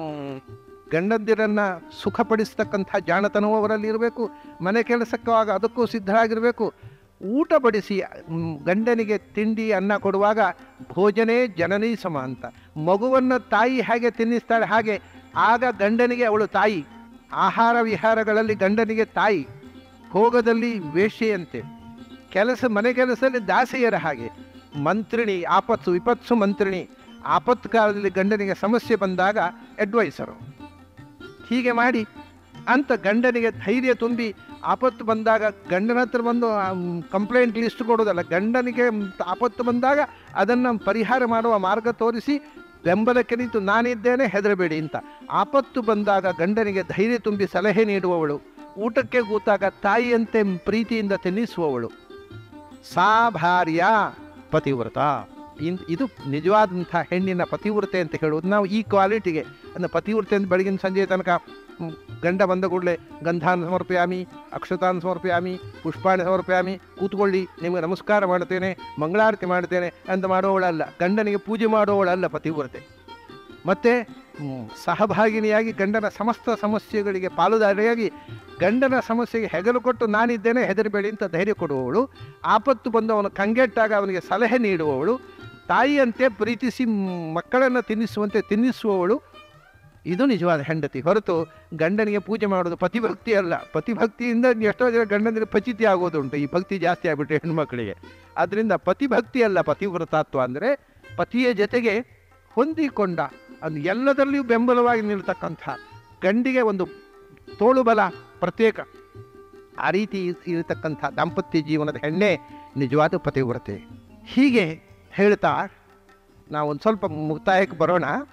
S1: ಗಂಡಂದಿರನ್ನು ಸುಖಪಡಿಸ್ತಕ್ಕಂಥ ಜಾಣತನವೂ ಅವರಲ್ಲಿ ಇರಬೇಕು. ಮನೆ ಕೆಲಸಕ್ಕಾಗ ಅದಕ್ಕೂ ಸಿದ್ಧರಾಗಿರಬೇಕು. ಊಟ ಬಡಿಸಿ ಗಂಡನಿಗೆ ತಿಂಡಿ ಅನ್ನ ಕೊಡುವಾಗ ಭೋಜನೇ ಜನನೀ ಸಮ ಅಂತ. ಮಗುವನ್ನು ತಾಯಿ ಹೇಗೆ ತಿನ್ನಿಸ್ತಾಳೆ ಹಾಗೆ ಆಗ ಗಂಡನಿಗೆ ಅವಳು ತಾಯಿ. ಆಹಾರ ವಿಹಾರಗಳಲ್ಲಿ ಗಂಡನಿಗೆ ತಾಯಿ, ಭೋಗದಲ್ಲಿ ವೇಶ್ಯೆಯಂತೆ, ಕೆಲಸ ಮನೆ ಕೆಲಸದಲ್ಲಿ ದಾಸಿಯರ ಹಾಗೆ. ಮಂತ್ರಿಣಿ, ಆಪತ್ತು ವಿಪತ್ಸು ಮಂತ್ರಿಣಿ. ಆಪತ್ತು ಕಾಲದಲ್ಲಿ ಗಂಡನಿಗೆ ಸಮಸ್ಯೆ ಬಂದಾಗ ಅಡ್ವೈಸರು. ಹೀಗೆ ಮಾಡಿ ಅಂತ ಗಂಡನಿಗೆ ಧೈರ್ಯ ತುಂಬಿ ಆಪತ್ತು ಬಂದಾಗ ಗಂಡನ ಹತ್ರ ಬಂದು ಕಂಪ್ಲೇಂಟ್ ಲಿಸ್ಟ್ ಕೊಡೋದಲ್ಲ, ಗಂಡನಿಗೆ ಆಪತ್ತು ಬಂದಾಗ ಅದನ್ನು ಪರಿಹಾರ ಮಾಡುವ ಮಾರ್ಗ ತೋರಿಸಿ ಬೆಂಬಲಕ್ಕೆ ನಿಂತು ನಾನಿದ್ದೇನೆ ಹೆದರಬೇಡಿ ಅಂತ. ಆಪತ್ತು ಬಂದಾಗ ಗಂಡನಿಗೆ ಧೈರ್ಯ ತುಂಬಿ ಸಲಹೆ ನೀಡುವವಳು. ಊಟಕ್ಕೆ ಕೂತಾಗ ತಾಯಿಯಂತೆ ಪ್ರೀತಿಯಿಂದ ತಿನ್ನಿಸುವವಳು. ಸಾ ಭಾರ್ಯ ಪತಿವ್ರತ. ಇನ್ ಇದು ನಿಜವಾದಂಥ ಹೆಣ್ಣಿನ ಪತಿವ್ರತೆ ಅಂತ ಹೇಳುವುದು. ನಾವು ಈ ಕ್ವಾಲಿಟಿಗೆ ಅಂದರೆ ಪತಿವ್ರತೆ ಅಂತ ಬೆಳಗಿನ ಸಂಜೆ ತನಕ ಗಂಡ ಬಂದ ಕೂಡಲೇ ಗಂಧಾನ ಸಮರ್ಪಯಾಮಿ, ಅಕ್ಷತಾನ್ ಸಮರ್ಪಯಾಮಿ, ಪುಷ್ಪಾಣಿ ಸಮರ್ಪಯಾಮಿ, ಕೂತ್ಕೊಳ್ಳಿ ನಿಮಗೆ ನಮಸ್ಕಾರ ಮಾಡ್ತೇನೆ, ಮಂಗಳಾರತಿ ಮಾಡ್ತೇನೆ ಅಂತ ಮಾಡುವವಳಲ್ಲ. ಗಂಡನಿಗೆ ಪೂಜೆ ಮಾಡುವವಳಲ್ಲ ಪತಿವ್ರತೆ. ಮತ್ತು ಸಹಭಾಗಿನಿಯಾಗಿ ಗಂಡನ ಸಮಸ್ತ ಸಮಸ್ಯೆಗಳಿಗೆ ಪಾಲುದಾರಿಯಾಗಿ ಗಂಡನ ಸಮಸ್ಯೆಗೆ ಹೆಗಲು ಕೊಟ್ಟು ನಾನಿದ್ದೇನೆ ಹೆದರಬೇಡಿ ಅಂತ ಧೈರ್ಯ ಕೊಡುವವಳು. ಆಪತ್ತು ಬಂದು ಅವನು ಕಂಗೆಟ್ಟಾಗ ಅವನಿಗೆ ಸಲಹೆ ನೀಡುವವಳು. ತಾಯಿಯಂತೆ ಪ್ರೀತಿಸಿ ಮಕ್ಕಳನ್ನು ತಿನ್ನಿಸುವಂತೆ ತಿನ್ನಿಸುವವಳು. ಇದು ನಿಜವಾದ ಹೆಂಡತಿ. ಹೊರತು ಗಂಡನಿಗೆ ಪೂಜೆ ಮಾಡೋದು ಪತಿಭಕ್ತಿ ಅಲ್ಲ. ಪತಿಭಕ್ತಿಯಿಂದ ಎಷ್ಟೋ ಜನ ಗಂಡನಿಗೆ ಪಚಿತಿ ಆಗೋದುಂಟು, ಈ ಭಕ್ತಿ ಜಾಸ್ತಿ ಆಗಿಬಿಟ್ರೆ ಹೆಣ್ಮಕ್ಳಿಗೆ. ಆದ್ದರಿಂದ ಪತಿಭಕ್ತಿ ಅಲ್ಲ ಪತಿವ್ರತತ್ವ. ಅಂದರೆ ಪತಿಯ ಜೊತೆಗೆ ಹೊಂದಿಕೊಂಡ, ಅದು ಎಲ್ಲದರಲ್ಲಿಯೂ ಬೆಂಬಲವಾಗಿ ನಿಲ್ತಕ್ಕಂಥ, ಗಂಡಿಗೆ ಒಂದು ತೋಳುಬಲ ಪ್ರತ್ಯೇಕ, ಆ ರೀತಿ ಇರತಕ್ಕಂಥ ದಾಂಪತ್ಯ ಜೀವನದ ಹೆಣ್ಣೆ ನಿಜವಾದ ಪತಿವ್ರತೆ. ಹೀಗೆ ಹೇಳ್ತಾ ನಾವೊಂದು ಸ್ವಲ್ಪ ಮುಕ್ತಾಯಕ್ಕೆ ಬರೋಣ.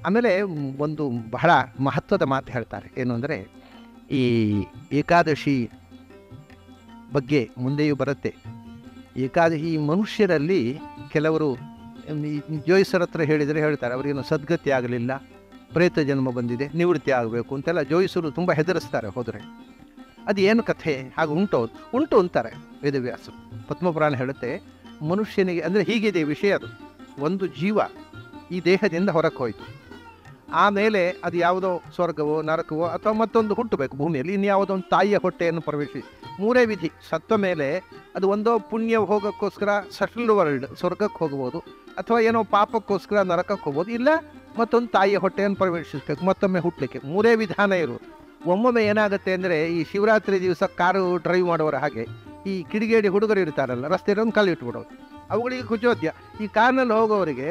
S1: ಆಮೇಲೆ ಒಂದು ಬಹಳ ಮಹತ್ವದ ಮಾತು ಹೇಳ್ತಾರೆ, ಏನು ಅಂದರೆ ಈ ಏಕಾದಶಿ ಬಗ್ಗೆ ಮುಂದೆಯೂ ಬರುತ್ತೆ. ಏಕಾದಶಿ ಈ ಮನುಷ್ಯರಲ್ಲಿ ಕೆಲವರು ಜೋಯಿಸರ ಹತ್ರ ಹೇಳಿದರೆ ಹೇಳ್ತಾರೆ, ಅವರೇನು ಸದ್ಗತಿ ಆಗಲಿಲ್ಲ, ಪ್ರೇತ ಜನ್ಮ ಬಂದಿದೆ, ನಿವೃತ್ತಿ ಆಗಬೇಕು ಅಂತೆಲ್ಲ ಜೋಯಿಸರು ತುಂಬ ಹೆದರಿಸ್ತಾರೆ ಹೋದರೆ. ಅದು ಏನು ಕಥೆ, ಹಾಗೆ ಉಂಟು ಉಂಟು ಅಂತಾರೆ ವೇದವ್ಯಾಸರು. ಪದ್ಮಪುರಾಣ ಹೇಳುತ್ತೆ, ಮನುಷ್ಯನಿಗೆ ಅಂದರೆ ಹೀಗಿದೆ ವಿಷಯ. ಅದು ಒಂದು ಜೀವ ಈ ದೇಹದಿಂದ ಹೊರಕ್ಕೆ ಹೋಯಿತು, ಆಮೇಲೆ ಅದು ಯಾವುದೋ ಸ್ವರ್ಗವೋ ನರಕವೋ ಅಥವಾ ಮತ್ತೊಂದು ಹುಟ್ಟಬೇಕು ಭೂಮಿಯಲ್ಲಿ, ಇನ್ಯಾವುದೋ ಒಂದು ತಾಯಿಯ ಹೊಟ್ಟೆಯನ್ನು ಪ್ರವೇಶಿಸಿ. ಮೂರೇ ವಿಧಿ, ಸತ್ತ ಮೇಲೆ ಅದು ಒಂದೋ ಪುಣ್ಯ ಹೋಗೋಕ್ಕೋಸ್ಕರ ಸೆಟಲ್ಡ್ ವರ್ಲ್ಡ್ ಸ್ವರ್ಗಕ್ಕೆ ಹೋಗ್ಬೋದು, ಅಥವಾ ಏನೋ ಪಾಪಕ್ಕೋಸ್ಕರ ನರಕಕ್ಕೆ ಹೋಗ್ಬೋದು, ಇಲ್ಲ ಮತ್ತೊಂದು ತಾಯಿಯ ಹೊಟ್ಟೆಯನ್ನು ಪ್ರವೇಶಿಸಬೇಕು, ಮತ್ತೊಮ್ಮೆ ಹುಟ್ಟಲಿಕ್ಕೆ. ಮೂರೇ ವಿಧಾನ ಇರೋದು. ಒಮ್ಮೊಮ್ಮೆ ಏನಾಗುತ್ತೆ ಅಂದರೆ, ಈ ಶಿವರಾತ್ರಿ ದಿವಸ ಕಾರು ಡ್ರೈವ್ ಮಾಡೋರ ಹಾಗೆ ಈ ಕಿಡಿಗೇಡಿ ಹುಡುಗರು ಇರ್ತಾರಲ್ಲ, ರಸ್ತೆಯಲ್ಲಿ ಒಂದು ಕಲ್ಲು ಇಟ್ಬಿಡೋದು, ಅವುಗಳಿಗೆ ಕುಚೋದ್ಯ. ಈ ಕಾರ್ನಲ್ಲಿ ಹೋಗೋವರಿಗೆ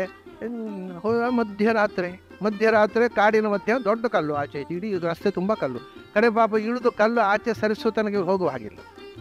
S1: ಮಧ್ಯರಾತ್ರಿ ಮಧ್ಯರಾತ್ರಿ ಕಾಡಿನ ಮಧ್ಯೆ ದೊಡ್ಡ ಕಲ್ಲು ಆಚೆ ಇಡೀ ರಸ್ತೆ ತುಂಬ ಕಲ್ಲು, ಕಡೆ ಪಾಪ ಇಳಿದು ಕಲ್ಲು ಆಚೆ ಸರಿಸೋ ತನಕ ಹೋಗುವ ಹಾಗಿಲ್ಲ.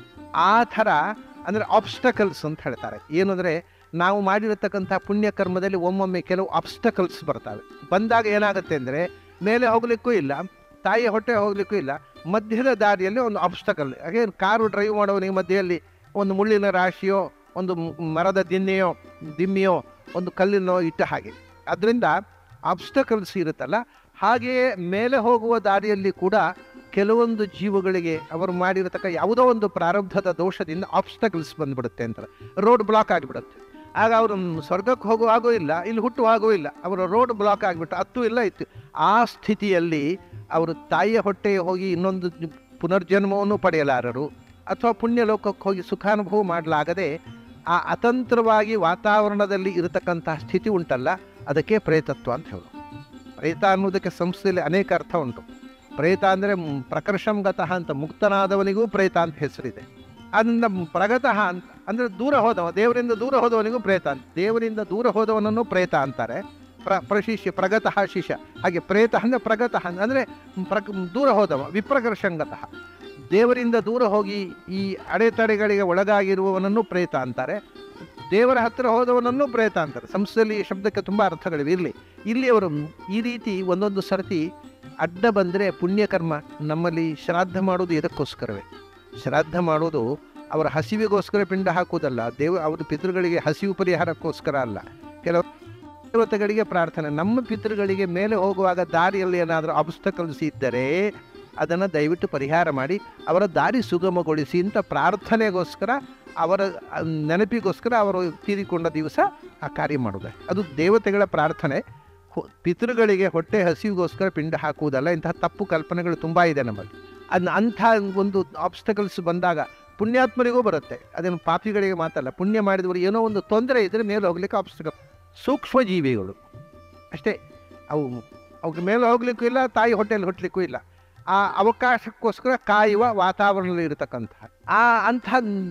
S1: ಆ ಥರ ಅಂದರೆ ಆಬ್ಸ್ಟಕಲ್ಸ್ ಅಂತ ಹೇಳ್ತಾರೆ. ಏನು ಅಂದರೆ, ನಾವು ಮಾಡಿರತಕ್ಕಂಥ ಪುಣ್ಯಕರ್ಮದಲ್ಲಿ ಒಮ್ಮೊಮ್ಮೆ ಕೆಲವು ಆಬ್ಸ್ಟಕಲ್ಸ್ ಬರ್ತವೆ. ಬಂದಾಗ ಏನಾಗುತ್ತೆ ಅಂದರೆ, ಮೇಲೆ ಹೋಗಲಿಕ್ಕೂ ಇಲ್ಲ, ತಾಯಿಯ ಹೊಟ್ಟೆ ಹೋಗಲಿಕ್ಕೂ ಇಲ್ಲ, ಮಧ್ಯದ ದಾರಿಯಲ್ಲಿ ಒಂದು ಆಬ್ಸ್ಟಕಲ್. ಹಾಗೆ ಕಾರು ಡ್ರೈವ್ ಮಾಡೋನಿಗೆ ಮಧ್ಯೆಯಲ್ಲಿ ಒಂದು ಮುಳ್ಳಿನ ರಾಶಿಯೋ ಒಂದು ಮರದ ದಿನ್ನೆಯೋ ದಿಮ್ಮಿಯೋ ಒಂದು ಕಲ್ಲಿನೋ ಇಟ್ಟ ಹಾಗೆ. ಅದರಿಂದ ಆಬ್ಸ್ಟಕಲ್ಸ್ ಇರುತ್ತಲ್ಲ, ಹಾಗೆಯೇ ಮೇಲೆ ಹೋಗುವ ದಾರಿಯಲ್ಲಿ ಕೂಡ ಕೆಲವೊಂದು ಜೀವಗಳಿಗೆ ಅವರು ಮಾಡಿರತಕ್ಕ ಯಾವುದೋ ಒಂದು ಪ್ರಾರಬ್ಧದ ದೋಷದಿಂದ ಆಬ್ಸ್ಟಕಲ್ಸ್ ಬಂದುಬಿಡುತ್ತೆ ಅಂತಾರೆ. ರೋಡ್ ಬ್ಲಾಕ್ ಆಗಿಬಿಡುತ್ತೆ. ಆಗ ಅವರು ಸ್ವರ್ಗಕ್ಕೆ ಹೋಗುವಾಗೂ ಇಲ್ಲ, ಇಲ್ಲಿ ಹುಟ್ಟುವಾಗೂ ಇಲ್ಲ, ಅವರ ರೋಡ್ ಬ್ಲಾಕ್ ಆಗಿಬಿಟ್ಟು ಹತ್ತು ಇಲ್ಲ ಇತ್ತು. ಆ ಸ್ಥಿತಿಯಲ್ಲಿ ಅವರು ತಾಯಿಯ ಹೊಟ್ಟೆಗೆ ಹೋಗಿ ಇನ್ನೊಂದು ಪುನರ್ಜನ್ಮವನ್ನು ಪಡೆಯಲಾರರು, ಅಥವಾ ಪುಣ್ಯಲೋಕಕ್ಕೆ ಹೋಗಿ ಸುಖಾನುಭವ ಮಾಡಲಾಗದೆ ಆ ಅತಂತ್ರವಾಗಿ ವಾತಾವರಣದಲ್ಲಿ ಇರತಕ್ಕಂಥ ಸ್ಥಿತಿ ಉಂಟಲ್ಲ, ಅದಕ್ಕೆ ಪ್ರೇತತ್ವ ಅಂತ ಹೇಳೋದು. ಪ್ರೇತ ಅನ್ನೋದಕ್ಕೆ ಸಂಸ್ಥೆಯಲ್ಲಿ ಅನೇಕ ಅರ್ಥ ಉಂಟು. ಪ್ರೇತ ಅಂದರೆ ಪ್ರಕರ್ಷಂಗತಃ ಅಂತ, ಮುಕ್ತನಾದವನಿಗೂ ಪ್ರೇತ ಅಂತ ಹೆಸರಿದೆ. ಅದರಿಂದ ಪ್ರಗತಃ ಅಂತ ಅಂದರೆ ದೂರ ಹೋದವ, ದೇವರಿಂದ ದೂರ ಹೋದವನಿಗೂ ಪ್ರೇತ ಅಂತ. ದೇವರಿಂದ ದೂರ ಹೋದವನನ್ನು ಪ್ರೇತ ಅಂತಾರೆ. ಪ್ರ ಪ್ರಶಿಷ್ಯ ಪ್ರಗತಃ ಶಿಷ್ಯ, ಹಾಗೆ ಪ್ರೇತ ಅಂದರೆ ಪ್ರಗತಃ ಅಂದರೆ ಪ್ರಕ ದೂರ ಹೋದವ. ವಿಪ್ರಕರ್ಷಂಗತಃ ದೇವರಿಂದ ದೂರ ಹೋಗಿ ಈ ಅಡೆತಡೆಗಳಿಗೆ ಒಳಗಾಗಿರುವವನನ್ನು ಪ್ರೇತ ಅಂತಾರೆ. ದೇವರ ಹತ್ತಿರ ಹೋದವನನ್ನು ಪ್ರೇತ ಅಂತಾರೆ. ಸಂಸ್ಥೆಯಲ್ಲಿ ಈ ಶಬ್ದಕ್ಕೆ ತುಂಬ ಅರ್ಥಗಳಿವೆ. ಇರಲಿ, ಇಲ್ಲಿ ಅವರು ಈ ರೀತಿ ಒಂದೊಂದು ಸರ್ತಿ ಅಡ್ಡ ಬಂದರೆ ಪುಣ್ಯಕರ್ಮ. ನಮ್ಮಲ್ಲಿ ಶ್ರಾದ್ದ ಮಾಡೋದು ಇದಕ್ಕೋಸ್ಕರವೇ. ಶ್ರಾದ್ದ ಮಾಡೋದು ಅವರ ಹಸಿವಿಗೋಸ್ಕರ ಪಿಂಡ ಹಾಕುವುದಲ್ಲ, ದೇವ ಅವ್ರ ಪಿತೃಗಳಿಗೆ ಹಸಿವು ಪರಿಹಾರಕ್ಕೋಸ್ಕರ ಅಲ್ಲ, ಕೆಲವು ದೇವತೆಗಳಿಗೆ ಪ್ರಾರ್ಥನೆ. ನಮ್ಮ ಪಿತೃಗಳಿಗೆ ಮೇಲೆ ಹೋಗುವಾಗ ದಾರಿಯಲ್ಲಿ ಏನಾದರೂ ಆಬ್ಸ್ಟಕಲ್ಸ್ ಇದ್ದರೆ ಅದನ್ನು ದಯವಿಟ್ಟು ಪರಿಹಾರ ಮಾಡಿ ಅವರ ದಾರಿ ಸುಗಮಗೊಳಿಸಿ ಅಂತ ಪ್ರಾರ್ಥನೆಗೋಸ್ಕರ, ಅವರ ನೆನಪಿಗೋಸ್ಕರ ಅವರು ತೀರಿಕೊಂಡ ದಿವಸ ಆ ಕಾರ್ಯ ಮಾಡೋದು. ಅದು ದೇವತೆಗಳ ಪ್ರಾರ್ಥನೆ. ಪಿತೃಗಳಿಗೆ ಹೊಟ್ಟೆ ಹಸಿವಿಗೋಸ್ಕರ ಪಿಂಡ ಹಾಕುವುದಲ್ಲ. ಇಂತಹ ತಪ್ಪು ಕಲ್ಪನೆಗಳು ತುಂಬ ಇದೆ ನಮ್ಮಲ್ಲಿ. ಅದನ್ನ ಅಂಥ ಒಂದು ಆಬ್ಸ್ಟಕಲ್ಸ್ ಬಂದಾಗ ಪುಣ್ಯಾತ್ಮರಿಗೂ ಬರುತ್ತೆ, ಅದೇನು ಪಾಪಿಗಳಿಗೆ ಮಾತಲ್ಲ. ಪುಣ್ಯ ಮಾಡಿದವರು ಏನೋ ಒಂದು ತೊಂದರೆ ಇದ್ದರೆ ಮೇಲೆ ಹೋಗ್ಲಿಕ್ಕೆ ಆಬ್ಸ್ಟಕಲ್. ಸೂಕ್ಷ್ಮ ಜೀವಿಗಳು ಅಷ್ಟೇ, ಅವು ಅವ್ರ ಮೇಲೆ ಹೋಗ್ಲಿಕ್ಕೂ ಇಲ್ಲ, ತಾಯಿ ಹೊಟ್ಟೆಯಲ್ಲಿ ಹುಟ್ಟಲಿಕ್ಕೂ ಇಲ್ಲ. ಆ ಅವಕಾಶಕ್ಕೋಸ್ಕರ ಕಾಯುವ ವಾತಾವರಣದಲ್ಲಿ ಇರತಕ್ಕಂಥ ಆ ಅಂಥ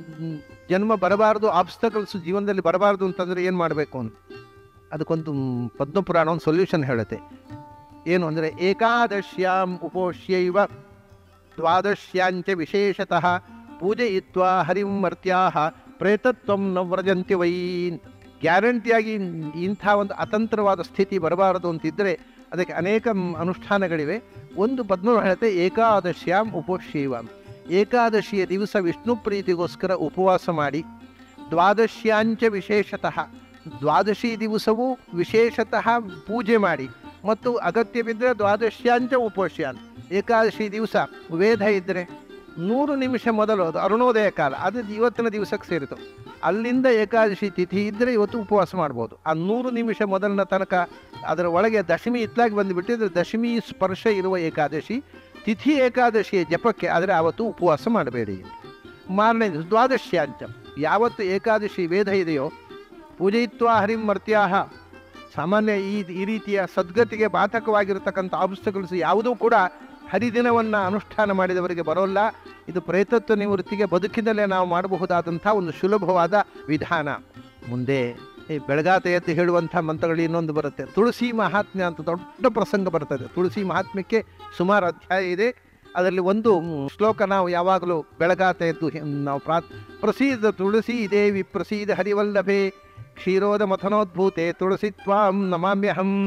S1: ಜನ್ಮ ಬರಬಾರ್ದು, ಆಬ್ಸ್ಟಕಲ್ಸ್ ಜೀವನದಲ್ಲಿ ಬರಬಾರ್ದು ಅಂತಂದರೆ ಏನು ಮಾಡಬೇಕು ಅಂತ ಅದಕ್ಕೊಂದು ಪದ್ಮಪುರಾಣ ಒಂದು ಸೊಲ್ಯೂಷನ್ ಹೇಳುತ್ತೆ. ಏನು ಅಂದರೆ, ಏಕಾದಶ್ಯಾಂ ಉಪೋಷ್ಯೈವ ದ್ವಾದಶ್ಯಾಂಚ ವಿಶೇಷತಃ ಪೂಜಯಿತ್ವಾ ಹರಿಂ ಮರ್ತ್ಯಾಹ ಪ್ರೇತತ್ವಂ ನ ವ್ರಜಂತಿ ವೈ. ಗ್ಯಾರಂಟಿಯಾಗಿ ಇಂಥ ಒಂದು ಅತಂತ್ರವಾದ ಸ್ಥಿತಿ ಬರಬಾರದು ಅಂತಿದ್ದರೆ ಅದಕ್ಕೆ ಅನೇಕ ಅನುಷ್ಠಾನಗಳಿವೆ. ಒಂದು ಪದ್ಮ ಹೇಳುತ್ತೆ, ಏಕಾದಶ್ಯಾಂ ಉಪೋಷ್ಯೈವ. ಏಕಾದಶಿಯ ದಿವಸ ವಿಷ್ಣು ಪ್ರೀತಿಗೋಸ್ಕರ ಉಪವಾಸ ಮಾಡಿ, ದ್ವಾದಶ್ಯಾಂಚ ವಿಶೇಷತಃ, ದ್ವಾದಶಿ ದಿವಸವೂ ವಿಶೇಷತಃ ಪೂಜೆ ಮಾಡಿ, ಮತ್ತು ಅಗತ್ಯವಿದ್ದರೆ ದ್ವಾದಶ್ಯಾಂಚ ಉಪೋಷ್ಯಾನ್. ಏಕಾದಶಿ ದಿವಸ ವೇದ ಇದ್ದರೆ ನೂರು ನಿಮಿಷ ಮೊದಲು, ಅದು ಅರುಣೋದಯ ಕಾಲ, ಅದು ಇವತ್ತಿನ ದಿವಸಕ್ಕೆ ಸೇರಿತು. ಅಲ್ಲಿಂದ ಏಕಾದಶಿ ತಿಥಿ ಇದ್ದರೆ ಇವತ್ತು ಉಪವಾಸ ಮಾಡ್ಬೋದು. ಆ ನೂರು ನಿಮಿಷ ಮೊದಲಿನ ತನಕ ಅದರ ಒಳಗೆ ದಶಮಿ ಇತ್ಲಾಗಿ ಬಂದುಬಿಟ್ಟಿದ್ರೆ ದಶಮಿ ಸ್ಪರ್ಶ ಇರುವ ಏಕಾದಶಿ ತಿಥಿ ಏಕಾದಶಿಯ ಜಪಕ್ಕೆ, ಆದರೆ ಆವತ್ತು ಉಪವಾಸ ಮಾಡಬೇಡಿ. ಮಾರನೇ ದಿವಸ ದ್ವಾದಶ್ಯಾಂಚ, ಯಾವತ್ತು ಏಕಾದಶಿ ವೇದ ಇದೆಯೋ ಪೂಜಯಿತ್ವಾ ಹರಿಂ ಮರ್ತ್ಯಾಹ. ಸಾಮಾನ್ಯ ಈ ಈ ರೀತಿಯ ಸದ್ಗತಿಗೆ ಬಾಧಕವಾಗಿರತಕ್ಕಂಥ ಆಬ್ಸ್ಟಕಲ್ಸ್ ಯಾವುದೂ ಕೂಡ ಹರಿದಿನವನ್ನು ಅನುಷ್ಠಾನ ಮಾಡಿದವರಿಗೆ ಬರೋಲ್ಲ. ಇದು ಪ್ರೇತತ್ವ ನಿವೃತ್ತಿಗೆ ಬದುಕಿನಲ್ಲೇ ನಾವು ಮಾಡಬಹುದಾದಂಥ ಒಂದು ಸುಲಭವಾದ ವಿಧಾನ. ಮುಂದೆ ಈ ಬೆಳಗಾತ ಎದ್ದು ಹೇಳುವಂಥ ಮಂತ್ರಗಳು ಇನ್ನೊಂದು ಬರುತ್ತೆ, ತುಳಸಿ ಮಹಾತ್ಮ್ಯ ಅಂತ ದೊಡ್ಡ ಪ್ರಸಂಗ ಬರ್ತದೆ. ತುಳಸಿ ಮಹಾತ್ಮ್ಯಕ್ಕೆ ಸುಮಾರು ಅಧ್ಯಾಯ ಇದೆ. ಅದರಲ್ಲಿ ಒಂದು ಶ್ಲೋಕ ನಾವು ಯಾವಾಗಲೂ ಬೆಳಗಾತ ಎದ್ದು ನಾವು ಪ್ರಾ ಪ್ರಸೀದ ತುಳಸಿ ದೇವಿ ಪ್ರಸೀದ ಹರಿವಲ್ಲಭೆ ಕ್ಷೀರೋದ ಮಥನೋದ್ಭೂತೆ ತುಳಸಿ ತ್ವಾಂ ನಮಾಮ್ಯಹಂ.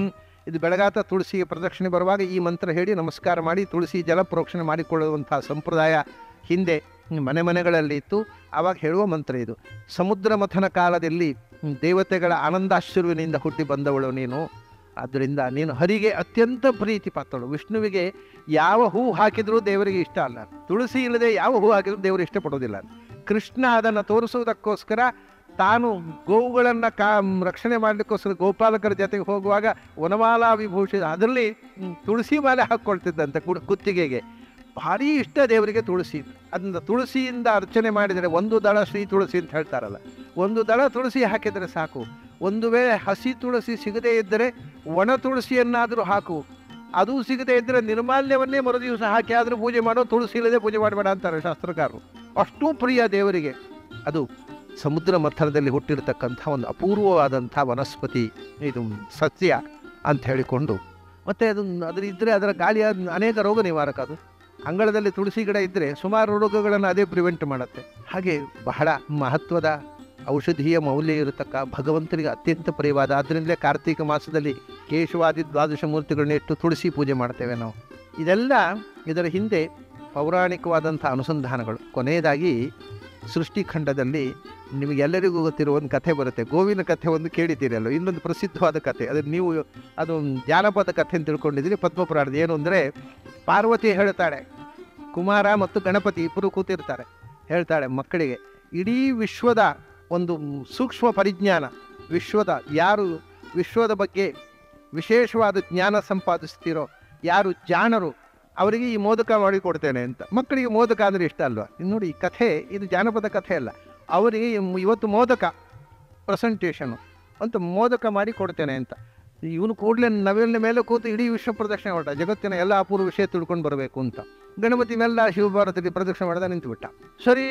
S1: ಇದು ಬೆಳಗಾತ ತುಳಸಿಗೆ ಪ್ರದಕ್ಷಿಣೆ ಬರುವಾಗ ಈ ಮಂತ್ರ ಹೇಳಿ ನಮಸ್ಕಾರ ಮಾಡಿ ತುಳಸಿ ಜಲ ಪ್ರೋಕ್ಷಣೆ ಮಾಡಿಕೊಳ್ಳುವಂಥ ಸಂಪ್ರದಾಯ ಹಿಂದೆ ಮನೆ ಮನೆಗಳಲ್ಲಿ ಇತ್ತು. ಆವಾಗ ಹೇಳುವ ಮಂತ್ರ ಇದು. ಸಮುದ್ರ ಮಥನ ಕಾಲದಲ್ಲಿ ದೇವತೆಗಳ ಆನಂದಾಶ್ರುವಿನಿಂದ ಹುಟ್ಟಿ ಬಂದವಳು ನೀನು. ಆದ್ದರಿಂದ ನೀನು ಹರಿಗೆ ಅತ್ಯಂತ ಪ್ರೀತಿ ಪಾತ್ರಳು. ವಿಷ್ಣುವಿಗೆ ಯಾವ ಹೂ ಹಾಕಿದರೂ ದೇವರಿಗೆ ಇಷ್ಟ ಅಲ್ಲ. ತುಳಸಿ ಇಲ್ಲದೆ ಯಾವ ಹೂ ಹಾಕಿದರೂ ದೇವರು ಇಷ್ಟಪಡೋದಿಲ್ಲ. ಕೃಷ್ಣ ಅದನ್ನು ತೋರಿಸುವುದಕ್ಕೋಸ್ಕರ ತಾನು ಗೋವುಗಳನ್ನು ಕಾ ರಕ್ಷಣೆ ಮಾಡಲಿಕ್ಕೋಸ್ಕರ ಗೋಪಾಲಕರ ಜೊತೆಗೆ ಹೋಗುವಾಗ ವನಮಾಲಾ ವಿಭೂಷಿತ ಅದರಲ್ಲಿ ತುಳಸಿ ಮಾಲೆ ಹಾಕ್ಕೊಳ್ತಿದ್ದಂತೆ ಕು ಕುತ್ತಿಗೆಗೆ. ಭಾರಿ ಇಷ್ಟ ದೇವರಿಗೆ ತುಳಸಿ. ಅದನ್ನು ತುಳಸಿಯಿಂದ ಅರ್ಚನೆ ಮಾಡಿದರೆ ಒಂದು ದಳ ಶ್ರೀ ತುಳಸಿ ಅಂತ ಹೇಳ್ತಾರಲ್ಲ, ಒಂದು ದಳ ತುಳಸಿ ಹಾಕಿದರೆ ಸಾಕು. ಒಂದು ವೇಳೆ ಹಸಿ ತುಳಸಿ ಸಿಗದೇ ಇದ್ದರೆ ಒಣ ತುಳಸಿಯನ್ನಾದರೂ ಹಾಕು. ಅದು ಸಿಗದೇ ಇದ್ದರೆ ನಿರ್ಮಾಲ್ಯವನ್ನೇ ಮರು ದಿವಸ ಹಾಕಿ ಆದರೂ ಪೂಜೆ ಮಾಡೋ, ತುಳಸಿ ಇಲ್ಲದೆ ಪೂಜೆ ಮಾಡಬೇಡ ಅಂತಾರೆ ಶಾಸ್ತ್ರಕಾರರು. ಅಷ್ಟೂ ಪ್ರಿಯ ದೇವರಿಗೆ. ಅದು ಸಮುದ್ರ ಮಥನದಲ್ಲಿ ಹುಟ್ಟಿರ್ತಕ್ಕಂಥ ಒಂದು ಅಪೂರ್ವವಾದಂಥ ವನಸ್ಪತಿ, ಇದು ಸಸ್ಯ ಅಂತ ಹೇಳಿಕೊಂಡು. ಮತ್ತು ಅದು ಅದ್ರ ಇದ್ದರೆ ಅದರ ಗಾಳಿಯ ಅನೇಕ ರೋಗ ನಿವಾರಕ. ಅದು ಅಂಗಳದಲ್ಲಿ ತುಳಸಿ ಗಿಡ ಇದ್ದರೆ ಸುಮಾರು ರೋಗಗಳನ್ನು ಅದೇ ಪ್ರಿವೆಂಟ್ ಮಾಡುತ್ತೆ. ಹಾಗೆ ಬಹಳ ಮಹತ್ವದ ಔಷಧೀಯ ಮೌಲ್ಯ ಇರತಕ್ಕ ಭಗವಂತನಿಗೆ ಅತ್ಯಂತ ಪ್ರಿಯವಾದ. ಅದರಿಂದಲೇ ಕಾರ್ತೀಕ ಮಾಸದಲ್ಲಿ ಕೇಶವಾದಿ ದ್ವಾದಶ ಮೂರ್ತಿಗಳನ್ನ ಇಟ್ಟು ತುಳಸಿ ಪೂಜೆ ಮಾಡ್ತೇವೆ ನಾವು. ಇದೆಲ್ಲ ಇದರ ಹಿಂದೆ ಪೌರಾಣಿಕವಾದಂಥ ಅನುಸಂಧಾನಗಳು. ಕೊನೆಯದಾಗಿ ಸೃಷ್ಟಿಖಂಡದಲ್ಲಿ ನಿಮಗೆಲ್ಲರಿಗೂ ಗೊತ್ತಿರುವ ಒಂದು ಕಥೆ ಬರುತ್ತೆ. ಗೋವಿನ ಕಥೆ ಒಂದು ಕೇಳಿದ್ದೀರಲ್ಲ, ಇನ್ನೊಂದು ಪ್ರಸಿದ್ಧವಾದ ಕಥೆ. ಅದನ್ನು ನೀವು ಅದು ಜಾನಪದ ಕಥೆ ಅಂತ ತಿಳ್ಕೊಂಡಿದ್ದೀರಿ. ಪದ್ಮಪುರಾಣದ ಏನು ಅಂದರೆ, ಪಾರ್ವತಿ ಹೇಳ್ತಾಳೆ, ಕುಮಾರ ಮತ್ತು ಗಣಪತಿ ಇಬ್ಬರು ಕೂತಿರ್ತಾರೆ. ಹೇಳ್ತಾಳೆ ಮಕ್ಕಳಿಗೆ, ಇಡೀ ವಿಶ್ವದ ಒಂದು ಸೂಕ್ಷ್ಮ ಪರಿಜ್ಞಾನ, ವಿಶ್ವದ ಯಾರು ವಿಶ್ವದ ಬಗ್ಗೆ ವಿಶೇಷವಾದ ಜ್ಞಾನ ಸಂಪಾದಿಸ್ತೀರೋ, ಯಾರು ಜಾಣರು, ಅವರಿಗೆ ಈ ಮೋದಕ ಮಾಡಿಕೊಡ್ತೇನೆ ಅಂತ. ಮಕ್ಕಳಿಗೆ ಮೋದಕ ಅಂದರೆ ಇಷ್ಟ ಅಲ್ವಾ? ಇನ್ನು ನೋಡಿ, ಈ ಕಥೆ ಇದು ಜಾನಪದ ಕಥೆ ಅಲ್ಲ. ಅವರಿಗೆ ಇವತ್ತು ಮೋದಕ ಪ್ರೆಸೆಂಟೇಷನು ಅಂತ ಮೋದಕ ಮಾಡಿ ಕೊಡ್ತೇನೆ ಅಂತ. ಇವನು ಕೂಡಲೇ ನವೆಲ್ಲ ಮೇಲೆ ಕೂತು ಇಡೀ ವಿಶ್ವ ಪ್ರದಕ್ಷಿಣೆ ಹೊರಟ, ಜಗತ್ತಿನ ಎಲ್ಲ ಅಪೂರ್ವ ವಿಷಯ ತಿಳ್ಕೊಂಡು ಬರಬೇಕು ಅಂತ. ಗಣಪತಿ ಮೇಲೆ ಶಿವಭಾರತದಲ್ಲಿ ಪ್ರದಕ್ಷಿಣೆ ಮಾಡಿದ ನಿಂತುಬಿಟ್ಟ. ಸರಿ,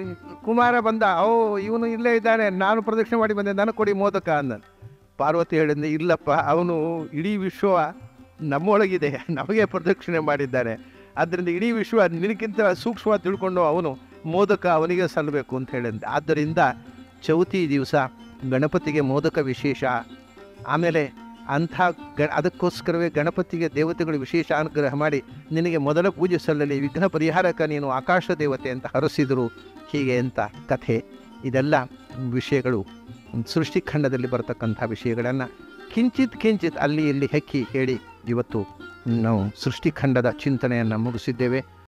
S1: ಕುಮಾರ ಬಂದ, ಓ ಇವನು ಇಲ್ಲೇ ಇದ್ದಾನೆ, ನಾನು ಪ್ರದಕ್ಷಿಣೆ ಮಾಡಿ ಬಂದೆ, ನನಗೆ ಕೊಡಿ ಮೋದಕ ಅಂದ. ಪಾರ್ವತಿ ಹೇಳಿದ್ದೆ, ಇಲ್ಲಪ್ಪ, ಅವನು ಇಡೀ ವಿಶ್ವ ನಮ್ಮೊಳಗಿದೆ, ನಮಗೆ ಪ್ರದಕ್ಷಿಣೆ ಮಾಡಿದ್ದಾನೆ. ಆದ್ದರಿಂದ ಇಡೀ ವಿಶ್ವ ನಿನಗಿಂತ ಸೂಕ್ಷ್ಮವಾಗಿ ತಿಳ್ಕೊಂಡು ಅವನು ಮೋದಕ ಅವನಿಗೆ ಸಲ್ಲಬೇಕು ಅಂತ ಹೇಳಿದ್ದೆ. ಆದ್ದರಿಂದ ಚೌತಿ ದಿವಸ ಗಣಪತಿಗೆ ಮೋದಕ ವಿಶೇಷ. ಆಮೇಲೆ ಅಂಥ ಗ ಅದಕ್ಕೋಸ್ಕರವೇ ಗಣಪತಿಗೆ ದೇವತೆಗಳು ವಿಶೇಷ ಅನುಗ್ರಹ ಮಾಡಿ ನಿನಗೆ ಮೊದಲ ಪೂಜೆ ಸಲ್ಲಲಿ, ವಿಘ್ನ ಪರಿಹಾರಕ ನೀನು ಆಕಾಶ ದೇವತೆ ಅಂತ ಹರಸಿದರು. ಹೀಗೆ ಅಂತ ಕಥೆ. ಇದೆಲ್ಲ ವಿಷಯಗಳು ಸೃಷ್ಟಿಖಂಡದಲ್ಲಿ ಬರತಕ್ಕಂಥ ವಿಷಯಗಳನ್ನು ಕಿಂಚಿತ್ ಕಿಂಚಿತ್ ಅಲ್ಲಿ ಇಲ್ಲಿ ಹೆಕ್ಕಿ ಹೇಳಿ ಇವತ್ತು ನಾವು ಸೃಷ್ಟಿಖಂಡದ ಚಿಂತನೆಯನ್ನು ಮುಗಿಸಿದ್ದೇವೆ.